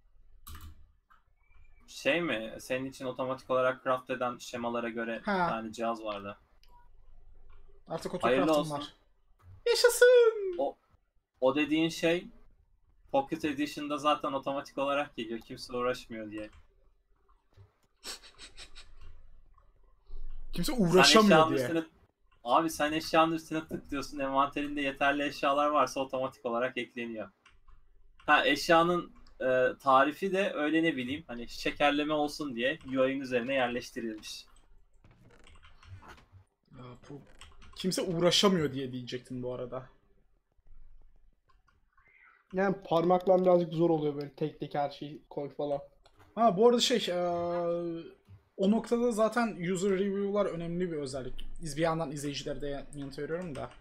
Şey mi? Senin için otomatik olarak craft eden şemalara göre bir Ha. tane cihaz vardı. Artık Hayırlı autocraft'ım olsun. var. Yaşasın. O dediğin şey Pocket Edition'da zaten otomatik olarak geliyor. Kimse uğraşmıyor diye. Kimse Sen uğraşamıyor eşyanın diye. üstüne... Abi sen eşyanın üstüne tık diyorsun. Envanterinde yeterli eşyalar varsa otomatik olarak ekleniyor. Ha, eşyanın e, tarifi de öyle ne bileyim hani şekerleme olsun diye U I'nin üzerine yerleştirilmiş. Ya bu... Kimse uğraşamıyor diye diyecektim bu arada. Yani parmakla birazcık zor oluyor böyle tek tek her şeyi koy falan. Ha bu arada şey eee, o noktada zaten user review'lar önemli bir özellik. Bir yandan izleyicilere de yanıt veriyorum da.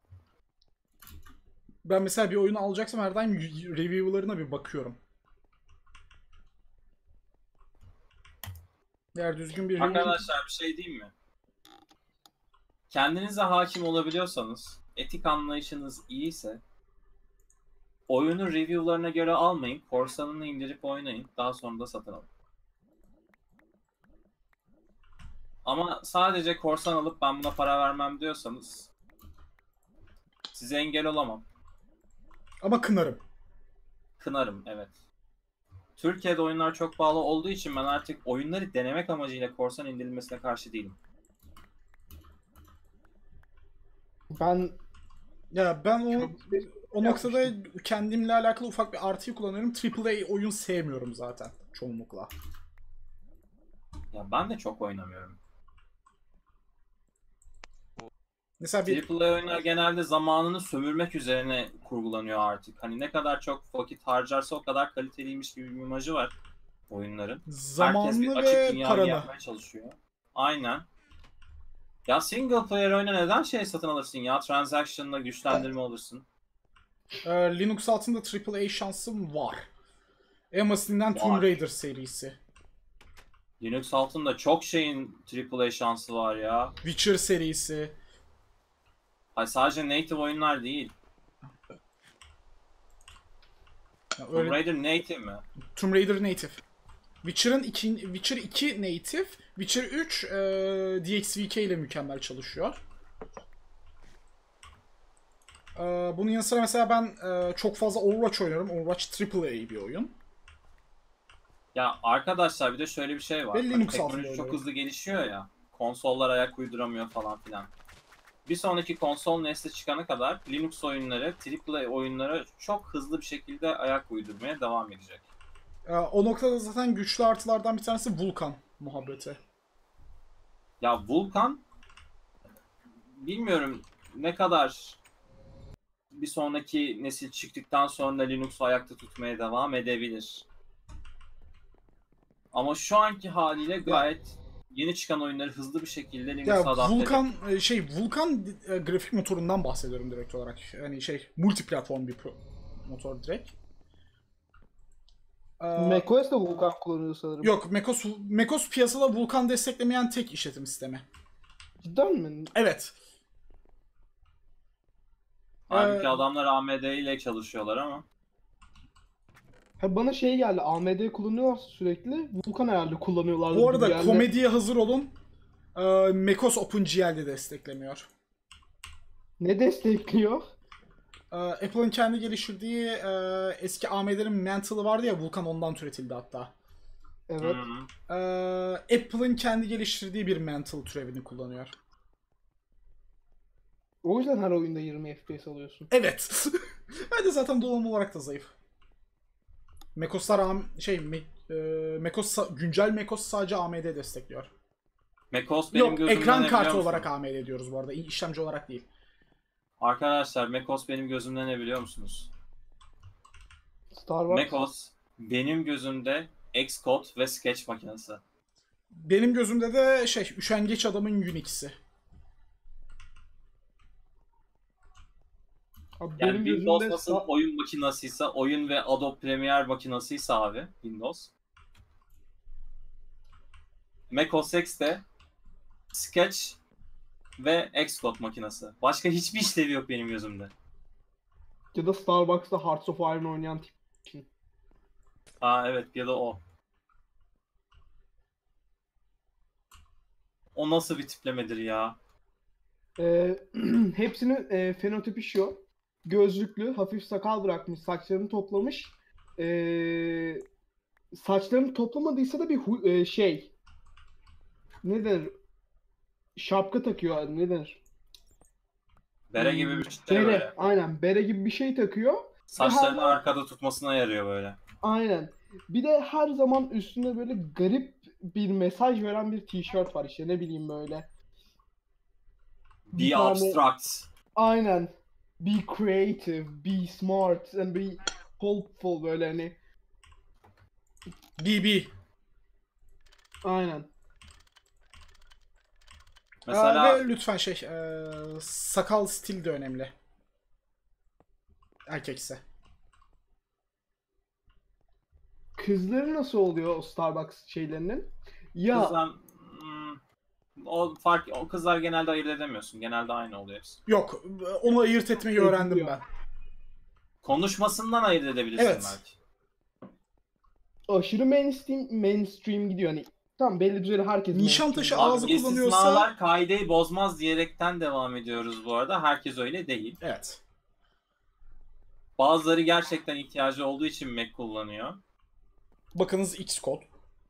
Ben mesela bir oyunu alacaksam her daim review'larına bir bakıyorum. Eğer düzgün bir review... Arkadaşlar bir şey diyeyim mi? Kendinize hakim olabiliyorsanız, etik anlayışınız iyiyse oyunu review'larına göre almayın, korsanını indirip oynayın, daha sonra da satın alın. Ama sadece korsan alıp ben buna para vermem diyorsanız size engel olamam. Ama kınarım. Kınarım, evet. Türkiye'de oyunlar çok pahalı olduğu için ben artık oyunları denemek amacıyla korsan indirilmesine karşı değilim. Ben Ya ben o çok o noktada kendimle alakalı ufak bir artıyı kullanıyorum. Triple A oyun sevmiyorum zaten çoğunlukla. Ya ben de çok oynamıyorum. Mesela bir Triple A oyunlar genelde zamanını sömürmek üzerine kurgulanıyor artık. Hani ne kadar çok vakit harcarsa o kadar kaliteliymiş gibi bir imajı var oyunların. Herkes bir zamanını açık ve dünyayı paranı. yapmaya çalışıyor. Aynen. Ya single player oyuna neden şey satın alırsın ya? Transaction'la güçlendirme alırsın. Ee, Linux altında Triple A şansım var. En basitinden Tomb Var. Raider serisi. Linux altında çok şeyin Triple A şansı var ya. Witcher serisi. Hayır, sadece native oyunlar değil. Ya Tomb öyle, Raider native mi? Tomb Raider native. Witcher'ın iki, Witcher iki native, Witcher üç e, D X V K ile mükemmel çalışıyor. E, bunun yanı sıra mesela ben e, çok fazla Overwatch oynuyorum. Overwatch Triple A bir oyun. Ya arkadaşlar bir de şöyle bir şey var. Ve Hani Linux altında teknoloji çok oynuyorum. hızlı gelişiyor ya. Konsollar ayak uyduramıyor falan filan. Bir sonraki konsol nesli çıkana kadar Linux oyunları, Triple A oyunları çok hızlı bir şekilde ayak uydurmaya devam edecek. E, o noktada zaten güçlü artılardan bir tanesi Vulkan muhabbeti. Ya Vulkan bilmiyorum ne kadar bir sonraki nesil çıktıktan sonra Linux'u ayakta tutmaya devam edebilir. Ama şu anki haliyle gayet yeni çıkan oyunları hızlı bir şekilde Ya Linux'a adapte Vulkan e, şey Vulkan e, grafik motorundan bahsediyorum direkt olarak. Yani şey multiplatform bir pro- motor direkt. Ee, macOS de Vulkan kullanıyor sanırım. Yok, macOS, macOS piyasada Vulkan desteklemeyen tek işletim sistemi. Cidden mi? Evet. Halbuki Ee, adamlar A M D ile çalışıyorlar ama. Ha, bana şey geldi, A M D kullanıyorlar sürekli. Vulkan herhalde kullanıyorlar. Bu arada komediye hazır olun. Ee, macOS OpenGL de desteklemiyor. Ne destekliyor? Ee, Apple'ın kendi geliştirdiği e, eski A M D'nin Mantle'ı vardı ya, Vulkan ondan türetildi hatta. Evet. Hı. Ee, Apple'ın kendi geliştirdiği bir mental türevini kullanıyor. O yüzden her oyunda yirmi F P S alıyorsun. Evet. Bence zaten donanım olarak da zayıf. macOS'lar AM şey Me- e, macOS sa- güncel macOS sadece A M D destekliyor. macOS benim Yok, gözümde ekran ne kartı biliyor musun? olarak A M D diyoruz bu arada. İşlemci olarak değil. Arkadaşlar macOS benim gözümde ne biliyor musunuz? Starbucks. macOS benim gözümde Xcode ve Sketch makinesi. Benim gözümde de şey, üşengeç adamın Unix'i. Abi Yani benim Windows gözümde nasıl sta- oyun makinasıysa, oyun ve Adobe Premiere makinasıysa abi Windows. macOS X de Sketch ve Xcode makinesi. Başka hiçbir işlevi yok benim gözümde. ya da Starbucks'ta Hearts of Iron oynayan tip. Aa evet, ya da o. O nasıl bir tiplemedir ya? Ee, hepsinin e, fenotipi şu. Gözlüklü, hafif sakal bırakmış, saçlarını toplamış. Ee, saçlarını toplamadıysa da bir hu- e, şey. Ne denir? Şapka takıyor. Ne denir? Bere Hmm, gibi bir şey Bere. böyle. Aynen. Bere gibi bir şey takıyor. Saçlarını Ve her- arkada tutmasına yarıyor böyle. Aynen. Bir de her zaman üstünde böyle garip bir mesaj veren bir tişört var işte. Ne bileyim böyle. Bir Be tane- abstract. Aynen. Be creative, be smart, and be hopeful böyle hani. B B. Aynen. Mesela Aa, ve lütfen şey, e, sakal stil de önemli. Erkekse. Kızları nasıl oluyor o Starbucks şeylerinin? Ya kızlar hmm, o fark o kızlar genelde ayırt edemiyorsun. Genelde aynı oluyor hepsi. Yok, onu ayırt etmeyi öğrendim Ediliyor. ben. Konuşmasından ayırt edebilirsin Evet. belki. aşırı mainstream mainstream gidiyor hani. Tam belli düzeyde herkes Nişantaşı mainstream. ağzı Abi kullanıyorsa- istisnalar kaideyi bozmaz diyerekten devam ediyoruz bu arada. Herkes öyle değil. Evet. Bazıları gerçekten ihtiyacı olduğu için Mac kullanıyor. Bakınız Xcode.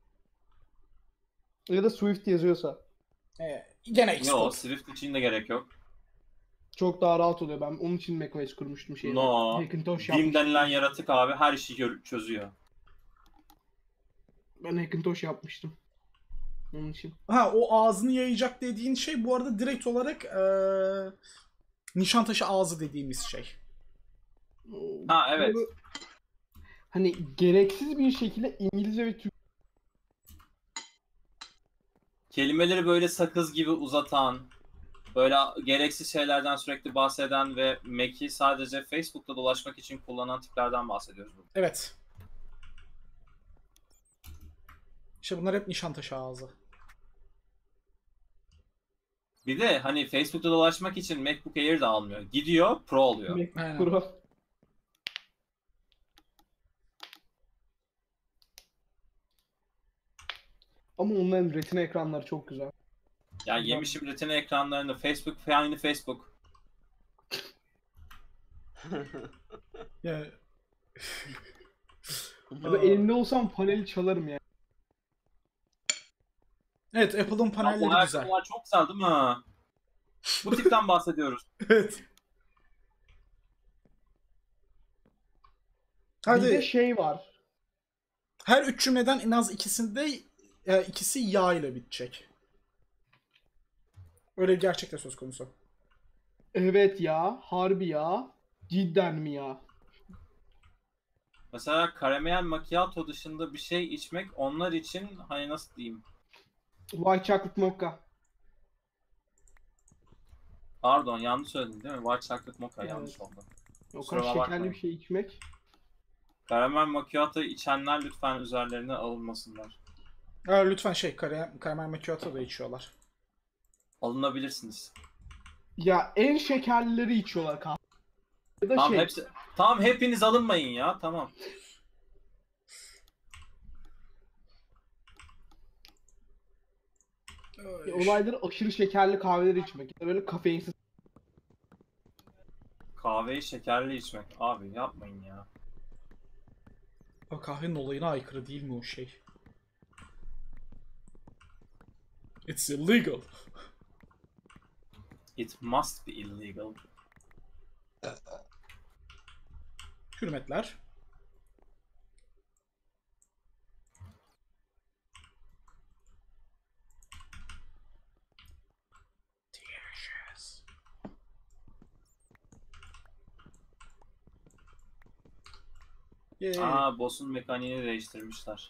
Ya da Swift yazıyorsa Ee, gene Yo, Xcode. Swift için de gerek yok. çok daha rahat oluyor. Ben onun için macOS kurmuştum şeyi. No. Hackintosh Vim yapmıştım. denilen yaratık abi her işi gör- çözüyor. Ben Hackintosh yapmıştım. Onun için. Ha, o ağzını yayacak dediğin şey bu arada direkt olarak ee, Nişantaşı ağzı dediğimiz şey. Ha evet. Böyle- Hani gereksiz bir şekilde İngilizce ve Türkçe Kelimeleri böyle sakız gibi uzatan, böyle gereksiz şeylerden sürekli bahseden ve Mac'i sadece Facebook'ta dolaşmak için kullanan tiplerden bahsediyoruz burada. Evet. İşte bunlar hep Nişantaşı ağzı. Bir de hani Facebook'ta dolaşmak için MacBook Air de almıyor. Gidiyor, Pro oluyor. MacBook Aynen. Pro. Ama onların retina ekranları çok güzel. Ya yemişim retina ekranlarını. Facebook aynı Facebook. Yani Ya da elimde olsam paneli çalarım yani. evet, Apple'ın Ya bu panelleri güzel. ayakkabılar çok güzel değil mi? Bu tipten bahsediyoruz. Evet. Bir de Hadi şey var. her üç cümleden en az ikisinde e, ikisi ya ile bitecek. Öyle bir gerçek de söz konusu. Evet ya, harbi ya. Cidden mi ya? Mesela karamel macchiato dışında bir şey içmek onlar için hani nasıl diyeyim? White chocolate mocha. Pardon yanlış söyledim değil mi? White chocolate mocha Evet. yanlış oldu. O Kusura kadar şekerli bakmayın. bir şey içmek. Karamel macchiato içenler lütfen üzerlerine alınmasınlar. Ha, lütfen şey, kare, karamel macchiato da içiyorlar. Alınabilirsiniz. Ya en şekerlileri içiyorlar kahve. Ya da Tamam şey. hepsi tamam hepiniz alınmayın ya tamam. Ya olayları aşırı şekerli kahveleri içmek. Ya da böyle kafeinsiz. Kahveyi şekerli içmek. Abi yapmayın ya. O kahvenin olayına aykırı değil mi o şey? It's illegal. It must be illegal. Hürmetler. Delicious. Yay. Aa, boss'un mekaniğini değiştirmişler.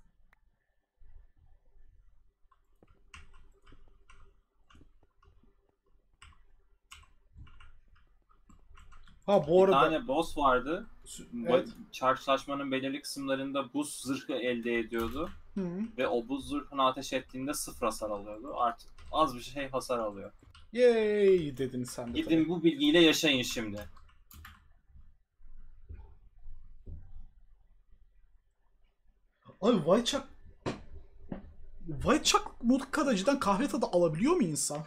Ha bu Bir arada tane boss vardı. evet. Çarşılaşmanın belirli kısımlarında buz zırhı elde ediyordu. Hı. Ve o buz zırhını ateş ettiğinde sıfır hasar alıyordu. Artık az bir şey hasar alıyor. Yay dedin sen de. Gidin bu bilgiyle yaşayın şimdi. Abi White Chuck White Chuck vodka'da cidden kahve tadı alabiliyor mu insan?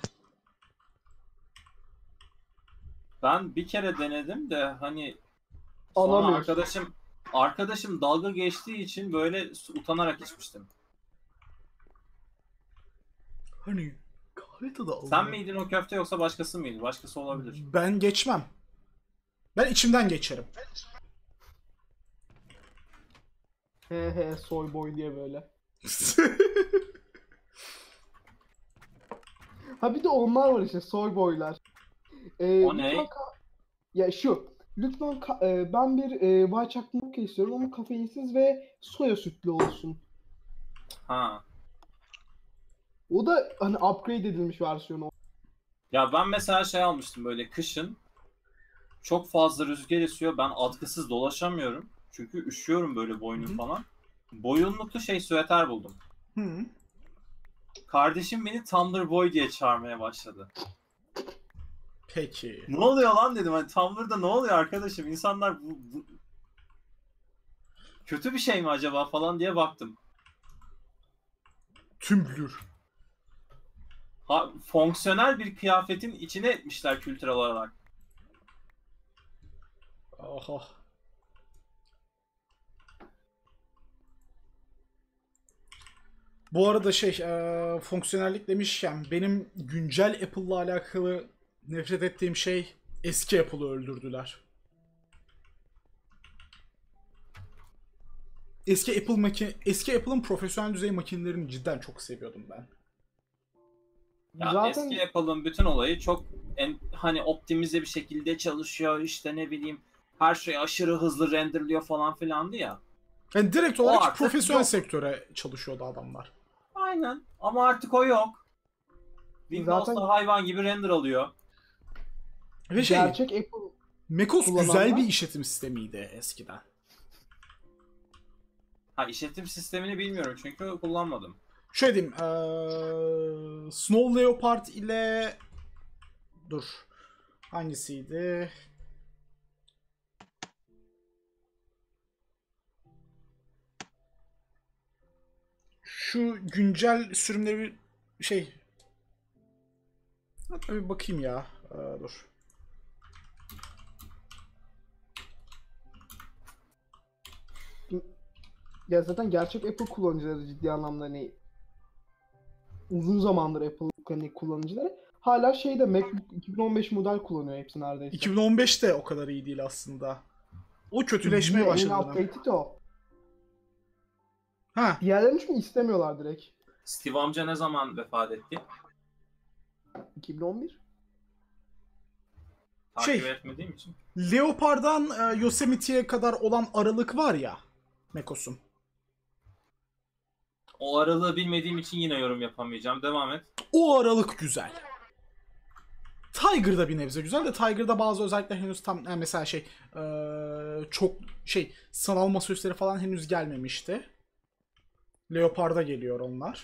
Ben bir kere denedim de hani sonra Alamıyorsun. arkadaşım arkadaşım dalga geçtiği için böyle utanarak içmiştim. Hani kahve tadı alıyor. Sen miydin o köfte yoksa başkası mıydı? Başkası olabilir. Ben geçmem. Ben içimden geçerim. He he soy boy diye böyle. Ha bir de onlar var işte soy boylar. Ee, O ne? lütfen ka- Ya şu. Lütfen ka- e, ben bir e, white chocolate istiyorum ama kafeinsiz ve soya sütlü olsun. Ha. O da hani upgrade edilmiş versiyonu. Ya ben mesela şey almıştım böyle kışın. Çok fazla rüzgar esiyor. Ben atkısız dolaşamıyorum. Çünkü üşüyorum böyle boynum Hı hı. falan. Boyunluklu şey süveter buldum. Hı. Kardeşim beni Tumblr Boy diye çağırmaya başladı. Peki. Ne oluyor lan dedim. Hani Tumblr'da ne oluyor arkadaşım? İnsanlar bu, bu... kötü bir şey mi acaba falan diye baktım. Tümblür. Ha, fonksiyonel bir kıyafetin içine etmişler kültürel olarak. Aha. Bu arada şey, eee, fonksiyonellik demişken benim güncel Apple'la alakalı nefret ettiğim şey eski Apple'ı öldürdüler. Eski Apple maki eski Apple'ın profesyonel düzey makinelerini cidden çok seviyordum ben. Ya Zaten eski Apple'ın bütün olayı çok en, hani optimize bir şekilde çalışıyor, işte ne bileyim her şey aşırı hızlı renderlıyor falan filandı ya. Yani direkt O olarak artık profesyonel yok. sektöre çalışıyordu adamlar. Aynen ama artık o yok. Windows'ta Zaten- hayvan gibi render alıyor. Ve şey, gerçek Apple macOS güzel kullananlar- bir işletim sistemiydi eskiden. Ha, işletim sistemini bilmiyorum çünkü kullanmadım. Şöyle diyeyim, eee, Snow Leopard ile dur hangisiydi? Şu güncel sürümleri şey, hatta bir bakayım ya. Eee, dur. ya zaten gerçek Apple kullanıcıları ciddi anlamda hani uzun zamandır Apple hani kullanıcıları hala şeyde MacBook iki bin on beş model kullanıyor hepsi neredeyse. iki bin on beş de o kadar iyi değil aslında. O kötüleşmeye Yine en başladı. dönem. update'i de o. Ha, Diğerlerini çünkü istemiyorlar direkt. Steve amca ne zaman vefat etti? iki bin on bir. Takip Şey- etmediğim için. Leopard'dan e, Yosemite'ye kadar olan aralık var ya, macOS'un. O aralığı bilmediğim için yine yorum yapamayacağım. Devam et. O aralık güzel. Tiger'da bir nebze güzel de Tiger'da bazı özellikler henüz tam, yani mesela şey, e, çok şey, sanal masaüstleri falan henüz gelmemişti. Leopard'a geliyor onlar.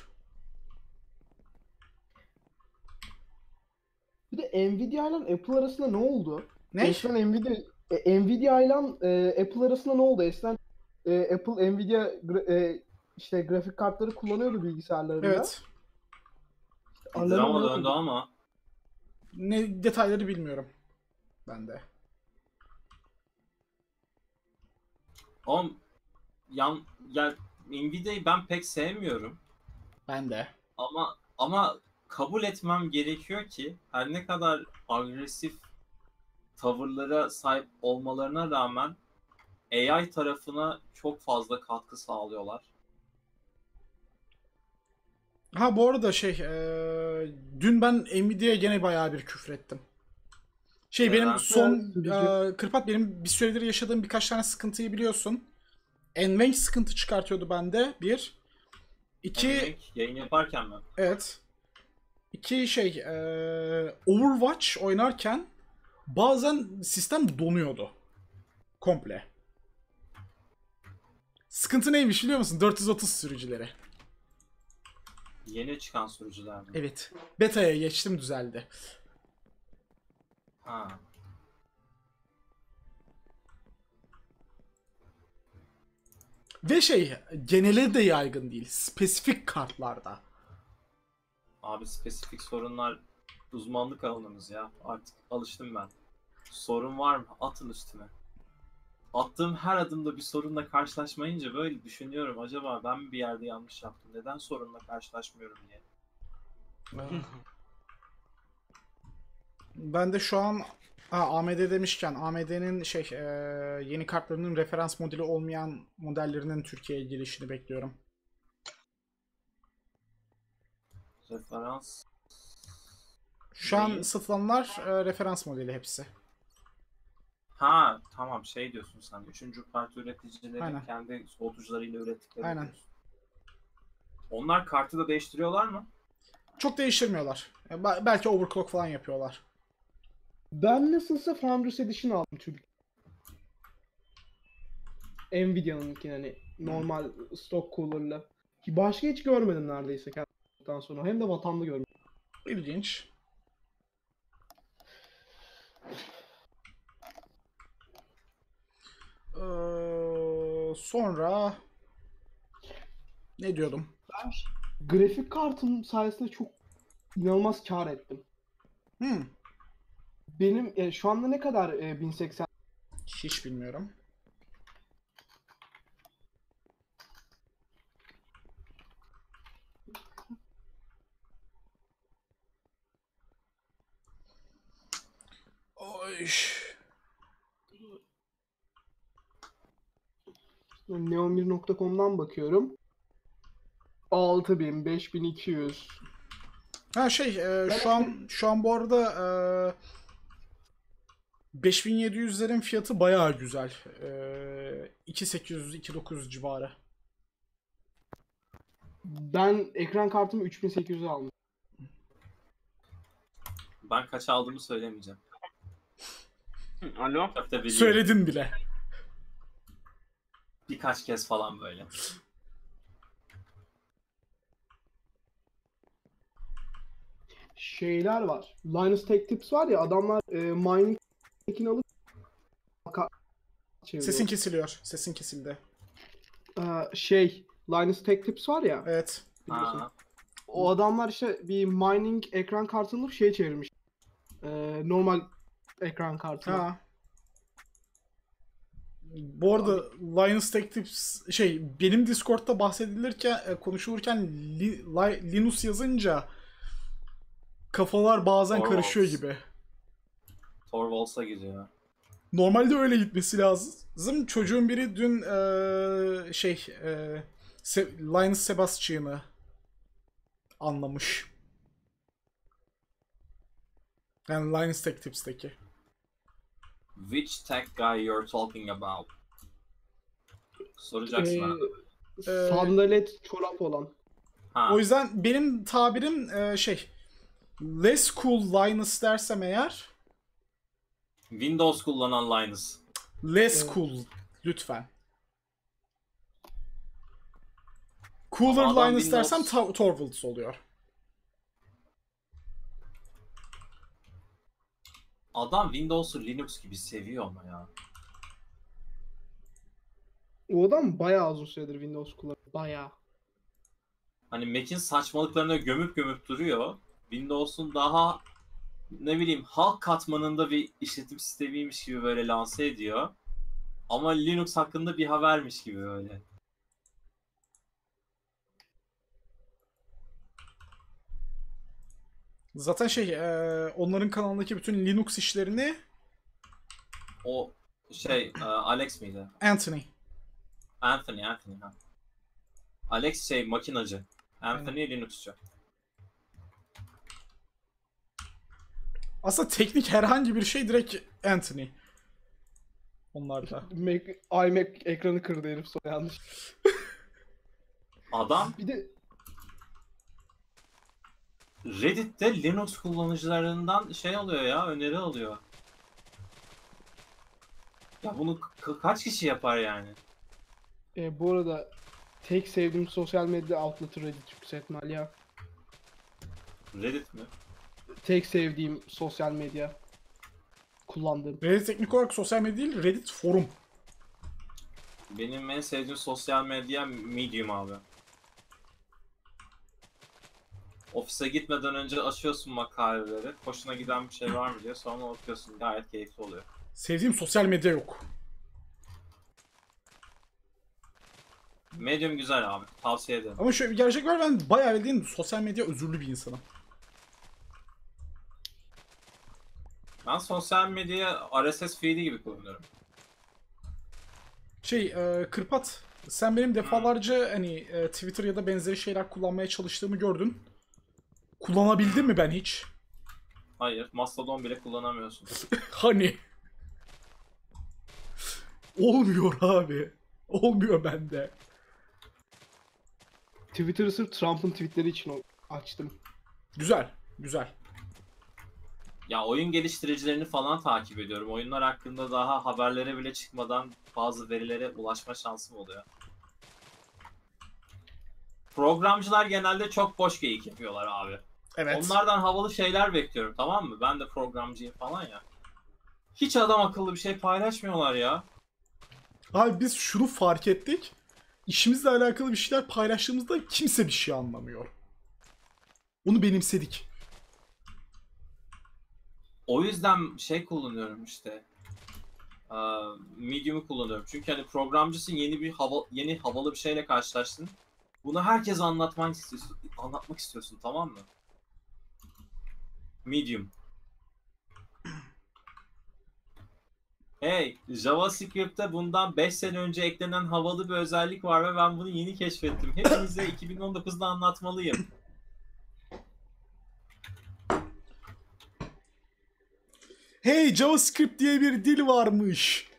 Bir de Nvidia ile Apple arasında ne oldu? Ne? Eskiden Nvidia e, Nvidia ile e, Apple arasında ne oldu? Eskiden e, Apple Nvidia gra- e, işte grafik kartları kullanıyordu bilgisayarlarında. Evet. Aralarında Drama ne döndü oldu? ama. Ne detayları bilmiyorum. Ben de. Oğlum yan, ya Nvidia'yı ben pek sevmiyorum. Ben de. Ama Ama kabul etmem gerekiyor ki her ne kadar agresif tavırlara sahip olmalarına rağmen A I tarafına çok fazla katkı sağlıyorlar. Ha bu arada şey eee, dün ben Nvidia'ya gene bayağı bir küfür ettim. Şey benim Neden? son Evet, eee, Kırpat benim bir süredir yaşadığım birkaç tane sıkıntıyı biliyorsun. Nvenc sıkıntı çıkartıyordu bende bir. İki Emek yayın yaparken mi? evet. İki şey eee, Overwatch oynarken bazen sistem donuyordu. Komple. Sıkıntı neymiş biliyor musun? dört yüz otuz sürücüleri. Yeni çıkan sürücüler mi? Evet. Beta'ya geçtim düzeldi. Ha. Ve şey genele de yaygın değil. Spesifik kartlarda. Abi spesifik sorunlar uzmanlık alanımız ya. Artık alıştım ben. Sorun var mı? Atın üstüme. Attığım her adımda bir sorunla karşılaşmayınca böyle düşünüyorum. Acaba ben mi bir yerde yanlış yaptım? Neden sorunla karşılaşmıyorum diye. Ben de şu an ha, A M D demişken A M D'nin şey e, yeni kartlarının referans modeli olmayan modellerinin Türkiye'ye girişini bekliyorum. Referans. Şu an Neyi? satılanlar e, referans modeli hepsi. Ha tamam şey diyorsun sen. Üçüncü parti üreticilerin Aynen. kendi soğutucularıyla ürettikleri Aynen. diyorsun. Onlar kartı da değiştiriyorlar mı? Çok değiştirmiyorlar. E, be- belki overclock falan yapıyorlar. Ben nasılsa Founders Edition aldım çünkü. Nvidia'nınki hani normal stock cooler'la. Ki başka hiç görmedim neredeyse kendimden sonra. Hem de vatanda görmedim. İlginç. Ee, sonra ne diyordum? Ben grafik kartım sayesinde çok inanılmaz kar ettim. Hmm, Benim e, şu anda ne kadar e, bin seksen? hiç bilmiyorum. Oy. neon bir nokta com'dan bakıyorum. altı bin, beş bin iki yüz. Ha şey e, şu an şu an bu arada e, beş bin yedi yüzlerin fiyatı bayağı güzel. E, iki bin sekiz yüz iki bin dokuz yüz civarı. Ben ekran kartımı üç bin sekiz yüze aldım. Ben kaç aldığımı söylemeyeceğim. Alo. Çok da biliyorum. Söyledin bile. Birkaç kez falan böyle. Şeyler var. Linus Tech Tips var ya, adamlar e, mining tech'ini alıp ka- çeviriyor. Sesin kesiliyor. Sesin kesildi. Ee, şey Linus Tech Tips var ya, Evet. biliyorsun. Ha. O adamlar işte bir mining ekran kartını alıp şey çevirmiş. Ee, normal ekran kartına. Ha. Bu arada Linus Tech Tips şey benim Discord'da bahsedilirken e, konuşulurken Li- Li- Linus yazınca kafalar bazen Torvalds. karışıyor gibi. Torvalds'a gidiyor. Normalde öyle gitmesi lazım. Çocuğun biri dün e, şey e, Se- Linus Sebastian'ı anlamış. Yani Linus Tech Tips'teki. Which tech guy you're talking about? Soracaksın ha. Ee, Ee, sandalet çorap olan. Ha. O yüzden benim tabirim e, şey less cool Linus dersem eğer Windows kullanan Linus. less Evet. cool lütfen. Cooler Ama adam Linus Windows- dersem Ta- Torvalds oluyor. Adam Windows'u Linux gibi seviyor ama ya. O adam bayağı uzun süredir Windows kullanıyor. Bayağı. Hani Mac'in saçmalıklarına gömüp gömüp duruyor. Windows'un daha ne bileyim halk katmanında bir işletim sistemiymiş gibi böyle lanse ediyor. Ama Linux hakkında bir habermiş gibi böyle. Zaten şey e, onların kanalındaki bütün Linux işlerini O şey e, Alex miydi? Anthony. Anthony, Anthony. Ha. Alex şey makinacı. Anthony Linuxçu. Aslında teknik herhangi bir şey direkt Anthony. Onlarda. Mac, iMac ekranı kırdı herif sonra yanlış. Adam Bir de Reddit'te Linux kullanıcılarından şey alıyor ya, öneri alıyor. Ya bunu ka- kaç kişi yapar yani? e, bu arada tek sevdiğim sosyal medya outlet'ı Reddit yüksek ihtimal ya. Reddit mi? Tek sevdiğim sosyal medya kullandığım. Reddit teknik olarak sosyal medya değil, Reddit forum. Benim en sevdiğim sosyal medya Medium abi. Ofise gitmeden önce açıyorsun makaleleri. Hoşuna giden bir şey var mı diye sonra okuyorsun. Gayet keyifli oluyor. Sevdiğim sosyal medya yok. Medium güzel abi. Tavsiye ederim. Ama şöyle bir gerçek var, ben bayağı bildiğin sosyal medya özürlü bir insanım. Ben sosyal medyayı R S S feed'i gibi kullanıyorum. Şey, e, Kırpat, sen benim defalarca hani e, Twitter ya da benzeri şeyler kullanmaya çalıştığımı gördün. Kullanabildin mi ben hiç? Hayır, Mastodon bile kullanamıyorsun. Hani? Olmuyor abi. Olmuyor bende. Twitter'ı sırf Trump'ın tweetleri için o- açtım. Güzel, güzel. Ya oyun geliştiricilerini falan takip ediyorum. Oyunlar hakkında daha haberlere bile çıkmadan bazı verilere ulaşma şansım oluyor. Programcılar genelde çok boş geyik yapıyorlar abi. Evet. Onlardan havalı şeyler bekliyorum, tamam mı? Ben de programcıyım falan ya. Hiç adam akıllı bir şey paylaşmıyorlar ya. Abi biz şunu fark ettik. İşimizle alakalı bir şeyler paylaştığımızda kimse bir şey anlamıyor. Onu benimsedik. O yüzden şey kullanıyorum işte. Aa, Medium'u kullanıyorum. Çünkü hani programcısın, yeni bir hava yeni havalı bir şeyle karşılaştın. Bunu herkese anlatmak istiyorsun, anlatmak istiyorsun, tamam mı? Medium. Hey, JavaScript'te bundan beş sene önce eklenen havalı bir özellik var ve ben bunu yeni keşfettim. Hepinize iki bin on dokuzda anlatmalıyım. Hey, JavaScript diye bir dil varmış.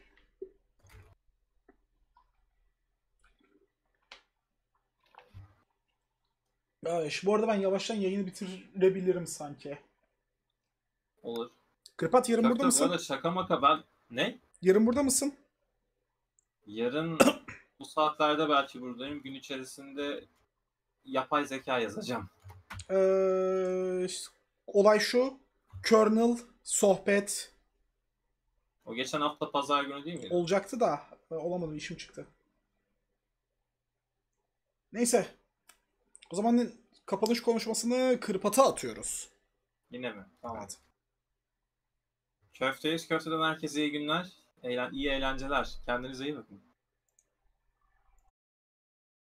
Ay, şu- bu arada ben yavaştan yayını bitirebilirim sanki. Olur. Kırpat, yarın Çok burada da bu mısın? arada şaka maka ben... Ne? Yarın burada mısın? Yarın bu saatlerde belki buradayım. Gün içerisinde yapay zeka yazacağım. Ee, olay şu. Kernel, sohbet O geçen hafta pazar günü değil miydi? olacaktı da e, olamadı, işim çıktı. Neyse. O zaman kapanış konuşmasını Kırpat'a atıyoruz. Yine mi? Tamam. Evet. Köfteyiz. Köfteden herkese iyi günler. Eğlen iyi eğlenceler. Kendinize iyi bakın.